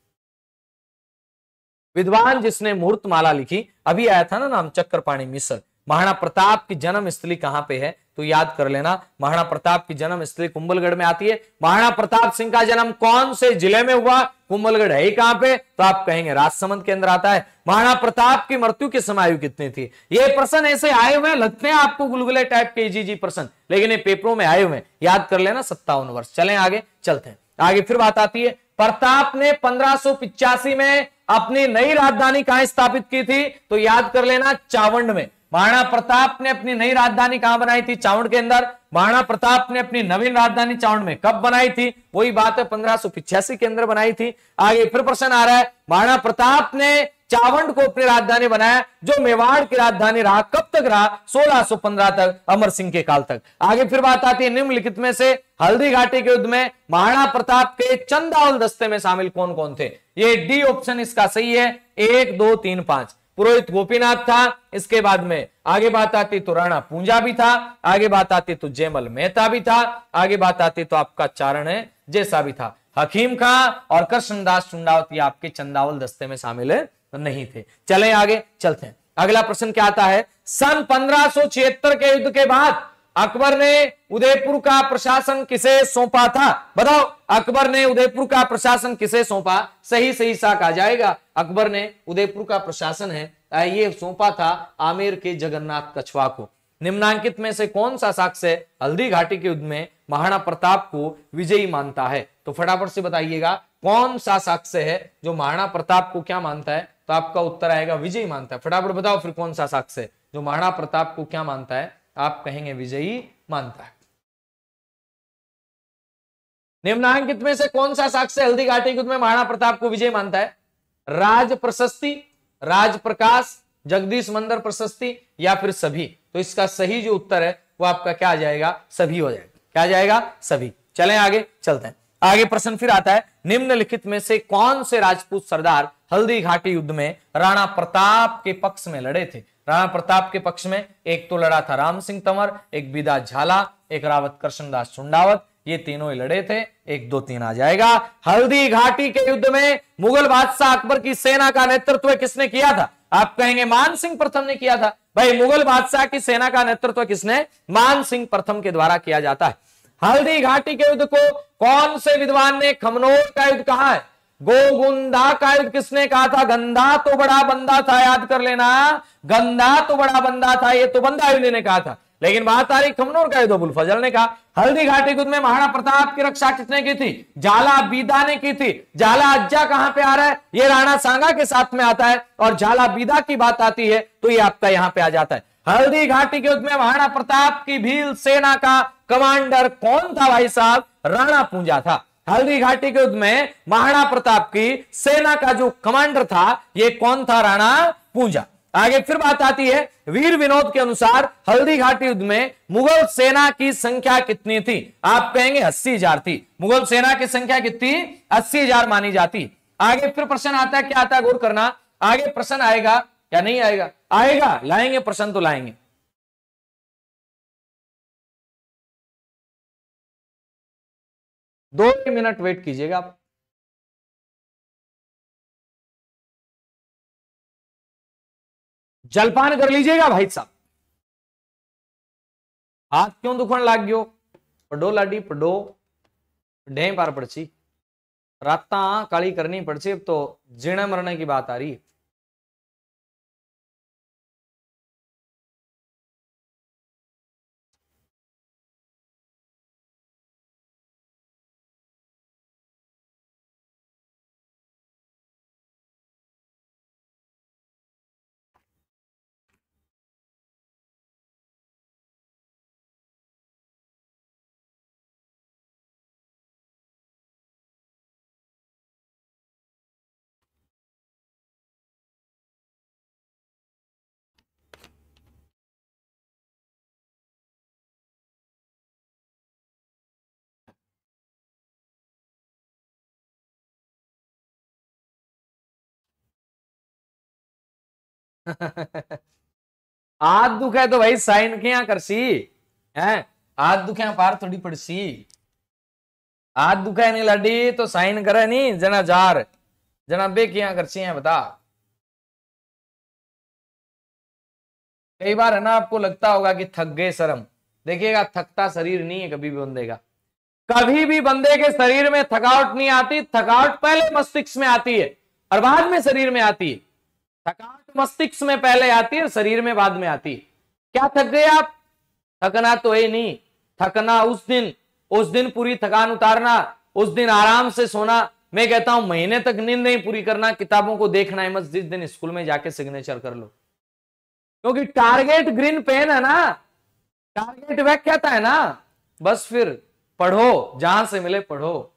विद्वान जिसने मुहूर्त माला लिखी, अभी आया था ना नाम, चक्रपाणी मिश्र। महाराणा प्रताप की जन्म स्थली कहां पे है, तो याद कर लेना महाराणा प्रताप की जन्म स्थली कुंभलगढ़ में आती है। महाराणा प्रताप सिंह का जन्म कौन से जिले में हुआ, कुंभलगढ़ है ही कहां पे, तो आप कहेंगे राजसमंद के अंदर आता है। महाराणा प्रताप की मृत्यु की समय आयु कितनी थी। ये प्रश्न ऐसे आए हुए लगते हैं आपको गुलगुले टाइप के इजी जी प्रश्न, लेकिन ये पेपरों में आए हुए, याद कर लेना सत्तावन वर्ष। चलें आगे चलते हैं। आगे फिर बात आती है प्रताप ने पंद्रह सौ पिचासी में अपनी नई राजधानी कहां स्थापित की थी, तो याद कर लेना चावंड में। महाराणा प्रताप ने अपनी नई राजधानी कहां बनाई थी, चावंड के अंदर। महाराणा प्रताप ने अपनी नवीन राजधानी चावंड में कब बनाई थी, वही बात है पंद्रह सौ पिचासी के अंदर बनाई थी। आगे फिर प्रश्न आ रहा है महाराणा प्रताप ने चावंड को अपनी राजधानी बनाया, जो मेवाड़ की राजधानी रहा। कब तक रहा? सोलह सौ पंद्रह तक, अमर सिंह के काल तक। आगे फिर बात आती है निम्नलिखित में से हल्दी घाटी के युद्ध में महाराणा प्रताप के चंदावल दस्ते में शामिल कौन कौन थे? ये डी ऑप्शन इसका सही है, एक दो तीन पांच। पुरोहित गोपीनाथ था, इसके बाद में आगे बात आती तो राणा पूंजा भी था, आगे बात आती तो जयमल मेहता भी था, आगे बात आती तो आपका चारण है जैसा भी था। हकीम खां और कृष्णदास चुंडावत ये आपके चंदावल दस्ते में शामिल नहीं थे। चलें आगे चलते हैं। अगला प्रश्न क्या आता है? सन पंद्रह सौ छिहत्तर के युद्ध के बाद अकबर ने उदयपुर का प्रशासन किसे सौंपा था? बताओ, अकबर ने उदयपुर का प्रशासन किसे सौंपा? सही सही साक आ जाएगा। अकबर ने उदयपुर का प्रशासन है ये सौंपा था आमेर के जगन्नाथ कछवा को। निम्नांकित में से कौन सा साक्ष्य हल्दी घाटी के युद्ध में महाराणा प्रताप को विजयी मानता है? तो फटाफट से बताइएगा कौन सा साक्ष्य है जो महाराणा प्रताप को क्या मानता है? तो आपका उत्तर आएगा विजयी मानता है। फटाफट बताओ फिर कौन सा साक्ष्य है जो महाराणा प्रताप को क्या मानता है? आप कहेंगे विजयी मानता है। निम्नांकित में से कौन सा साक्ष्य हल्दी घाटी के युद्ध में महाराणा प्रताप को विजयी मानता है? राज प्रशस्ति, राज प्रकाश, जगदीश मंदिर प्रशस्ति या फिर सभी? तो इसका सही जो उत्तर है वो आपका क्या आ जाएगा? सभी हो जाएगा। क्या आ जाएगा? सभी। चलें आगे चलते हैं। आगे प्रश्न फिर आता है निम्नलिखित में से कौन से राजपूत सरदार हल्दी घाटी युद्ध में राणा प्रताप के पक्ष में लड़े थे? राणा प्रताप के पक्ष में एक तो लड़ा था राम सिंह तंवर, एक बिदा झाला, एक रावत कृष्णदास चुंडावत, ये तीनों ही लड़े थे। एक दो तीन आ जाएगा। हल्दी घाटी के युद्ध में मुगल बादशाह अकबर की सेना का नेतृत्व किसने किया था? आप कहेंगे मान सिंह प्रथम ने किया था। भाई मुगल बादशाह की सेना का नेतृत्व किसने? मान सिंह प्रथम के द्वारा किया जाता है। हल्दी घाटी के युद्ध को कौन से विद्वान ने खमनोर का युद्ध कहा है? गोगुंदा का युद्ध किसने कहा था? गंदा तो बड़ा बंदा था, याद कर लेना, गंदा तो बड़ा बंदा था, ये तो बंदा युद्ध ने कहा था। लेकिन बात आ रही खमनोर का युद्ध अबुल फजल ने कहा। हल्दी घाटी युद्ध में महाराणा प्रताप की रक्षा किसने की थी? झाला बीदा ने की थी। झाला अज्जा कहां पे आ रहा है? ये राणा सांगा के साथ में आता है। और झाला बीदा की बात आती है तो ये आपका यहां पे आ जाता है। हल्दी घाटी के युद्ध में महाराणा प्रताप की भील सेना का कमांडर कौन था भाई साहब? राणा पूंजा था। हल्दी घाटी के युद्ध में महाराणा प्रताप की सेना का जो कमांडर था ये कौन था? राणा पूंजा। आगे फिर बात आती है वीर विनोद के अनुसार हल्दी घाटी युद्ध में मुगल सेना की संख्या कितनी थी? आप कहेंगे अस्सी हजार थी। मुगल सेना की संख्या कितनी? अस्सी हजार मानी जाती। आगे फिर प्रश्न आता है, क्या आता है गौर करना। आगे प्रश्न आएगा या नहीं आएगा? आएगा, लाएंगे प्रश्न तो लाएंगे। दो मिनट वेट कीजिएगा आप। जलपान कर लीजिएगा भाई साहब। हाथ क्यों दुखन लाग गयो? पढ़ो लाडी पढ़ो, ढे पार पड़ची, राता काली करनी पड़ची। अब तो जीने मरने की बात आ रही है। हाथ दुखे तो भाई साइन क्या करसी है? हाथ दुखे पार थोड़ी पड़सी। हाथ दुखे नहीं लाडी तो साइन करे नहीं जना जार जना बे क्या करसी है बता। कई बार है ना आपको लगता होगा कि थक गए शर्म। देखिएगा थकता शरीर नहीं है कभी भी बंदे का। कभी भी बंदे के शरीर में थकावट नहीं आती। थकावट पहले मस्तिष्क में आती है और बाद में शरीर में आती है। थकावट मस्तिष्क में पहले आती है, शरीर में बाद में आती है। क्या थक गए आप? थकना तो है नहीं। थकना उस दिन, उस दिन पूरी थकान उतारना, उस दिन आराम से सोना। मैं कहता हूं महीने तक नींद नहीं पूरी करना, किताबों को देखना है मत। जिस दिन स्कूल में जाके सिग्नेचर कर लो, क्योंकि टारगेट ग्रीन पेन है ना, टारगेट वह कहता है ना। बस फिर पढ़ो, जहां से मिले पढ़ो।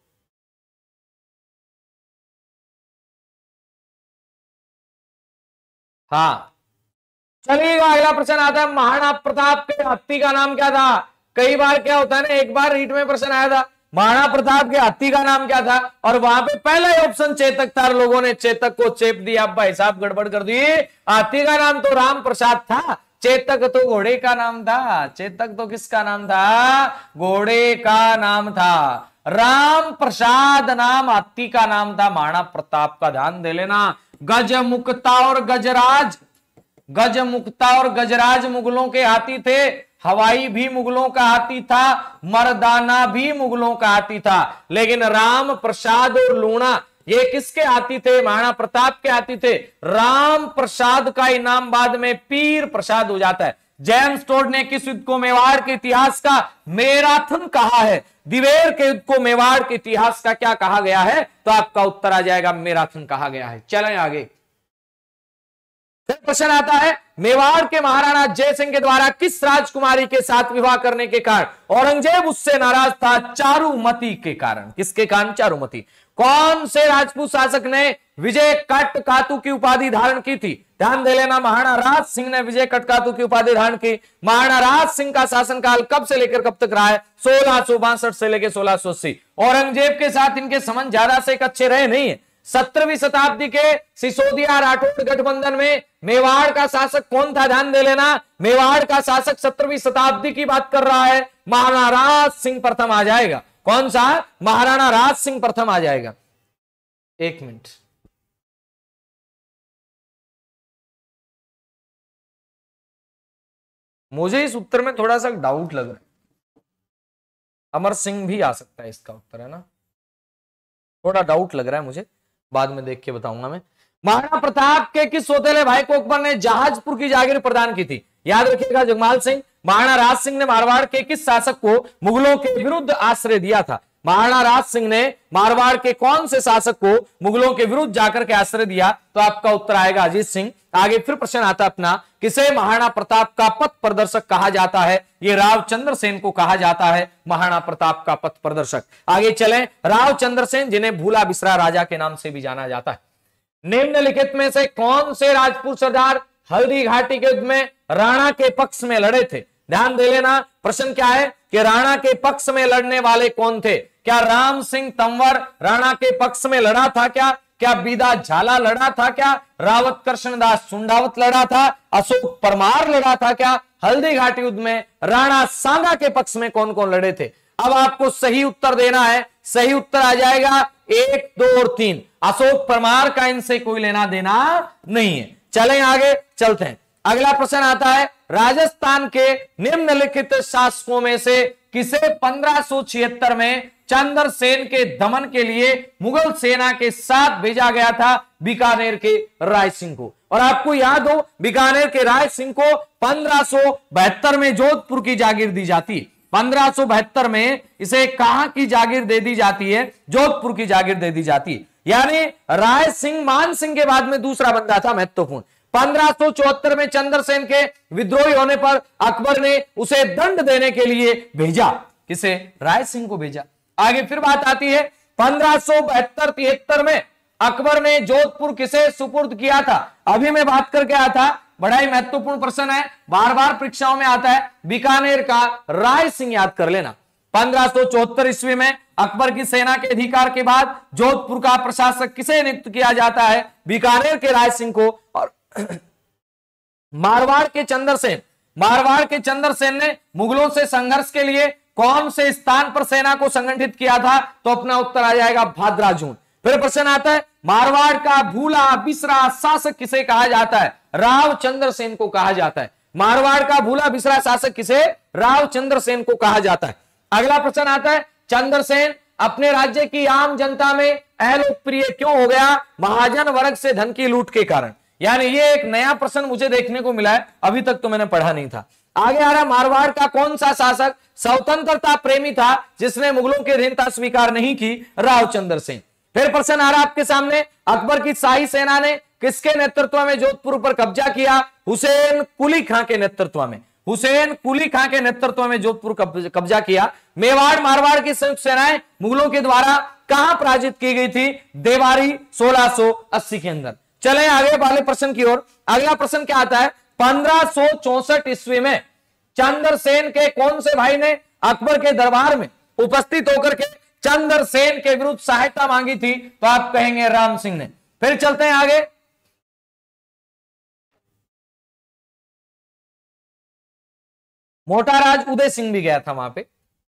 हाँ, चलिएगा अगला प्रश्न आता है, महाराणा प्रताप के हाथी का नाम क्या था? कई बार क्या होता है ना, एक बार रीट में प्रश्न आया था महाराणा प्रताप के हाथी का नाम क्या था, और वहां पे पहला ही ऑप्शन चेतक था, लोगों ने चेतक को चेप दिया, भाई साहब गड़बड़ कर दी। हाथी का नाम तो राम प्रसाद था, चेतक तो घोड़े का नाम था। चेतक तो किसका नाम था? घोड़े का नाम था। राम प्रसाद नाम हाथी का नाम था महाराणा प्रताप का, ध्यान दे लेना। गज मुक्ता और गजराज, गज मुक्ता और गजराज मुगलों के हाथी थे, हवाई भी मुगलों का हाथी था, मर्दाना भी मुगलों का हाथी था, लेकिन राम प्रसाद और लूणा ये किसके हाथी थे? महाराणा प्रताप के हाथी थे। राम प्रसाद का इनाम बाद में पीर प्रसाद हो जाता है। जेम्स टोड ने किस युद्ध को मेवाड़ के इतिहास का मैराथन कहा है? दिवेर के युद्ध को मेवाड़ के इतिहास का क्या कहा गया है? तो आपका उत्तर आ जाएगा मैराथन कहा गया है। चलें आगे, फिर प्रश्न आता है, मेवाड़ के महाराणा जय सिंह के द्वारा किस राजकुमारी के साथ विवाह करने के कारण औरंगजेब उससे नाराज था? चारुमती के कारण। किसके कारण? चारुमती। कौन से राजपूत शासक ने विजय कटकातु की उपाधि धारण की थी? ध्यान दे लेना, महाराणा राज सिंह ने विजय कटकातु की उपाधि धारण की। महाराणा राज सिंह का शासनकाल कब से लेकर कब तक रहा है? सोलह सौ बासठ से लेकर सोलह सौ अस्सी। औरंगजेब के साथ इनके संबंध ज्यादा से अच्छे रहे नहीं है। सत्रहवीं शताब्दी के सिसोदिया राठौड़ गठबंधन में मेवाड़ का शासक कौन था? ध्यान दे लेना, मेवाड़ का शासक सत्रहवीं शताब्दी की बात कर रहा है, महाराणा राज सिंह प्रथम आ जाएगा। कौन सा? महाराणा राज सिंह प्रथम आ जाएगा। एक मिनट, मुझे इस उत्तर में थोड़ा सा डाउट लग रहा है, अमर सिंह भी आ सकता है इसका उत्तर, है ना? थोड़ा डाउट लग रहा है मुझे, बाद में देख के बताऊंगा मैं। महाराणा प्रताप के किस सौतेले भाई को अकबर ने जहाजपुर की जागीर प्रदान की थी? याद रखिएगा, जगमाल सिंह। महाराणा राज सिंह ने मारवाड़ के किस शासक को मुगलों के विरुद्ध आश्रय दिया था? महाराणा राज सिंह ने मारवाड़ के कौन से शासक को मुगलों के विरुद्ध जाकर के आश्रय दिया? तो आपका उत्तर आएगा अजीत सिंह। आगे फिर प्रश्न आता अपना, किसे महाराणा प्रताप का पथ प्रदर्शक कहा जाता है? ये रावचंद्र सेन को कहा जाता है महाराणा प्रताप का पथ प्रदर्शक। आगे चलें, रावचंद्र सेन जिन्हें भूला बिसरा राजा के नाम से भी जाना जाता है। निम्नलिखित में से कौन से राजपूत सरदार हल्दी घाटी के युद्ध में राणा के पक्ष में लड़े थे? ध्यान दे लेना, प्रश्न क्या है कि राणा के पक्ष में लड़ने वाले कौन थे? क्या राम सिंह तंवर राणा के पक्ष में लड़ा था? क्या क्या बीदा झाला लड़ा था? क्या रावत कृष्णदास सुंडावत लड़ा था? अशोक परमार लड़ा था? क्या हल्दी घाटी युद्ध में राणा सांगा के पक्ष में कौन कौन लड़े थे? अब आपको सही उत्तर देना है। सही उत्तर आ जाएगा एक, दो और तीन। अशोक परमार का इनसे कोई लेना देना नहीं है। चलें आगे चलते हैं। अगला प्रश्न आता है, राजस्थान के निम्नलिखित शासकों में से किसे पंद्रह सौ छिहत्तर में चंद्रसेन के दमन के लिए मुगल सेना के साथ भेजा गया था? बीकानेर के राय सिंह को। और आपको याद हो, बीकानेर के राय सिंह को पंद्रह सौ बहत्तर में जोधपुर की जागीर दी जाती। पंद्रह सौ बहत्तर में इसे कहां की जागीर दे दी जाती है? जोधपुर की जागीर दे दी जाती है। यानी राय सिंह मान सिंह के बाद में दूसरा बंदा था महत्वपूर्ण। पंद्रह सौ चौहत्तर में चंद्रसेन के विद्रोही होने पर अकबर ने उसे दंड देने के लिए भेजा। किसे? राय सिंह को भेजा। आगे फिर बात आती है, पंद्रह सौ बहत्तर तिहत्तर में अकबर ने जोधपुर किसे सुपुर्द किया था? अभी मैं बात करके आया था, बड़ा ही महत्वपूर्ण प्रश्न है, बार बार परीक्षाओं में आता है। बीकानेर का राय सिंह याद कर लेना। पंद्रह सौ चौहत्तर ईस्वी में अकबर की सेना के अधिकार के बाद जोधपुर का प्रशासक किसे नियुक्त किया जाता है? बीकानेर के राय सिंह को। और मारवाड़ के चंद्रसेन, मारवाड़ के चंद्रसेन ने मुगलों से संघर्ष के लिए कौन से स्थान पर सेना को संगठित किया था? तो अपना उत्तर आ जाएगा भाद्रा जून। फिर प्रश्न आता है, मारवाड़ का भूला बिसरा शासक किसे कहा जाता है? रावचंद्र सेन को कहा जाता है। मारवाड़ का भूला बिसरा शासक किसे? रावचंद्र सेन को कहा जाता है। अगला प्रश्न आता है, चंद्रसेन अपने राज्य की आम जनता में अलोकप्रिय क्यों हो गया? महाजन वर्ग से धन की लूट के कारण। यानी ये एक नया प्रश्न मुझे देखने को मिला है, अभी तक तो मैंने पढ़ा नहीं था। आगे आ रहा, मारवाड़ का कौन सा शासक स्वतंत्रता प्रेमी था जिसने मुगलों की अधीनता स्वीकार नहीं की? रावचंद्र सेन। फिर प्रश्न आ रहा आपके सामने, अकबर की शाही सेना ने किसके नेतृत्व में जोधपुर पर कब्जा किया? हुसैन कुली खां के नेतृत्व में। हुसैन कुली खां के नेतृत्व में जोधपुर कब्जा किया। मेवाड़ मारवाड़ की संयुक्त सेनाएं मुगलों के द्वारा कहां पराजित की गई थी? देवारी सोलह सौ अस्सी के अंदर। चले आगे वाले प्रश्न की ओर। अगला प्रश्न क्या आता है, पंद्रह सौ चौसठ ईस्वी में चंद्रसेन के कौन से भाई ने अकबर के दरबार में उपस्थित होकर के चंद्रसेन के विरुद्ध सहायता मांगी थी? तो आप कहेंगे राम सिंह ने। फिर चलते हैं आगे। मोटा राज उदय सिंह भी गया था वहां पे।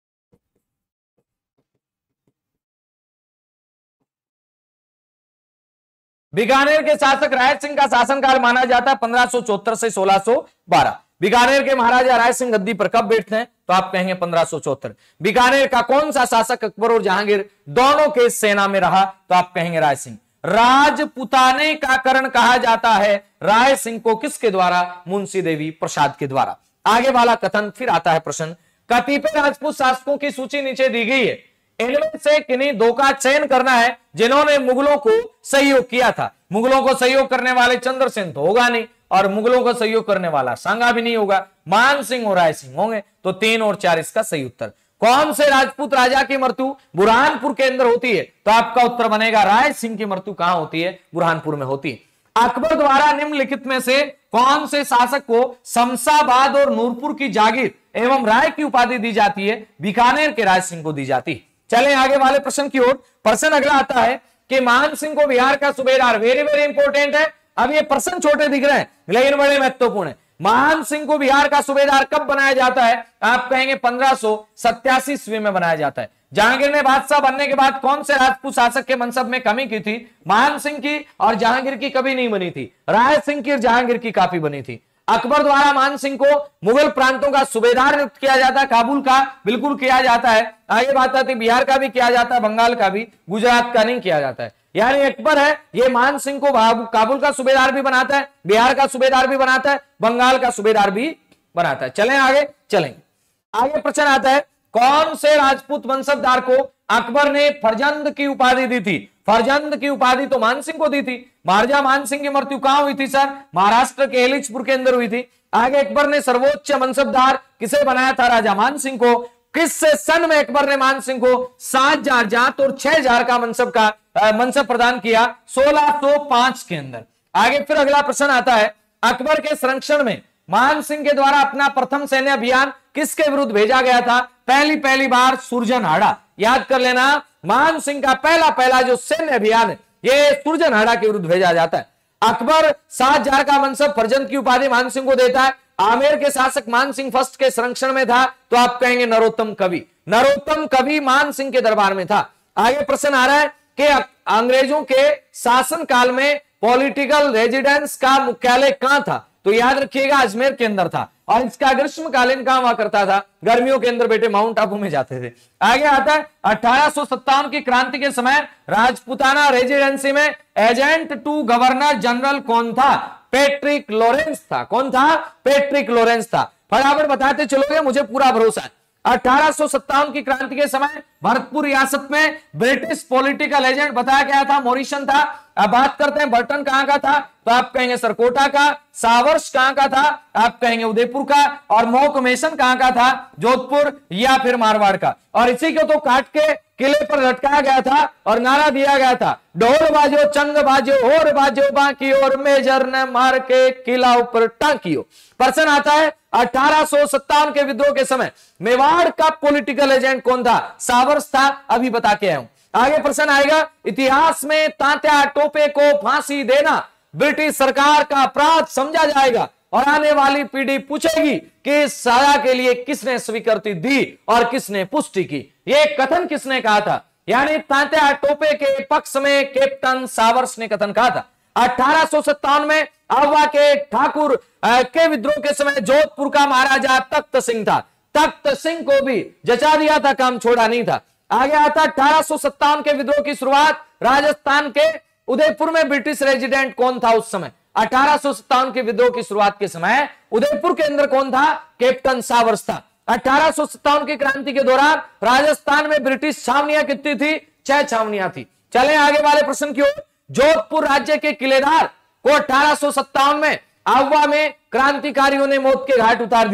बीकानेर के शासक राय सिंह का शासनकाल माना जाता है पंद्रह सौ चौहत्तर से सोलह सौ बारह। बीकानेर के महाराजा राय सिंह गद्दी पर कब बैठते हैं? तो आप कहेंगे पंद्रह सौ चौहत्तर। बीकानेर का कौन सा शासक अकबर और जहांगीर दोनों के सेना में रहा? तो आप कहेंगे राय सिंह। राजपुताने का करण कहा जाता है राय सिंह को किसके द्वारा? मुंशी देवी प्रसाद के द्वारा। आगे वाला कथन फिर आता है प्रश्न, कतिपय राजपूत शासकों की सूची नीचे दी गई है, इनमें से किन्हीं दो का चयन करना है जिन्होंने मुगलों को सहयोग किया था। मुगलों को सहयोग करने वाले चंद्रसेन तो होगा नहीं, और मुगलों को सहयोग करने वाला सांगा भी नहीं होगा, मान सिंह और राय सिंह होंगे। तो तीन और चार इसका सही उत्तर। कौन से राजपूत राजा की मृत्यु बुरहानपुर के अंदर होती है? तो आपका उत्तर बनेगा राय सिंह की मृत्यु कहां होती है? बुरहानपुर में होती है। अकबर द्वारा निम्नलिखित में से कौन से शासक को शमशाबाद और नूरपुर की जागीर एवं राय की उपाधि दी जाती है? बीकानेर के राय सिंह को दी जाती है। चलें आगे वाले प्रश्न की ओर। प्रश्न अगला आता है कि मान सिंह को बिहार का सूबेदार, वेरी वेरी इंपॉर्टेंट है। अब ये प्रश्न छोटे दिख रहे हैं लेकिन बड़े महत्वपूर्ण है। मान सिंह को बिहार का सूबेदार कब बनाया जाता है? आप कहेंगे पंद्रह सौ सत्तासी ईस्वी में बनाया जाता है। जहांगीर ने बादशाह बनने के बाद कौन से राजपूत शासक के मनसब में कमी की थी? मान सिंह की और जहांगीर की कभी नहीं बनी थी, राय सिंह की और जहांगीर की काफी बनी थी। अकबर द्वारा मान सिंह को मुगल प्रांतों का सूबेदार नियुक्त किया जाता है, काबुल का बिल्कुल किया जाता है। आगे बात आती है बिहार का भी किया जाता है, बंगाल का भी, गुजरात का नहीं किया जाता है। यानी अकबर है ये मान सिंह को काबुल का सूबेदार भी बनाता है, बिहार का सूबेदार भी बनाता है, बंगाल का सूबेदार भी बनाता है। चलें आगे चलेंगे। आगे प्रश्न आता है, कौन से राजपूत मनसबदार को अकबर ने फरजंद की उपाधि दी थी? फरजंद की उपाधि तो मान सिंह को दी थी। महाराजा मान सिंह की मृत्यु कहां हुई थी सर? महाराष्ट्र के एलिचपुर के अंदर हुई थी। आगे अकबर ने सर्वोच्च मनसबदार किसे बनाया था? राजा मान सिंह को। किस सन में अकबर ने मान सिंह को सात हजार जात और छह हजार का मनसब का मनसब प्रदान किया? सोलह सौ पांच के अंदर। आगे फिर अगला प्रश्न आता है, अकबर के संरक्षण में मान सिंह के द्वारा अपना प्रथम सैन्य अभियान किसके विरुद्ध भेजा गया था? पहली पहली बार सुरजनहाड़ा। याद कर लेना, मान सिंह का पहला पहला जो सैन्य अभियान है ये सुरजनहाड़ा के विरुद्ध भेजा जाता है। अकबर सात हजार का मनसब फरजंद की उपाधि मान सिंह को देता है। आमेर के शासक मान सिंह फर्स्ट के संरक्षण में था, तो आप कहेंगे नरोत्तम कवि। नरोत्तम कवि मान सिंह के दरबार में था। आगे प्रश्न आ रहा है कि अंग्रेजों के शासन काल में पॉलिटिकल रेजिडेंस का मुख्यालय कहां था? तो याद रखिएगा अजमेर के अंदर था, और इसका ग्रीष्मकालीन कहां हुआ करता था? गर्मियों के अंदर बेटे माउंट आबू में जाते थे। आगे आता है अठारह सौ सत्तावन की क्रांति के समय राजपुताना रेजिडेंसी में एजेंट टू गवर्नर जनरल कौन था? पैट्रिक लॉरेंस था। कौन था? पैट्रिक लॉरेंस था। फटाफट बताते चलोगे, मुझे पूरा भरोसा है। अठारह सौ सत्तावन की क्रांति के समय भरतपुर रियासत में ब्रिटिश पॉलिटिकल एजेंट बताया गया था, मॉरिशन था। अब बात करते हैं बर्टन कहां का था? तो आप कहेंगे सरकोटा का। सावर्स कहां का था? आप कहेंगे उदयपुर का। और मोकमेशन कहां का था? जोधपुर या फिर मारवाड़ का। और इसी को तो काट के किले पर लटकाया गया था और नारा दिया गया था, ढोल बाजो चंग बाजो और बाजो बाकी और मेजर ने मार के किला ऊपर टांकियो। प्रश्न आता है अठारह सौ सत्तावन के विद्रोह के समय मेवाड़ का पॉलिटिकल एजेंट कौन था? सावर्स था। अभी बता के आया हूं। आगे प्रश्न आएगा, इतिहास में तात्या टोपे को फांसी देना ब्रिटिश सरकार का अपराध समझा जाएगा और आने वाली पीढ़ी पूछेगी कि इस सजा के लिए किसने स्वीकृति दी और किसने पुष्टि की? ये कथन किसने कहा था? यानी तात्या टोपे के पक्ष में कैप्टन सावर्स ने कथन कहा था। अठारह सौ सत्तावन में अववा के ठाकुर के विद्रोह के समय जोधपुर का महाराजा तख्त सिंह था। तख्त सिंह को भी जचा दिया था, काम छोड़ा नहीं था। आगे आता अठारह सौ सत्तावन के विद्रोह की शुरुआत राजस्थान के उदयपुर में ब्रिटिश रेजिडेंट कौन था उस समय? अठारह सौ सत्तावन के विद्रोह की शुरुआत के समय उदयपुर के अंदर कौन था? कैप्टन सावर्स था। अठारह सौ सत्तावन की क्रांति के दौरान राजस्थान में ब्रिटिश छावनियां कितनी थी? छह छावनियां थी। चलें आगे वाले प्रश्न की ओर। जोधपुर राज्य के किलेदार को अठारह सौ सत्तावन में आवा में क्रांतिकारियों ने मौत के घाट उतार दिया।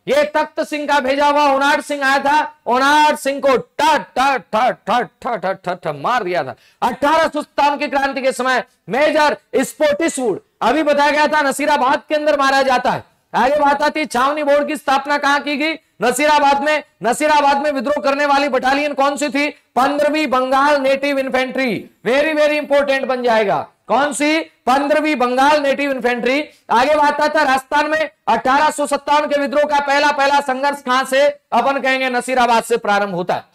ये तख्त सिंह का भेजा हुआ ओनाड सिंह आया था, ओनाड सिंह को ट ट ट ट ट ट ट मार दिया था। अठारह सौ सत्तावन की क्रांति के समय मेजर स्पोर्टिसवुड, अभी बताया गया था नसीराबाद के अंदर मारा जाता है। आगे बात आती है छावनी बोर्ड की स्थापना कहां की गई? नसीराबाद में। नसीराबाद में विद्रोह करने वाली बटालियन कौन सी थी? पंद्रहवीं Bengal native infantry. Very very important बन जाएगा। कौन सी? पंद्रहवीं बंगाल नेटिव इन्फेंट्री। आगे बात आता है राजस्थान में अठारह सौ सत्तावन के विद्रोह का पहला पहला संघर्ष कहां से? अपन कहेंगे नसीराबाद से प्रारंभ होता है।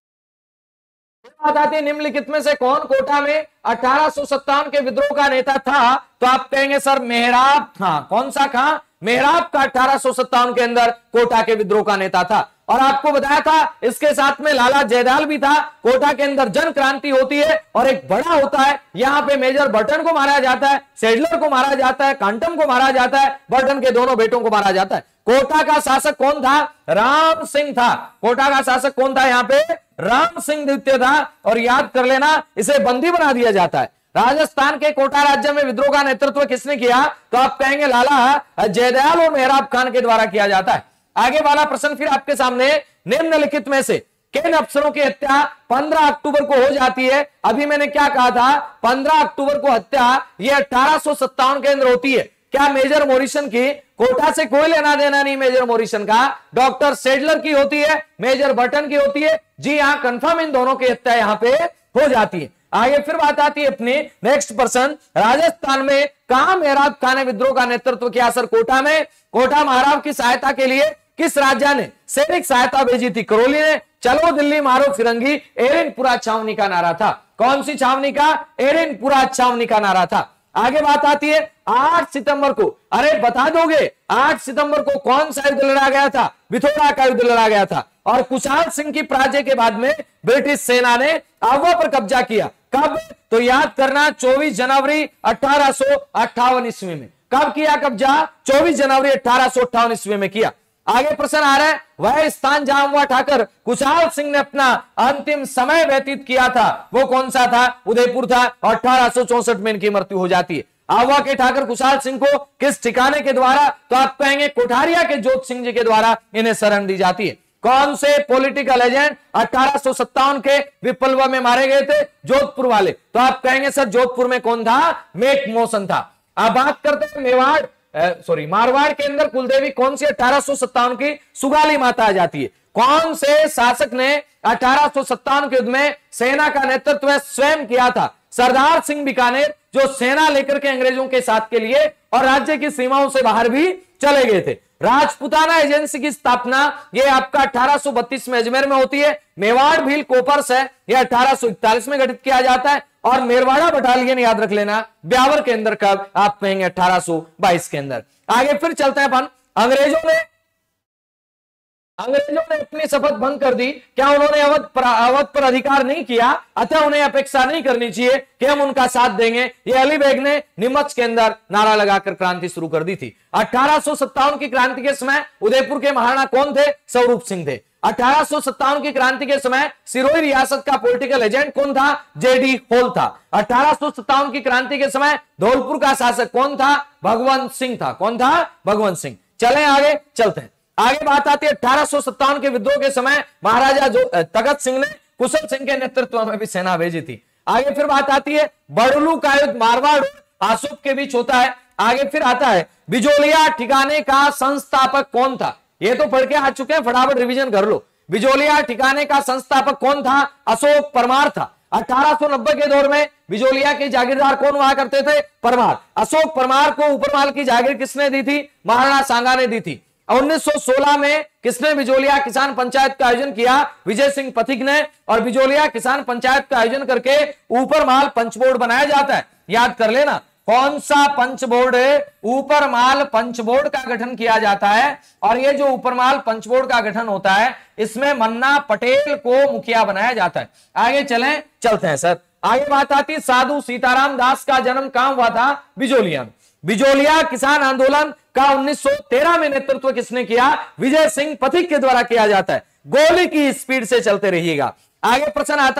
बात आती है निम्नलिखित में से कौन कोटा में अठारह सौ सत्तावन के विद्रोह का नेता था? तो आप कहेंगे सर मेहराब था। कौन सा था? मेहराब का अठारह सौ सत्तावन के अंदर कोटा के विद्रोह का नेता था। और आपको बताया था इसके साथ में लाला जयदाल भी था। कोटा के अंदर जन क्रांति होती है और एक बड़ा होता है, यहां पे मेजर बर्टन को मारा जाता है, सेडलर को मारा जाता है, कांटम को मारा जाता है, बर्टन के दोनों बेटों को मारा जाता है। कोटा का शासक कौन था? राम सिंह था। कोटा का शासक कौन था? यहाँ पे राम सिंह द्वितीय था। और याद कर लेना इसे बंदी बना दिया जाता है। राजस्थान के कोटा राज्य में विद्रोह का नेतृत्व किसने किया? तो आप कहेंगे लाला जयदयाल और मेहराब खान के द्वारा किया जाता है। आगे वाला प्रश्न फिर आपके सामने, निम्नलिखित में से किन अफसरों की हत्या पंद्रह अक्टूबर को हो जाती है? अभी मैंने क्या कहा था? पंद्रह अक्टूबर को हत्या ये अठारह सौ सत्तावन के अंदर होती है। क्या मेजर मोरिसन की? कोटा से कोई लेना देना नहीं मेजर मोरिसन का। डॉक्टर सेडलर की होती है, मेजर बर्टन की होती है। जी हां, कंफर्म इन दोनों की हत्या यहां पे हो जाती है। आगे फिर बात आती है अपनी नेक्स्ट पर्सन, राजस्थान में कहां मेहराब खान ने विद्रोह का नेतृत्व किया? सर कोटा में। कोटा महाराव की सहायता के लिए किस राज्य ने सैनिक सहायता भेजी थी? करौली ने। चलो दिल्ली मारो फिरंगी एरिनपुरा छावनी का नारा था। कौन सी छावनी का? एरिनपुरा छावनी का नारा था। आगे बात आती है आठ सितंबर को, अरे बता दोगे आठ सितंबर को कौन सा युद्ध लड़ा गया था? बिथोरा का युद्ध लड़ा गया था। और कुशाल सिंह की पराजय के बाद में ब्रिटिश सेना ने आबुआ पर कब्जा किया। कब? तो याद करना चौबीस जनवरी अठारह सौ अट्ठावन ईस्वी में। कब किया कब्जा? चौबीस जनवरी अठारह सौ अट्ठावन ईस्वी में किया। आगे प्रश्न आ रहा है वह स्थान जहां हुआ ठाकर कुशाल सिंह ने अपना अंतिम समय व्यतीत किया था वो कौन सा था? उदयपुर था। अठारह सौ चौसठ में इनकी मृत्यु हो जाती है। आवा के ठाकर कुशाल सिंह को किस ठिकाने के द्वारा? तो आप कहेंगे कोठारिया के जोत सिंह जी के द्वारा इन्हें शरण दी जाती है। कौन से पॉलिटिकल एजेंट अठारह सौ सत्तावन के विप्लव में मारे गए थे? जोधपुर वाले। तो आप कहेंगे सर जोधपुर में कौन था? मेक मोशन था। अब बात करते हैं मेवाड़ सॉरी मारवाड़ के अंदर कुलदेवी कौन सी अठारह सौ सत्तावन की? सुगाली माता आ जाती है। कौन से शासक ने अठारह सौ सत्तावन के युद्ध में सेना का नेतृत्व स्वयं किया था? सरदार सिंह बीकानेर, जो सेना लेकर के अंग्रेजों के साथ के लिए और राज्य की सीमाओं से बाहर भी चले गए थे। राजपुताना एजेंसी की स्थापना ये आपका अठारह सौ बत्तीस में अजमेर में होती है। मेवाड़ भील कोपर्स है ये अठारह सौ इकतालीस में गठित किया जाता है। और मेरवाड़ा बटालियन याद रख लेना ब्यावर के अंदर कब? आप कहेंगे अठारह सौ बाईस के अंदर। आगे फिर चलते हैं अपन, अंग्रेजों ने अंग्रेजों ने अपनी शपथ भंग कर दी। क्या उन्होंने अवध पर अवध पर अधिकार नहीं किया? अतः उन्हें अपेक्षा नहीं करनी चाहिए कि हम उनका साथ देंगे। ये अली बेग ने नीमच के अंदर नारा लगाकर क्रांति शुरू कर दी थी। अठारह सौ सत्तावन की क्रांति के समय उदयपुर के महाराणा कौन थे? स्वरूप सिंह थे। अठारह सौ सत्तावन की क्रांति के समय सिरोही रियासत का पॉलिटिकल एजेंट कौन था? जेडी होल था। अठारह सौ सत्तावन की क्रांति के समय धौलपुर का शासक कौन था? भगवंत सिंह था। कौन था? भगवंत सिंह। चलें आगे चलते हैं। आगे बात आती है अठारह सौ सत्तावन के विद्रोह के समय महाराजा जो तगत सिंह ने कुशल सिंह के नेतृत्व में भी सेना भेजी थी। आगे फिर बात आती है बड़लू का युद्ध मारवाड़ आसोप के बीच होता है। आगे फिर आता है बिजोलिया ठिकाने का संस्थापक कौन था? ये तो पढ़ के आ चुके हैं, फटाफट रिवीजन कर लो। बिजोलिया ठिकाने का संस्थापक कौन था? अशोक परमार था। अठारह सौ नब्बे के दौर में बिजोलिया के जागीरदार कौन हुआ करते थे? परमार। अशोक परमार को ऊपरमाल की जागीर किसने दी थी? महाराणा सांगा ने दी थी। उन्नीस सौ सोलह में किसने बिजोलिया किसान पंचायत का आयोजन किया? विजय सिंह पथिक ने। और बिजोलिया किसान पंचायत का आयोजन करके ऊपरमाल पंच बोर्ड बनाया जाता है। याद कर लेना कौन सा पंच बोर्ड? ऊपरमाल पंच बोर्ड का गठन किया जाता है। और ये जो ऊपरमाल पंच बोर्ड का गठन होता है इसमें मन्ना पटेल को मुखिया बनाया जाता है। आगे चलें चलते हैं सर। आगे बात आती साधु सीताराम दास का जन्म कहां हुआ था? बिजोलिया में। बिजोलिया किसान आंदोलन का उन्नीस सौ तेरह में नेतृत्व किसने किया? विजय सिंह पथिक के द्वारा किया जाता है। गोली की स्पीड से चलते रहिएगा। आगे प्रश्न आता है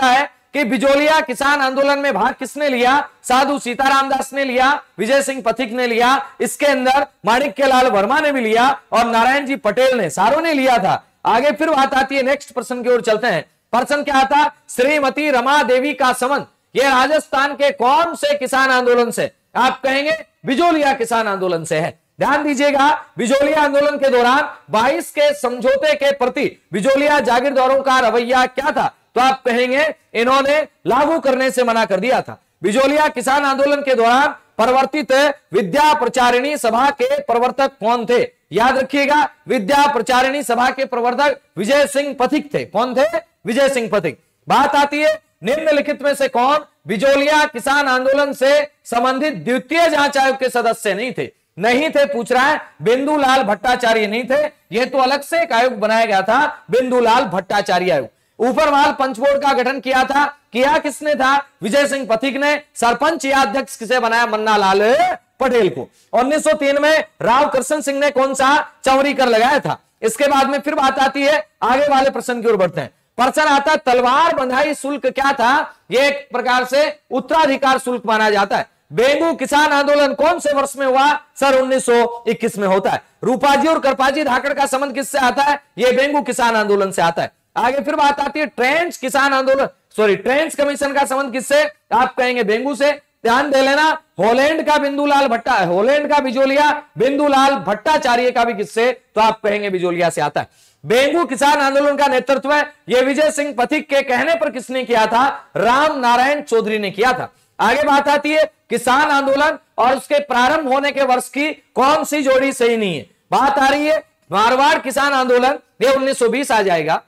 कि बिजोलिया किसान आंदोलन में भाग किसने लिया? साधु सीताराम दास ने लिया, विजय सिंह पथिक ने लिया, इसके अंदर माणिक्यलाल वर्मा ने भी लिया और नारायण जी पटेल ने, सारों ने लिया था। आगे फिर बात आती है, नेक्स्ट प्रश्न की ओर चलते हैं। प्रश्न क्या था? श्रीमती रमा देवी का संबंध ये राजस्थान के कौन से किसान आंदोलन से? आप कहेंगे बिजोलिया किसान आंदोलन से है। ध्यान दीजिएगा, बिजोलिया आंदोलन के दौरान बाईस के समझौते के प्रति बिजोलिया जागीरदारों का रवैया क्या था? तो आप कहेंगे इन्होंने लागू करने से मना कर दिया था। बिजोलिया किसान आंदोलन के दौरान परिवर्तित विद्या प्रचारिणी सभा के प्रवर्तक कौन थे? याद रखिएगा, विद्या प्रचारिणी सभा के प्रवर्तक विजय सिंह पथिक थे। कौन थे? विजय सिंह पथिक। बात आती है, निम्नलिखित में से कौन बिजोलिया किसान आंदोलन से संबंधित द्वितीय जांच आयोग के सदस्य नहीं थे? नहीं थे पूछ रहा है। बिंदुलाल भट्टाचार्य नहीं थे, यह तो अलग से एक आयोग बनाया गया था, बिंदुलाल भट्टाचार्य आयोग। ऊपरवाल पंचबोर्ड का गठन किया था, किया किसने था? विजय सिंह पथिक ने। सरपंच या अध्यक्ष किसे बनाया? मन्नालाल पटेल को। उन्नीस सौ तीन में राव कृष्ण सिंह ने कौन सा चौरी कर लगाया था? इसके बाद में फिर बात आती है, आगे वाले प्रश्न की ओर बढ़ते हैं। प्रश्न आता है, तलवार बंधाई शुल्क क्या था? यह एक प्रकार से उत्तराधिकार शुल्क माना जाता है। बेंगू किसान आंदोलन कौन से वर्ष में हुआ? सर उन्नीस सौ इक्कीस में होता है। रूपाजी और करपाजी धाकड़ का संबंध किससे आता है? यह बेंगू किसान आंदोलन से आता है। आगे फिर बात आती है, ट्रेंच किसान आंदोलन सॉरी ट्रेंच कमीशन का संबंध किससे? आप कहेंगे बेंगू से। ध्यान दे लेना, हॉलैंड का बिंदुलाल भट्टा हॉलैंड का बिजोलिया बिंदुलाल भट्टाचार्य का भी किससे? तो आप कहेंगे बिजोलिया से आता है। बेंगू किसान आंदोलन का नेतृत्व यह विजय सिंह पथिक के कहने पर किसने किया था? राम नारायण चौधरी ने किया था। आगे बात आती है, किसान आंदोलन और उसके प्रारंभ होने के वर्ष की कौन सी जोड़ी सही नहीं है? बात आ रही है मारवाड़ किसान आंदोलन, ये उन्नीस सौ बीस आ जाएगा।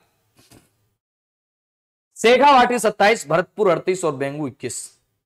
शेखावाटी सत्ताईस, भरतपुर अड़तीस और बेंगू इक्कीस।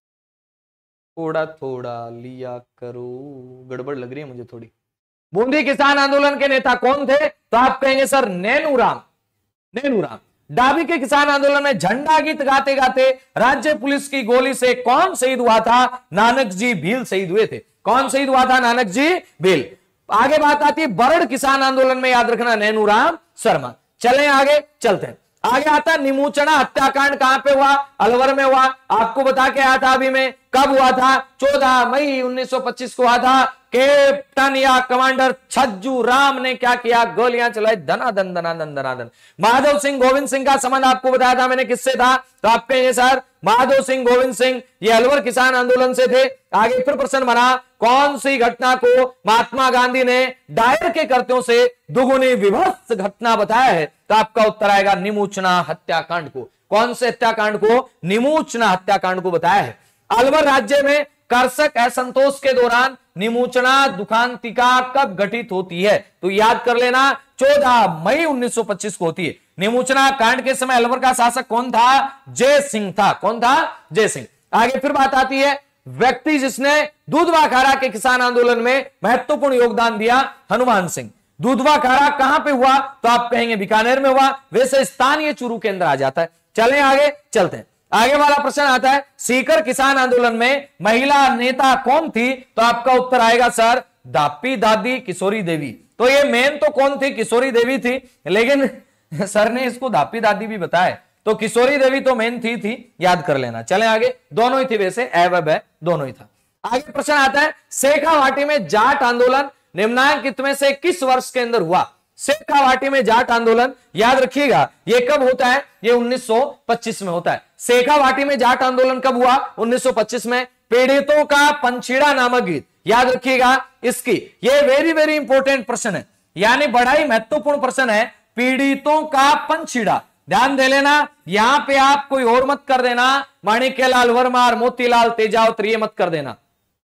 थोड़ा थोड़ा लिया करो, गड़बड़ लग रही है मुझे थोड़ी। बूंदी किसान आंदोलन के नेता कौन थे? तो आप कहेंगे सर नैनूराम नैनूराम। डाबी के किसान आंदोलन में झंडा गीत गाते गाते राज्य पुलिस की गोली से कौन शहीद हुआ था? नानक जी भील शहीद हुए थे। कौन शहीद हुआ था? नानक जी भील। आगे बात आती है बरड़ किसान आंदोलन में, याद रखना नैनूराम शर्मा। चलें आगे चलते हैं। आगे आता है निमूचना हत्याकांड कहां पे हुआ? अलवर में हुआ। आपको बता के आया था अभी में, कब हुआ था? चौदह मई उन्नीस सौ पच्चीस को हुआ था। कैप्टन या कमांडर छज्जू राम ने क्या किया? गोलियां चलाई, धनाधन धनाधन धनाधन। माधव सिंह गोविंद सिंह का संबंध आपको बताया था मैंने किससे था? तो आप कहेंगे सर माधव सिंह गोविंद सिंह ये अलवर किसान आंदोलन से थे। आगे फिर प्रश्न बना, कौन सी घटना को महात्मा गांधी ने डायर के कृत्यों से दुगुनी विभत्स घटना बताया है? तो आपका उत्तर आएगा निमूचना हत्याकांड को। कौन से हत्याकांड को? निमूचना हत्याकांड को बताया है। अलवर राज्य में कर्षक असंतोष के दौरान निमूचना दुखांतिका कब घटित होती है? तो याद कर लेना चौदह मई उन्नीस सौ पच्चीस को होती है। निमूचना कांड के समय अलवर का शासक कौन था? जय सिंह था। कौन था? जय सिंह। आगे फिर बात आती है व्यक्ति जिसने दूधवा खारा के किसान आंदोलन में महत्वपूर्ण योगदान दिया, हनुमान सिंह। दूधवा खारा कहां पे हुआ? तो आप कहेंगे बीकानेर में हुआ। वैसे स्थान ये चूरू के अंदर आ जाता है। चलें आगे चलते हैं। आगे वाला प्रश्न आता है सीकर किसान आंदोलन में महिला नेता कौन थी? तो आपका उत्तर आएगा सर दापी दादी किशोरी देवी। तो ये मेन तो कौन थी? किशोरी देवी थी, लेकिन सर ने इसको दापी दादी भी बताया, तो किशोरी देवी तो मेन थी थी याद कर लेना। चलें आगे, दोनों ही थी वैसे, एवब है दोनों ही था। आगे प्रश्न आता है शेखावाटी में जाट आंदोलन निम्नलिखित में से किस वर्ष के अंदर हुआ? शेखावाटी में जाट आंदोलन याद रखिएगा ये कब होता है? ये उन्नीस सौ पच्चीस में होता है। शेखावाटी में जाट आंदोलन कब हुआ? उन्नीस सौ पच्चीस में। पीड़ितों का पंछीड़ा नामक गीत याद रखिएगा इसकी, ये वेरी वेरी इंपॉर्टेंट प्रश्न है, यानी बड़ा ही महत्वपूर्ण प्रश्न है। पीड़ितों का पंछीड़ा, ध्यान दे लेना, यहां पे आप कोई और मत कर देना माणिक्यलाल वर्मा और मोतीलाल तेजावत, ये मत कर देना।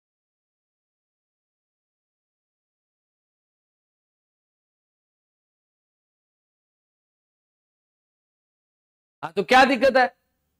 हाँ तो क्या दिक्कत है?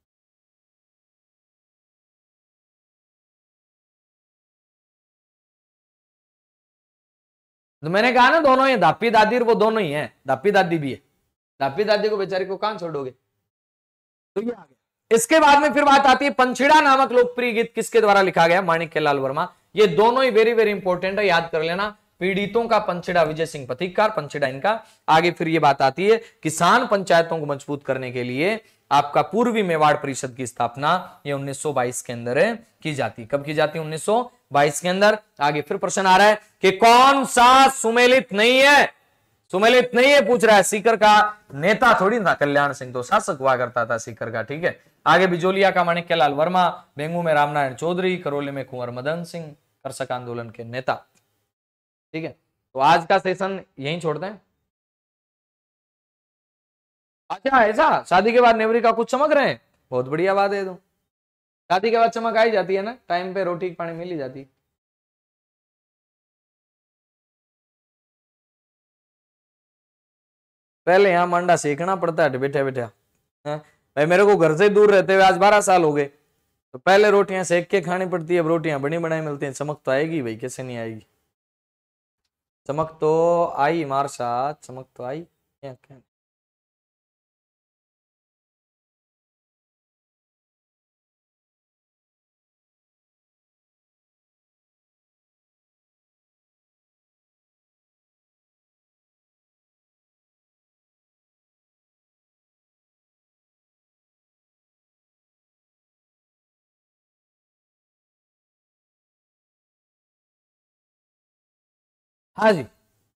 तो मैंने कहा ना दोनों ही, दापी दादी वो दोनों ही हैं, दापी दादी भी है। दापी दादी को बेचारी को कहां छोड़ोगे? तो ये आ गया। इसके बाद में फिर बात आती है पंछीड़ा नामक लोकप्रिय गीत किसके द्वारा लिखा गया? माणिक्यलाल वर्मा। ये दोनों ही वेरी वेरी इंपॉर्टेंट है, याद कर लेना। पीड़ितों का पंछीड़ा विजय सिंह पथिककार, पंछीड़ा इनका। आगे फिर ये बात आती है किसान पंचायतों को मजबूत करने के लिए आपका पूर्वी मेवाड़ परिषद की स्थापना ये उन्नीस सौ बाईस के अंदर की जाती। कब की जाती? उन्नीस सौ बाईस के अंदर। आगे फिर प्रश्न आ रहा है कि कौन सा सुमेलित नहीं है? सुमेलित नहीं है पूछ रहा है। सीकर का नेता थोड़ी था कल्याण सिंह, तो शासक हुआ करता था सीकर का। ठीक है, आगे बिजोलिया का माणिक्यलाल वर्मा, बेंगू में रामनारायण चौधरी, करौली में कुंवर मदन सिंह, कर्षक आंदोलन के नेता। ठीक है, तो आज का सेशन यहीं छोड़ते हैं। अच्छा ऐसा, शादी के बाद नेवरी का कुछ चमक रहे हैं, बहुत बढ़िया बात है। तो शादी के बाद चमक आई जाती है ना, टाइम पे रोटी पानी मिल ही जाती है। पहले यहाँ मंडा सेकना पड़ता है बैठे बैठे। भाई मेरे को घर से दूर रहते हुए आज बारह साल हो गए, तो पहले रोटियां सेक के खानी पड़ती है, अब रोटियां बनी बनाई मिलती हैं। चमक तो आएगी भाई, कैसे नहीं आएगी? चमक तो आई हमारे साथ, चमक तो आई। क्या क्या हाँ जी,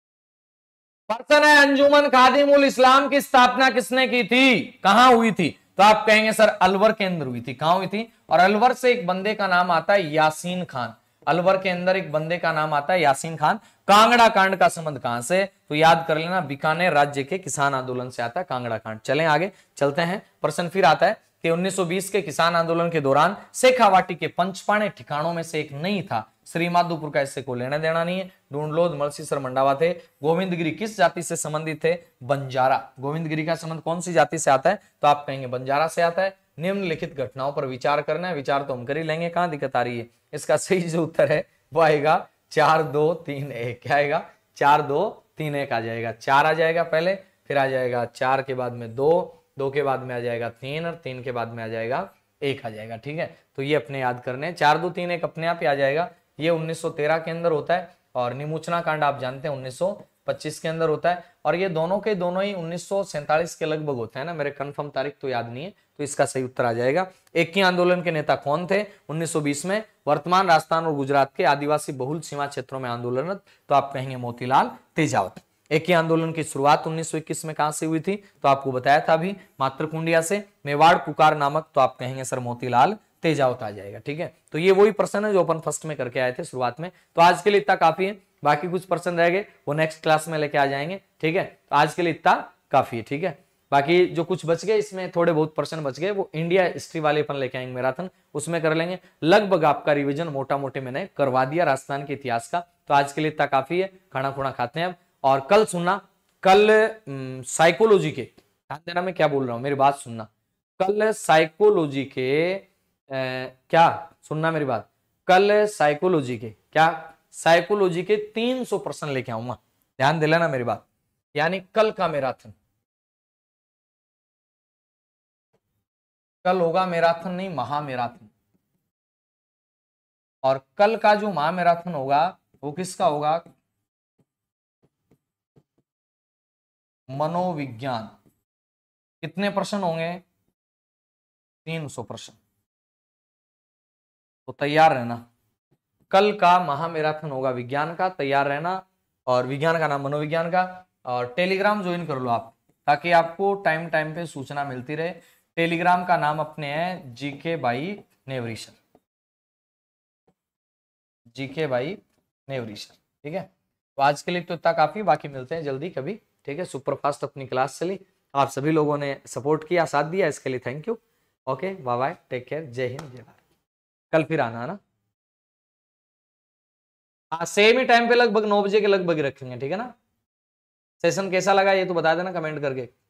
पर्सन है अंजुमन खादिमुल इस्लाम की स्थापना किसने की थी? कहां हुई थी? तो आप कहेंगे सर अलवर के अंदर हुई थी। कहां हुई थी? और अलवर से एक बंदे का नाम आता है यासीन खान। अलवर के अंदर एक बंदे का नाम आता है यासीन खान। कांगड़ा कांड का संबंध कहां से? तो याद कर लेना, बीकानेर राज्य के किसान आंदोलन से आता है कांगड़ा कांड। चलें आगे चलते हैं। प्रश्न फिर आता है कि उन्नीस सौ बीस के किसान आंदोलन के दौरान शेखावाटी के पंचपाणे ठिकानों में से एक नहीं था। श्री माधोपुर का इससे कोई लेना देना नहीं है। ढूंढलोद, मलसीसर, मंडावा थे। गोविंदगिरी किस जाति से संबंधित थे? बंजारा। गोविंदगिरी का संबंध कौन सी जाति से आता है? तो आप कहेंगे बंजारा से आता है। निम्नलिखित घटनाओं पर विचार करना है। विचार तो हम कर ही लेंगे, कहां दिक्कत आ रही है? इसका सही जो उत्तर है वो आएगा चार दो तीन एक। क्या आएगा? चार दो तीन एक आ जाएगा। चार आ जाएगा पहले, फिर आ जाएगा चार के बाद में दो, दो के बाद में आ जाएगा तीन, और तीन के बाद में आ जाएगा एक आ जाएगा। ठीक है, तो ये अपने याद करने, चार दो तीन एक अपने आप ही आ जाएगा। ये उन्नीस सौ तेरह के अंदर होता है, और निमुचना कांड आप जानते हैं उन्नीस सौ पच्चीस के अंदर होता है। और ये दोनों के दोनों ही उन्नीस सौ सैंतालीस के लगभग होते हैं ना, मेरे कंफर्म तारीख तो याद नहीं है, तो इसका सही उत्तर आ जाएगा। एक ही आंदोलन के नेता कौन थे उन्नीस सौ बीस में? वर्तमान राजस्थान और गुजरात के आदिवासी बहुल सीमा क्षेत्रों में आंदोलन, तो आप कहेंगे मोतीलाल तेजावत। एक ही आंदोलन की शुरुआत उन्नीस सौ इक्कीस में कहां से हुई थी? तो आपको बताया था अभी, मातृकुंडिया से। मेवाड़ पुकार नामक, तो आप कहेंगे सर मोतीलाल तेजावत आ जाएगा। ठीक है, तो ये वही प्रश्न है जो अपन फर्स्ट में करके आए थे शुरुआत में। तो आज के लिए इतना काफी है, बाकी कुछ प्रश्न रह गए वो नेक्स्ट क्लास में लेके आ जाएंगे। ठीक है, तो आज के लिए इतना काफी है। ठीक है, बाकी जो कुछ बच गए इसमें थोड़े बहुत प्रश्न बच गए, वो इंडिया हिस्ट्री वाले अपन लेके आएंगे मैराथन, उसमें कर लेंगे। लगभग आपका रिवीजन मोटा मोटे मैंने करवा दिया राजस्थान के इतिहास का। तो आज के लिए इतना काफी है, खाना खुना खाते हैं अब। और कल सुनना, कल साइकोलॉजी के, ध्यान देना मैं क्या बोल रहा हूं, मेरी बात सुनना। कल साइकोलॉजी के आ, क्या सुनना मेरी बात, कल साइकोलॉजी के क्या साइकोलॉजी के तीन सौ प्रश्न लेके आऊंगा, ध्यान दे लेना मेरी बात। यानी कल का मैराथन, कल होगा मैराथन नहीं महामैराथन। और कल का जो महामैराथन होगा वो किसका होगा? मनोविज्ञान। कितने प्रश्न होंगे? तीन सौ प्रश्न। तो तैयार रहना, कल का महामैराथन होगा विज्ञान का, तैयार रहना। और विज्ञान का नाम मनोविज्ञान का। और टेलीग्राम ज्वाइन कर लो आप, ताकि आपको टाइम टाइम पे सूचना मिलती रहे। टेलीग्राम का नाम अपने है जीके बाई नेवरीशर, जीके बाई नेवरीशर। ठीक है, तो आज के लिए तो इतना काफी, बाकी मिलते हैं जल्दी कभी। ठीक है, सुपरफास्ट अपनी क्लास चली, आप सभी लोगों ने सपोर्ट किया, साथ दिया, इसके लिए thank you. Okay, bye bye, take care, जय हिंद जय भारत। कल फिर आना है ना, हाँ सेम ही टाइम पे लगभग नौ बजे के लगभग ही रखेंगे। ठीक है ना, सेशन कैसा लगा ये तो बता देना कमेंट करके।